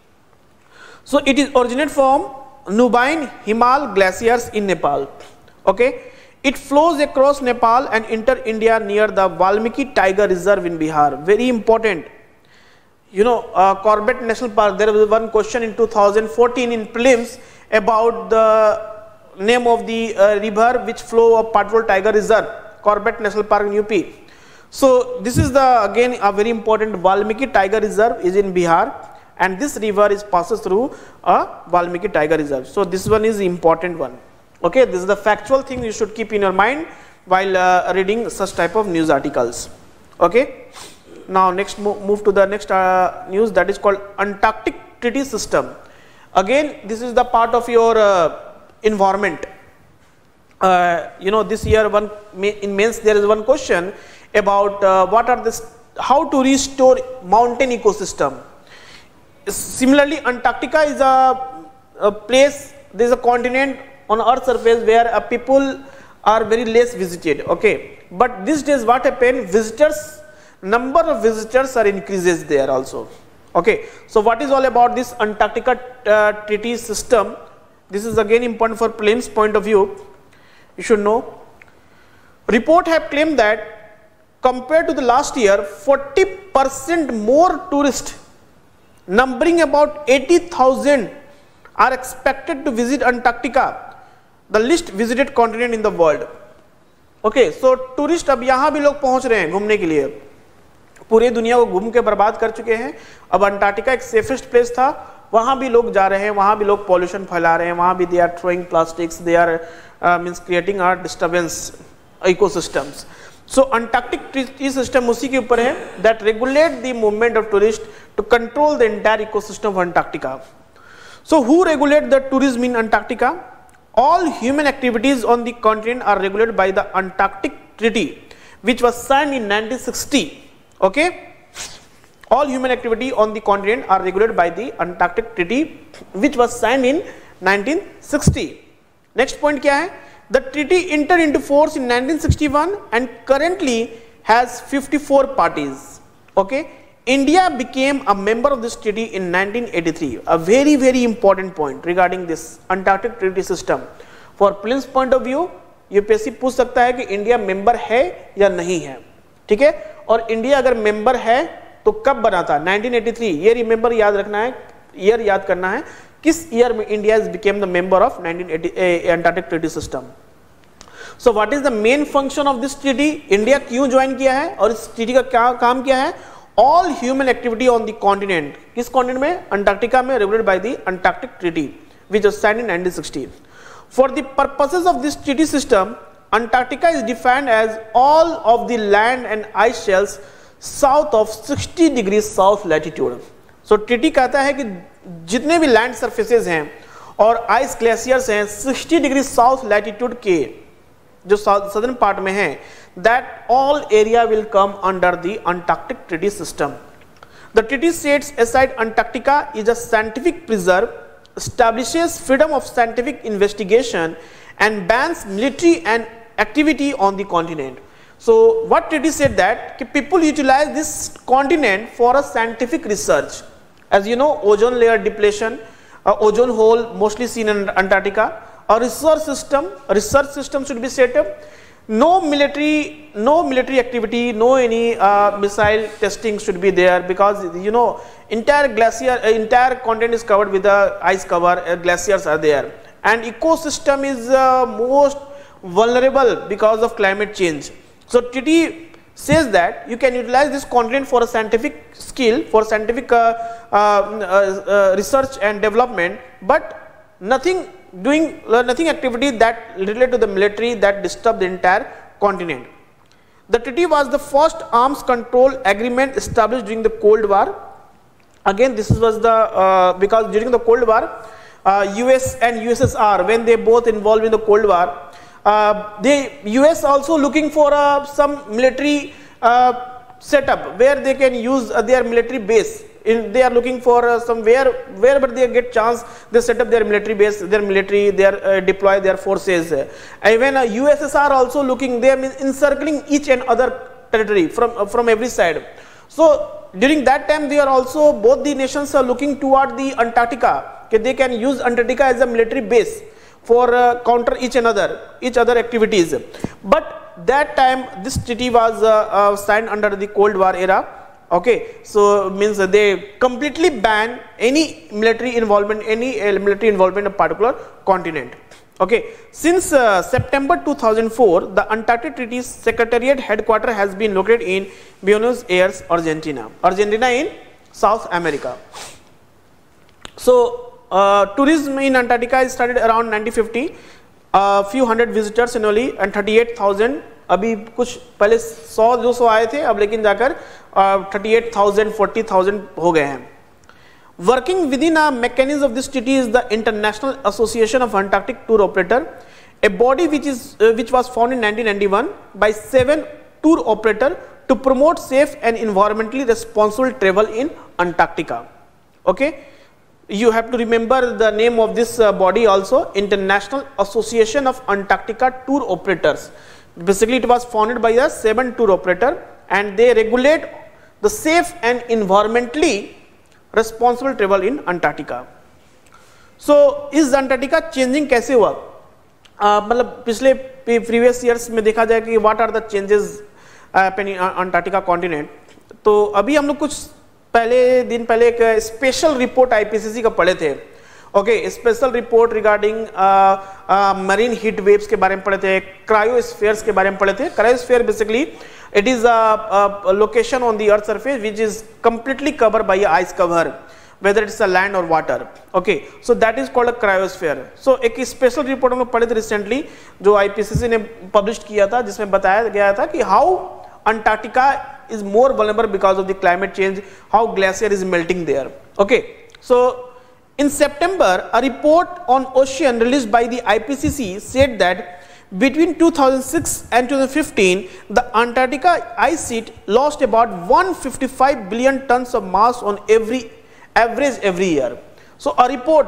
So it is originated from Nubine Himal glaciers in Nepal. Okay, it flows across Nepal and enter India near the Valmiki Tiger Reserve in Bihar. Very important. You know, uh, Corbett National Park. There was one question in two thousand fourteen in prelims about the name of the uh, river which flow of Patrol Tiger Reserve, Corbett National Park in U P. So this is the again a very important Valmiki Tiger Reserve is in Bihar. And this river is passes through a Valmiki Tiger Reserve. So this one is important one. Okay, this is the factual thing you should keep in your mind while uh, reading such type of news articles. Okay. Now next move, move to the next uh, news, that is called Antarctic Treaty System. Again, this is the part of your uh, environment. Uh, you know, this year one in mains there is one question about uh, what are this, how to restore mountain ecosystem. Similarly, Antarctica is a, a place, there is a continent on earth's surface where uh, people are very less visited. Okay, but these days what happened, visitors, number of visitors are increases there also. Okay, so what is all about this Antarctica uh, treaty system? This is again important for prelims point of view. You should know. Report have claimed that compared to the last year, forty percent more tourists numbering about eighty thousand are expected to visit Antarctica, the least visited continent in the world. Okay, so tourist अब यहाँ भी लोग पहुँच रहे हैं घूमने के लिए, पूरी दुनिया को घूम के बर्बाद कर चुके हैं. अब अंटार्कटिका एक सेफेस्ट प्लेस था, वहाँ भी लोग जा रहे हैं, वहाँ भी लोग पॉल्यूशन फैला रहे हैं, वहाँ भी they are throwing plastics, they are means creating are disturbance ecosystems. So Antarctic treaty system उसी के ऊपर है, that regulate the movement of tourist to control the entire ecosystem of Antarctica. So who regulate the tourism in Antarctica? All human activities on the continent are regulated by the Antarctic Treaty, which was signed in nineteen sixty. Okay, all human activity on the continent are regulated by the Antarctic Treaty, which was signed in nineteen sixty. Next point क्या है? The treaty entered into force in nineteen sixty-one and currently has fifty-four parties. Okay. India became a member of this treaty in nineteen eighty-three. A very very important point regarding this Antarctic treaty system. For prelims point of view, U P S C पूछ सकता है कि India member है या नहीं है, ठीक है. और इंडिया अगर मेंबर है तो कब बना था? Nineteen eighty three. ये रिमेंबर याद रखना है, ईयर याद करना है, किस ईयर में India became the member of nineteen eighty Antarctic treaty system. So what is the main function of this treaty? India क्यों ज्वाइन किया है और इस ट्रीटी का क्या काम क्या है? All human activity on the continent, किस continent में? अंटार्कटिका में, regulated by the Antarctic Treaty, which was signed in nineteen sixty. For the purposes of this treaty system, Antarctica is defined as all of the land and ice shelves south of sixty degrees south latitude. So treaty कहता है कि जितने भी land surfaces हैं और ice glaciers हैं sixty degrees south latitude के जो southern part में हैं, that all area will come under the Antarctic Treaty system. The treaty sets aside Antarctica is a scientific preserve, establishes freedom of scientific investigation and bans military and activity on the continent. So what treaty said that people utilize this continent for a scientific research. As you know, ozone layer depletion, uh, ozone hole mostly seen in Antarctica. A research system, a research system should be set up. No military, no military activity, no any uh, missile testing should be there, because you know entire glacier, uh, entire continent is covered with the ice cover. Uh, glaciers are there, and ecosystem is uh, most vulnerable because of climate change. So treaty says that you can utilize this continent for a scientific skill, for scientific uh, uh, uh, uh, research and development, but nothing doing uh, nothing activity that related to the military that disturb the entire continent. The treaty was the first arms control agreement established during the Cold War. Again, this was the uh, because during the Cold War, uh, U S and U S S R, when they both involved in the Cold War, uh, the U S also looking for uh, some military uh, setup where they can use uh, their military base. In, they are looking for uh, somewhere wherever they get chance, they set up their military base, their military, they are, uh, deploy their forces. Even uh, U S S R also looking, they are encircling each and other territory from uh, from every side. So during that time, they are also, both the nations are looking toward the Antarctica, okay, they can use Antarctica as a military base for uh, counter each another, each other activities. But that time this treaty was uh, uh, signed under the Cold War era. Okay, so means they completely ban any military involvement, any uh, military involvement in a particular continent. Okay, since uh, September two thousand four, the Antarctic Treaty Secretariat headquarters has been located in Buenos Aires, Argentina. Argentina in South America. So uh, tourism in Antarctica started around nineteen fifty. A uh, few hundred visitors annually and thirty-eight thousand. अभी कुछ पहले सौ दो सौ आए थे, अब लेकिन जाकर thirty eight thousand forty thousand हो गए हैं. Working within a mechanism of this treaty is the international association of Antarctic tour operator, a body which is which was found in nineteen ninety one by seven tour operator to promote safe and environmentally responsible travel in Antarctica. Okay, you have to remember the name of this uh, body also, International Association of Antarctica Tour Operators. Basically it was founded by a seven tour operator and they regulate the safe and environmentally responsible travel in Antarctica. So is Antarctica changing कैसे हुआ? uh, मतलब पिछले previous years में देखा जाए कि what are the changes happening on Antarctica continent. तो अभी हम लोग कुछ पहले दिन पहले एक स्पेशल रिपोर्ट आईपीसीसी का पढ़े थे, okay, special report regarding marine heat waves के बारे में पढ़े थे, क्रायोस्फीयर्स के बारे में पढ़े थे। Cryosphere basically it is a location on the earth surface which is completely covered by ice cover, whether it's a land or water, okay, so that is called a cryosphere. So एक special report हम लोग पढ़े थे recently जो IPCC ने publish किया था, जिसमें बताया गया था कि how Antarctica is more vulnerable because of the climate change, how glacier is melting there, okay. So in September a report on ocean released by the I P C C said that between two thousand six and two thousand fifteen the Antarctica ice sheet lost about one hundred fifty-five billion tons of mass on every average every year. So a report,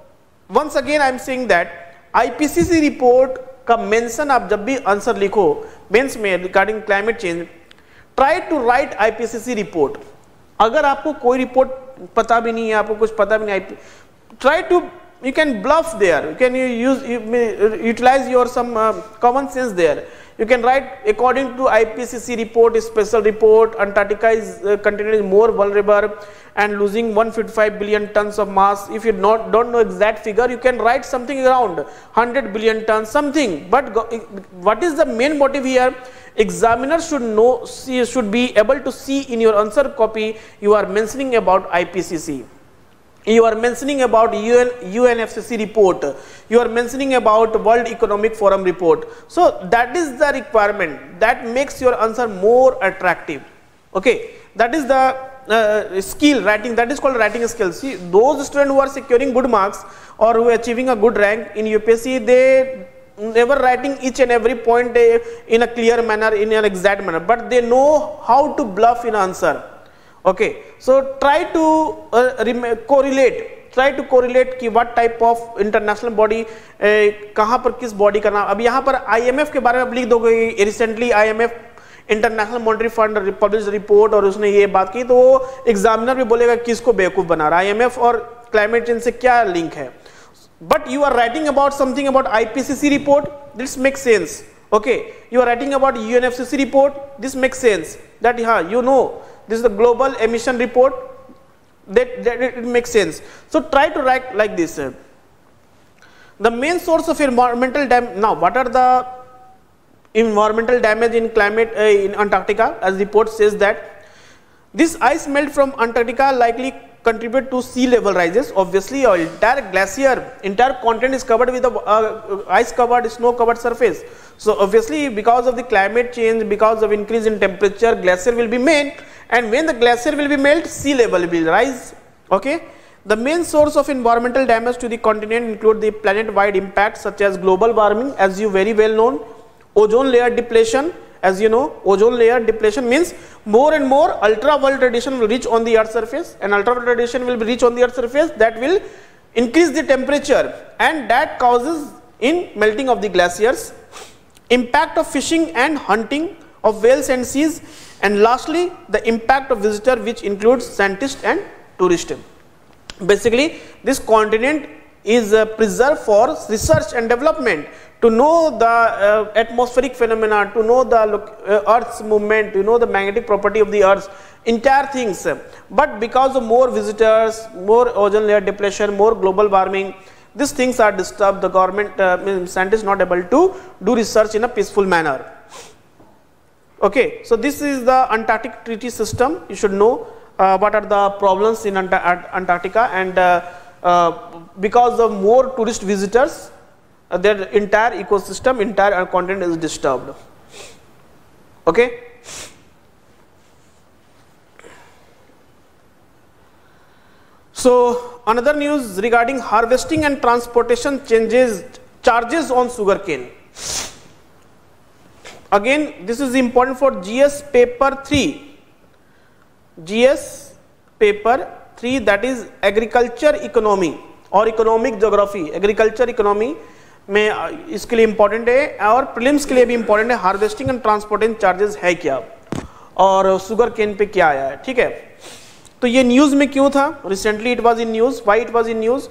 once again I am saying that I P C C report का mention आप जब भी answer लिखो mains में regarding climate change, try to write I P C C report. अगर आपको कोई report पता भी नहीं है, आपको कुछ पता भी नहीं, try to, you can bluff there, you can use, you may utilize your some uh, common sense there. You can write according to I P C C report, special report, Antarctica is uh, continent is more vulnerable and losing one hundred fifty-five billion tons of mass. If you not don't know exact figure, you can write something around one hundred billion tons, something. But go, what is the main motive here? Examiner should know, see, should be able to see in your answer copy you are mentioning about I P C C. You are mentioning about U N, U N F C C report, you are mentioning about World Economic Forum report. So that is the requirement that makes your answer more attractive, okay. That is the uh, skill writing, that is called writing skill. See, those students who are securing good marks or who are achieving a good rank in U P S C, they never writing each and every point in a clear manner, in an exact manner, but they know how to bluff in answer. Okay, so try to uh, correlate, try to correlate कि what type of international body uh, कहाँ पर किस body का नाम. अब यहाँ पर I M F के बारे में आप लिख दोगे, recently I M F international monetary fund publish report और उसने ये बात की, तो वो एग्जामिनर भी बोलेगा किसको बेवकूफ बना रहा है, I M F और क्लाइमेट चेंज से क्या लिंक है. But you are writing about something about I P C C report, this makes sense. Okay, you are writing about U N F C C report, this makes sense. That yeah, you know. This is the global emission report, that, that it makes sense. So try to write like this. The main source of environmental damage. Now what are the environmental damage in climate uh, in Antarctica? As the report says that this ice melt from Antarctica likely contribute to sea level rises. Obviously our entire glacier, entire continent is covered with a uh, ice covered, snow covered surface. So obviously because of the climate change, because of increase in temperature, glacier will be made. And when the glacier will be melt, sea level will rise, okay. The main source of environmental damage to the continent include the planet-wide impacts such as global warming, as you very well know, ozone layer depletion, as you know, ozone layer depletion means more and more ultraviolet radiation will reach on the earth surface, and ultraviolet radiation will be reach on the earth surface, that will increase the temperature, and that causes in melting of the glaciers, impact of fishing and hunting of whales and seas, and lastly the impact of visitor, which includes scientists and tourists. Basically this continent is uh, preserved for research and development, to know the uh, atmospheric phenomena, to know the uh, earth's movement, to know the magnetic property of the earth, entire things. But because of more visitors, more ozone layer depletion, more global warming, these things are disturbed. The government uh, scientists not able to do research in a peaceful manner. Okay, so this is the Antarctic Treaty System. You should know uh, what are the problems in Ant Antarctica, and uh, uh, because of more tourist visitors, uh, their entire ecosystem, entire continent is disturbed. Okay. So another news regarding harvesting and transportation changes charges on sugarcane. Again, this is important for G S paper three. G S paper three, that is agriculture economy और economic geography. Agriculture economy में इसके लिए important है, और prelims के लिए भी important है. Harvesting and transportation charges है क्या, और sugar cane पे क्या आया है, ठीक है. तो ये न्यूज में क्यों था? Recently it was in news. Why it was in news?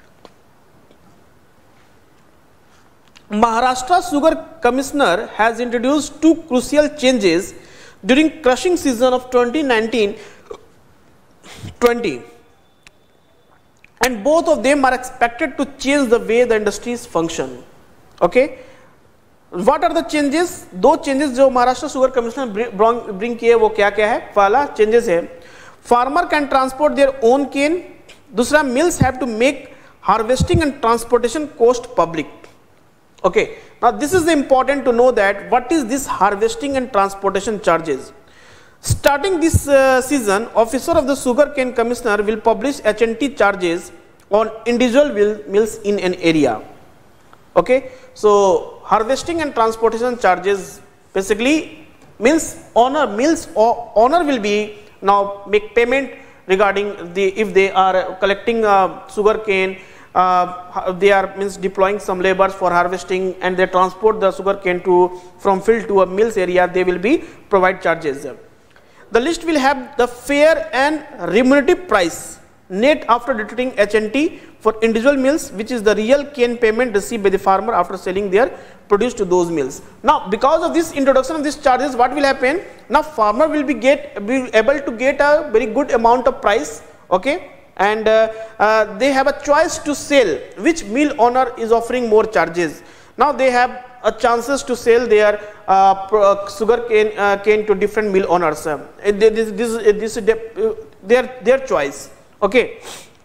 Maharashtra Sugar Commissioner has introduced two crucial changes during crushing season of twenty nineteen twenty. And both of them are expected to change the way the industries function. Okay. What are the changes? दो changes जो Maharashtra sugar commission bring किए वो क्या क्या है? पहला changes है farmer can transport their own cane. दूसरा mills have to make harvesting and transportation cost public. Okay. Now this is important to know that what is this harvesting and transportation charges. Starting this uh, season, officer of the sugar cane commissioner will publish H and T charges on individual mills in an area. Okay. So harvesting and transportation charges basically means owner mills or owner will be now make payment regarding the if they are collecting uh, sugar cane, uh, they are means deploying some laborers for harvesting and they transport the sugar cane to from field to a mills area, they will be provide charges. The list will have the fair and remunerative price net after deducting H and T for individual mills, which is the real cane payment received by the farmer after selling their produce to those mills. Now because of this introduction of these charges, what will happen? Now farmer will be get be able to get a very good amount of price, okay, and uh, uh, they have a choice to sell which mill owner is offering more charges. Now they have a chances to sell their uh, uh, sugar cane, uh, cane to different mill owners. Uh, this this this is uh, their their choice. Okay.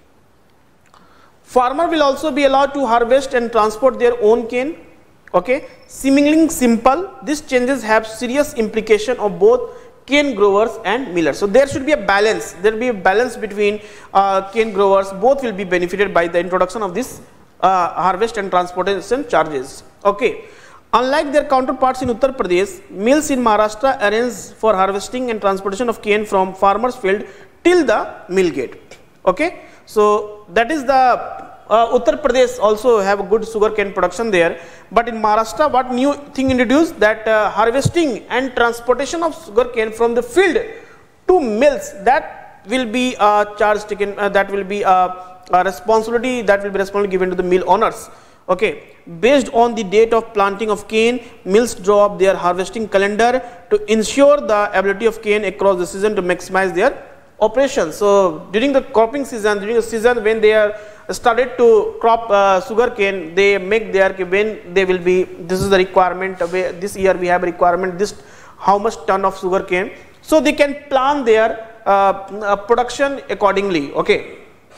Farmer will also be allowed to harvest and transport their own cane. Okay. Seemingly simple, these changes have serious implication of both cane growers and millers. So there should be a balance. There will be a balance between uh, cane growers. Both will be benefited by the introduction of this uh, harvest and transportation charges. Okay. Unlike their counterparts in Uttar Pradesh, mills in Maharashtra arrange for harvesting and transportation of cane from farmers' field till the mill gate. Okay. So that is the uh, Uttar Pradesh also have a good sugar cane production there, but in Maharashtra what new thing introduced that uh, harvesting and transportation of sugar cane from the field to mills, that will be a charge taken, uh, that will be a, a responsibility that will be responsibility given to the mill owners. Okay. Based on the date of planting of cane, mills draw up their harvesting calendar to ensure the ability of cane across the season to maximize their operations. So during the cropping season, during the season when they are started to crop uh, sugar cane, they make their when they will be, this is the requirement, this year we have a requirement, this how much ton of sugar cane. So they can plan their uh, uh, production accordingly. Okay.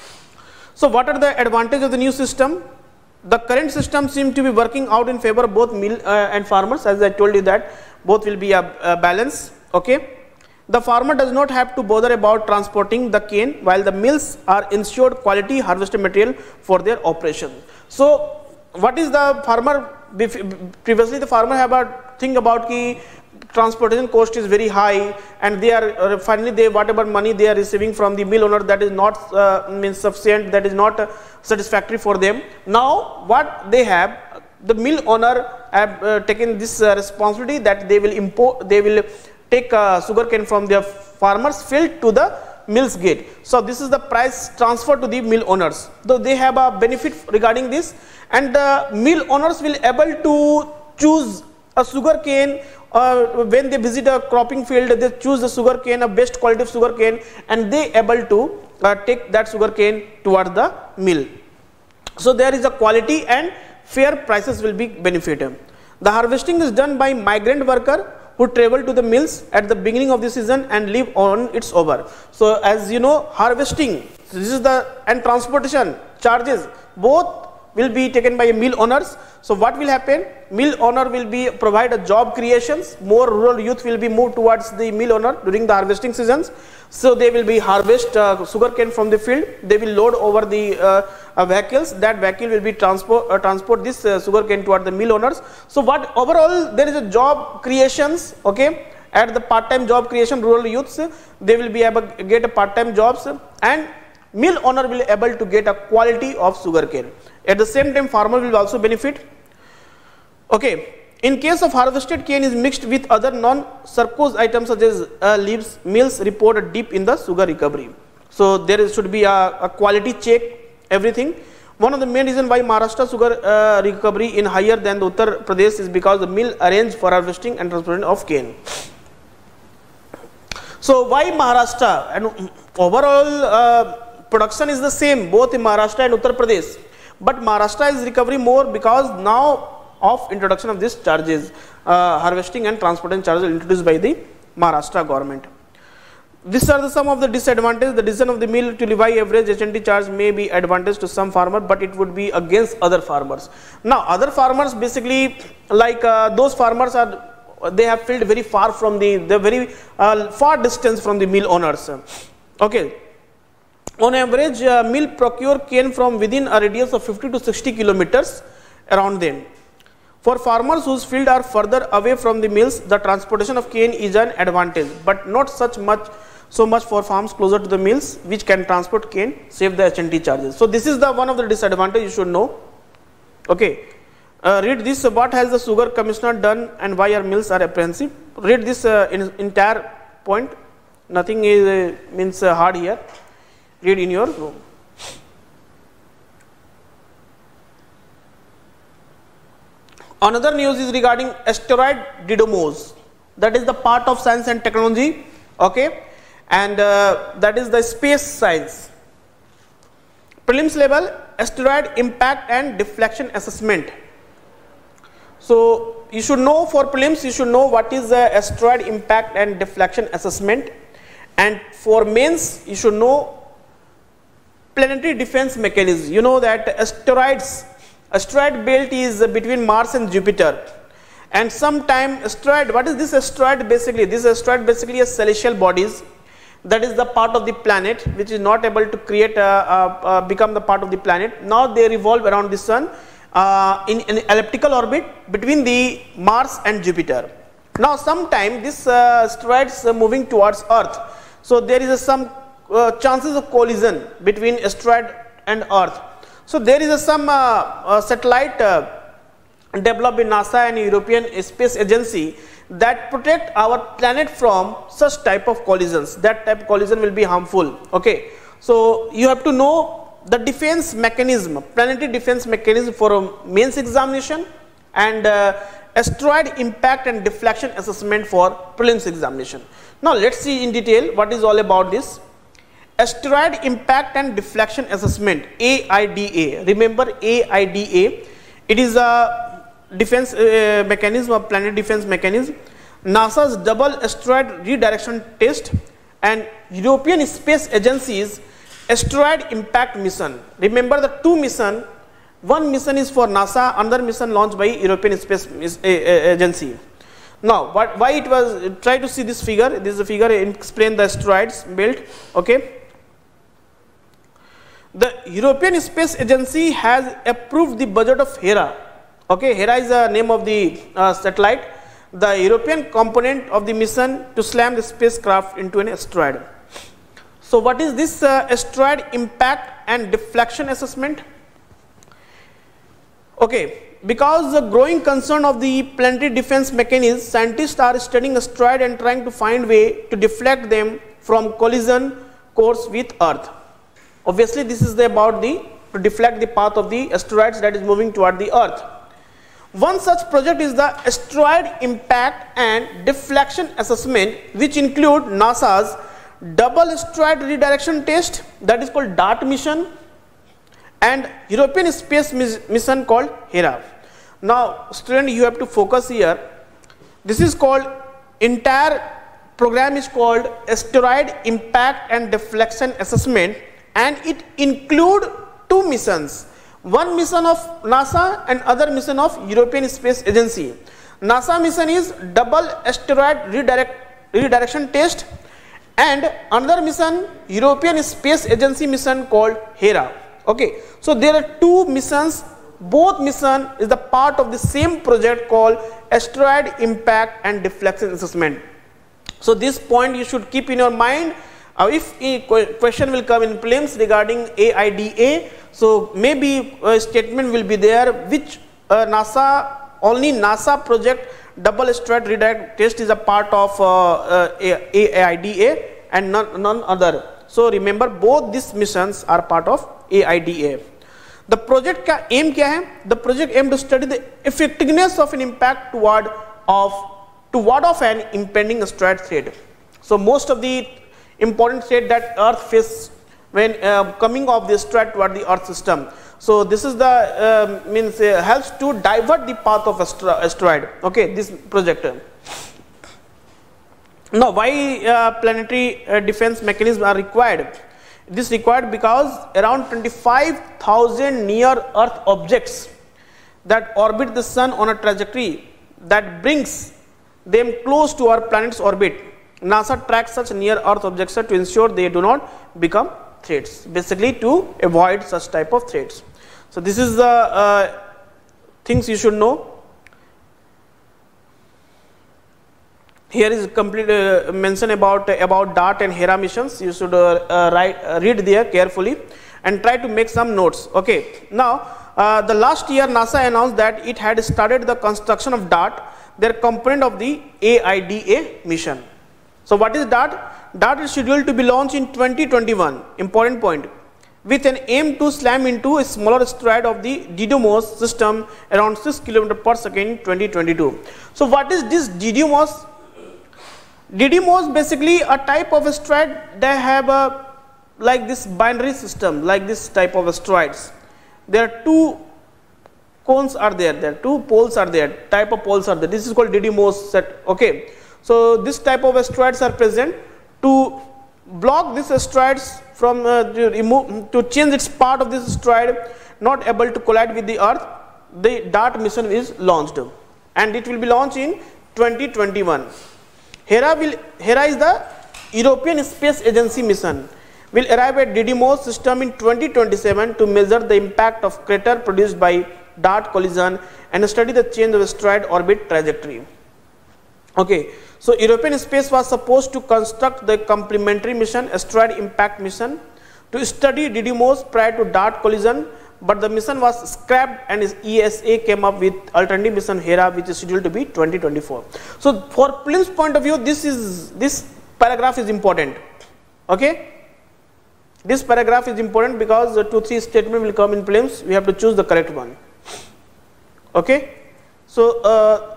So what are the advantages of the new system? The current system seems to be working out in favor of both mill uh, and farmers, as I told you that both will be a, a balance. Okay. The farmer does not have to bother about transporting the cane, while the mills are ensured quality harvested material for their operation. So what is the farmer, previously the farmer have a thing about ki transportation cost is very high and they are uh, finally they whatever money they are receiving from the mill owner, that is not uh, means sufficient, that is not uh, satisfactory for them. Now what they have, the mill owner have uh, taken this uh, responsibility that they will import, they will take uh, sugar cane from their farmers field to the mills gate. So this is the price transfer to the mill owners. Though they have a benefit regarding this, and the mill owners will able to choose a sugar cane uh, when they visit a cropping field, they choose the sugar cane, a best quality of sugar cane, and they able to uh, take that sugar cane toward the mill. So there is a quality and fair prices will be benefited. The harvesting is done by migrant worker who travel to the mills at the beginning of the season and leave on its over. So as you know, harvesting, this is the, and transportation charges both will be taken by mill owners. So what will happen? Mill owner will be provide a job creations, more rural youth will be moved towards the mill owner during the harvesting seasons. So they will be harvest uh, sugar cane from the field, they will load over the uh, uh, vehicles, that vehicle will be transport uh, transport this uh, sugar cane toward the mill owners. So what overall there is a job creations, okay, at the part-time job creation, rural youths they will be able to get a part-time jobs, and mill owner will able to get a quality of sugar cane. At the same time farmer will also benefit. Okay. In case of harvested cane is mixed with other non-sucrose items such as uh, leaves, mills report a dip in the sugar recovery. So there is, should be a, a quality check, everything. One of the main reasons why Maharashtra sugar uh, recovery in higher than the Uttar Pradesh is because the mill arranged for harvesting and transportation of cane. So why Maharashtra? And overall uh, production is the same both in Maharashtra and Uttar Pradesh, but Maharashtra is recovering more because now of introduction of these charges, uh, harvesting and transportation charges introduced by the Maharashtra government. These are the some of the disadvantages. The decision of the mill to levy average H and T charge may be advantage to some farmer, but it would be against other farmers. Now other farmers basically like uh, those farmers are, they have filled very far from the, the very uh, far distance from the mill owners. Okay. On average, uh, mill procure cane from within a radius of fifty to sixty kilometers around them. For farmers whose fields are further away from the mills, the transportation of cane is an advantage, but not such much so much for farms closer to the mills which can transport cane, save the H and T charges. So this is the one of the disadvantage you should know. Okay. Uh, read this, uh, what has the sugar commissioner done and why our mills are apprehensive. Read this uh, in, entire point, nothing is uh, means uh, hard here. Read in your room. Another news is regarding asteroid Didymos, that is the part of science and technology, okay, and uh, that is the space science. Prelims level asteroid impact and deflection assessment. So you should know, for prelims you should know what is the asteroid impact and deflection assessment, and for mains you should know planetary defense mechanism. You know that asteroids, asteroid belt is between Mars and Jupiter, and sometime asteroid, what is this asteroid basically? This asteroid basically is celestial bodies, that is the part of the planet which is not able to create a, a, a become the part of the planet. Now they revolve around the sun uh, in an elliptical orbit between the Mars and Jupiter. Now sometime this uh, asteroids are moving towards Earth, so there is a, some uh, chances of collision between asteroid and Earth. So there is a, some uh, uh, satellite uh, developed in NASA and European Space Agency that protect our planet from such type of collisions. That type of collision will be harmful. Okay, so you have to know the defense mechanism, planetary defense mechanism for a mains examination, and uh, asteroid impact and deflection assessment for prelims examination. Now let's see in detail what is all about this. Asteroid impact and deflection assessment, A I D A. Remember A I D A, it is a defense uh, mechanism, a planetary defense mechanism. NASA's double asteroid redirection test and European Space Agency's asteroid impact mission. Remember the two mission, one mission is for NASA, another mission launched by European Space Agency. Now what, why it was, try to see this figure, this is a figure explain the asteroids belt. Okay. The European Space Agency has approved the budget of Hera. Okay, Hera is the name of the uh, satellite, the European component of the mission to slam the spacecraft into an asteroid. So what is this uh, asteroid impact and deflection assessment? Okay, because the growing concern of the planetary defense mechanism, scientists are studying asteroid and trying to find way to deflect them from collision course with Earth. Obviously this is the about the to deflect the path of the asteroids that is moving toward the Earth. One such project is the asteroid impact and deflection assessment, which include NASA's double asteroid redirection test, that is called DART mission, and European Space mission called Hera. Now student, you have to focus here. This is called, entire program is called asteroid impact and deflection assessment, and it include two missions, one mission of NASA and other mission of European Space Agency. NASA mission is double asteroid redirect, redirection test, and another mission European Space Agency mission called Hera. Okay, so there are two missions, both mission is the part of the same project called asteroid impact and deflection assessment. So this point you should keep in your mind. Uh, if a question will come in prelims regarding A I D A, so maybe a statement will be there which uh, NASA, only NASA project double asteroid redirect test is a part of uh, uh, A I D A and none, none other. So remember both these missions are part of A I D A. The project का aim क्या है? The project aim to study the effectiveness of an impact toward of to ward off an impending asteroid threat. So most of the important state that Earth faces when uh, coming off the asteroid toward the Earth system. So this is the uh, means uh, helps to divert the path of asteroid. Okay, this projector. Now, why uh, planetary uh, defense mechanisms are required? This required because around twenty-five thousand near Earth objects that orbit the sun on a trajectory that brings them close to our planet's orbit. NASA tracks such near Earth objects to ensure they do not become threats, basically to avoid such type of threats. So this is the uh, things you should know. Here is complete uh, mention about uh, about DART and HERA missions. You should uh, uh, write uh, read there carefully and try to make some notes. Okay. Now uh, the last year NASA announced that it had started the construction of DART, their component of the A I D A mission. So what is DART? DART is scheduled to be launched in twenty twenty-one. Important point. With an aim to slam into a smaller asteroid of the Didymos system around six kilometers per second in twenty twenty-two. So what is this Didymos? Didymos basically a type of asteroid that have a like this binary system, like this type of asteroids. There are two cones are there, there are two poles are there, type of poles are there. This is called Didymos set. Okay. So this type of asteroids are present. To block this asteroids from uh, to remove to change its part of this asteroid not able to collide with the Earth, the DART mission is launched and it will be launched in twenty twenty-one. HERA will HERA is the European Space Agency mission, will arrive at Didymos system in twenty twenty-seven to measure the impact of crater produced by DART collision and study the change of asteroid orbit trajectory. Okay, so European Space was supposed to construct the complementary mission, asteroid impact mission, to study Didymos prior to DART collision, but the mission was scrapped and E S A came up with alternative mission HERA, which is scheduled to be twenty twenty-four. So for prelims point of view, this is this paragraph is important. Okay, this paragraph is important because the two three statement will come in prelims. We have to choose the correct one. Okay, so uh,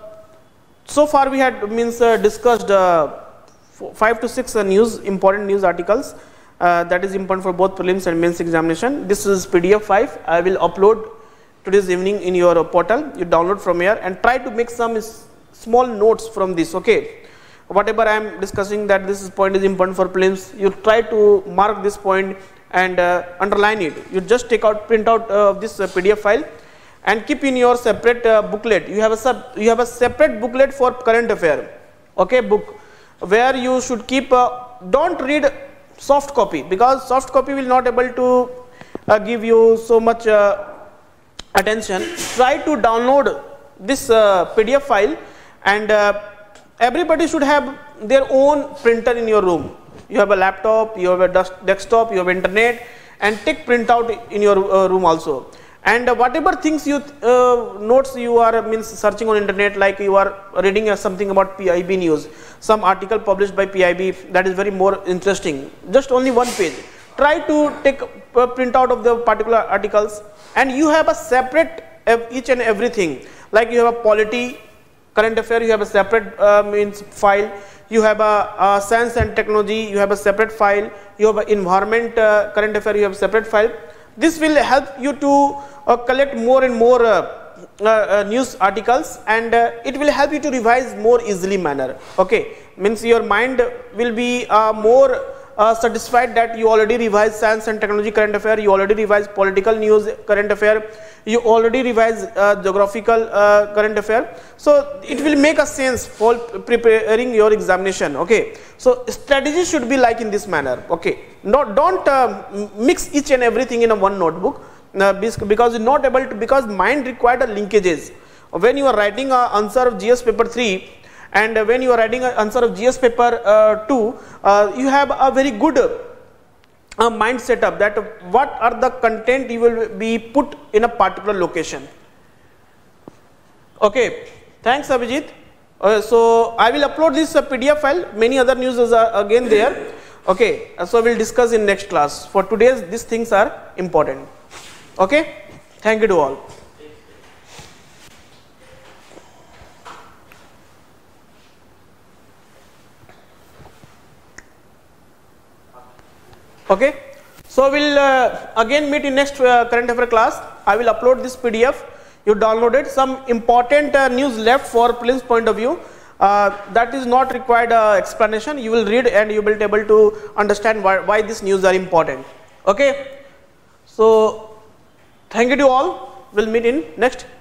so far we had means uh, discussed uh, five to six uh, news important news articles. Uh, that is important for both prelims and mains examination. This is P D F five. I will upload today's evening in your uh, portal. You download from here and try to make some small notes from this. Okay, whatever I am discussing, that this is point is important for prelims, you try to mark this point and uh, underline it. You just take out print out uh, this uh, P D F file and keep in your separate uh, booklet. You have a sub you have a separate booklet for current affair. Okay, book where you should keep. Uh, don't read soft copy because soft copy will not able to uh, give you so much uh, attention. Try to download this uh, P D F file and uh, everybody should have their own printer in your room. You have a laptop, you have a desktop, you have internet, and take printout in your uh, room also. And uh, whatever things you uh, notes you are means searching on internet, like you are reading uh, something about P I B news, some article published by P I B that is very more interesting, just only one page. Try to take a print out of the particular articles and you have a separate each and everything, like you have a polity, current affair, you have a separate uh, means file, you have a, a science and technology, you have a separate file, you have a environment uh, current affair, you have a separate file. This will help you to uh, collect more and more uh, uh, uh, news articles and uh, it will help you to revise more easily manner. Okay, means your mind will be uh, more uh, satisfied that you already revised science and technology current affair, you already revised political news current affair, you already revised uh, geographical uh, current affair. So it will make a sense for preparing your examination. Okay, so strategy should be like in this manner. Okay, not don't uh, mix each and everything in a one notebook uh, because you're not able to, because mind required a linkages. When you are writing a answer of G S paper three and when you are writing an answer of G S paper uh, two, uh, you have a very good uh, mind setup that what are the content you will be put in a particular location. Okay, thanks Abhijit. Uh, so I will upload this uh, P D F file, many other news are again there. Okay, uh, so we will discuss in next class. For today's these things are important. Okay, thank you to all. Okay, so we'll uh, again meet in next uh, current affair class. I will upload this P D F. You downloaded some important uh, news left for prelims point of view. Uh, that is not required uh, explanation. You will read and you will be able to understand why, why these news are important. Okay, so thank you to all. We'll meet in next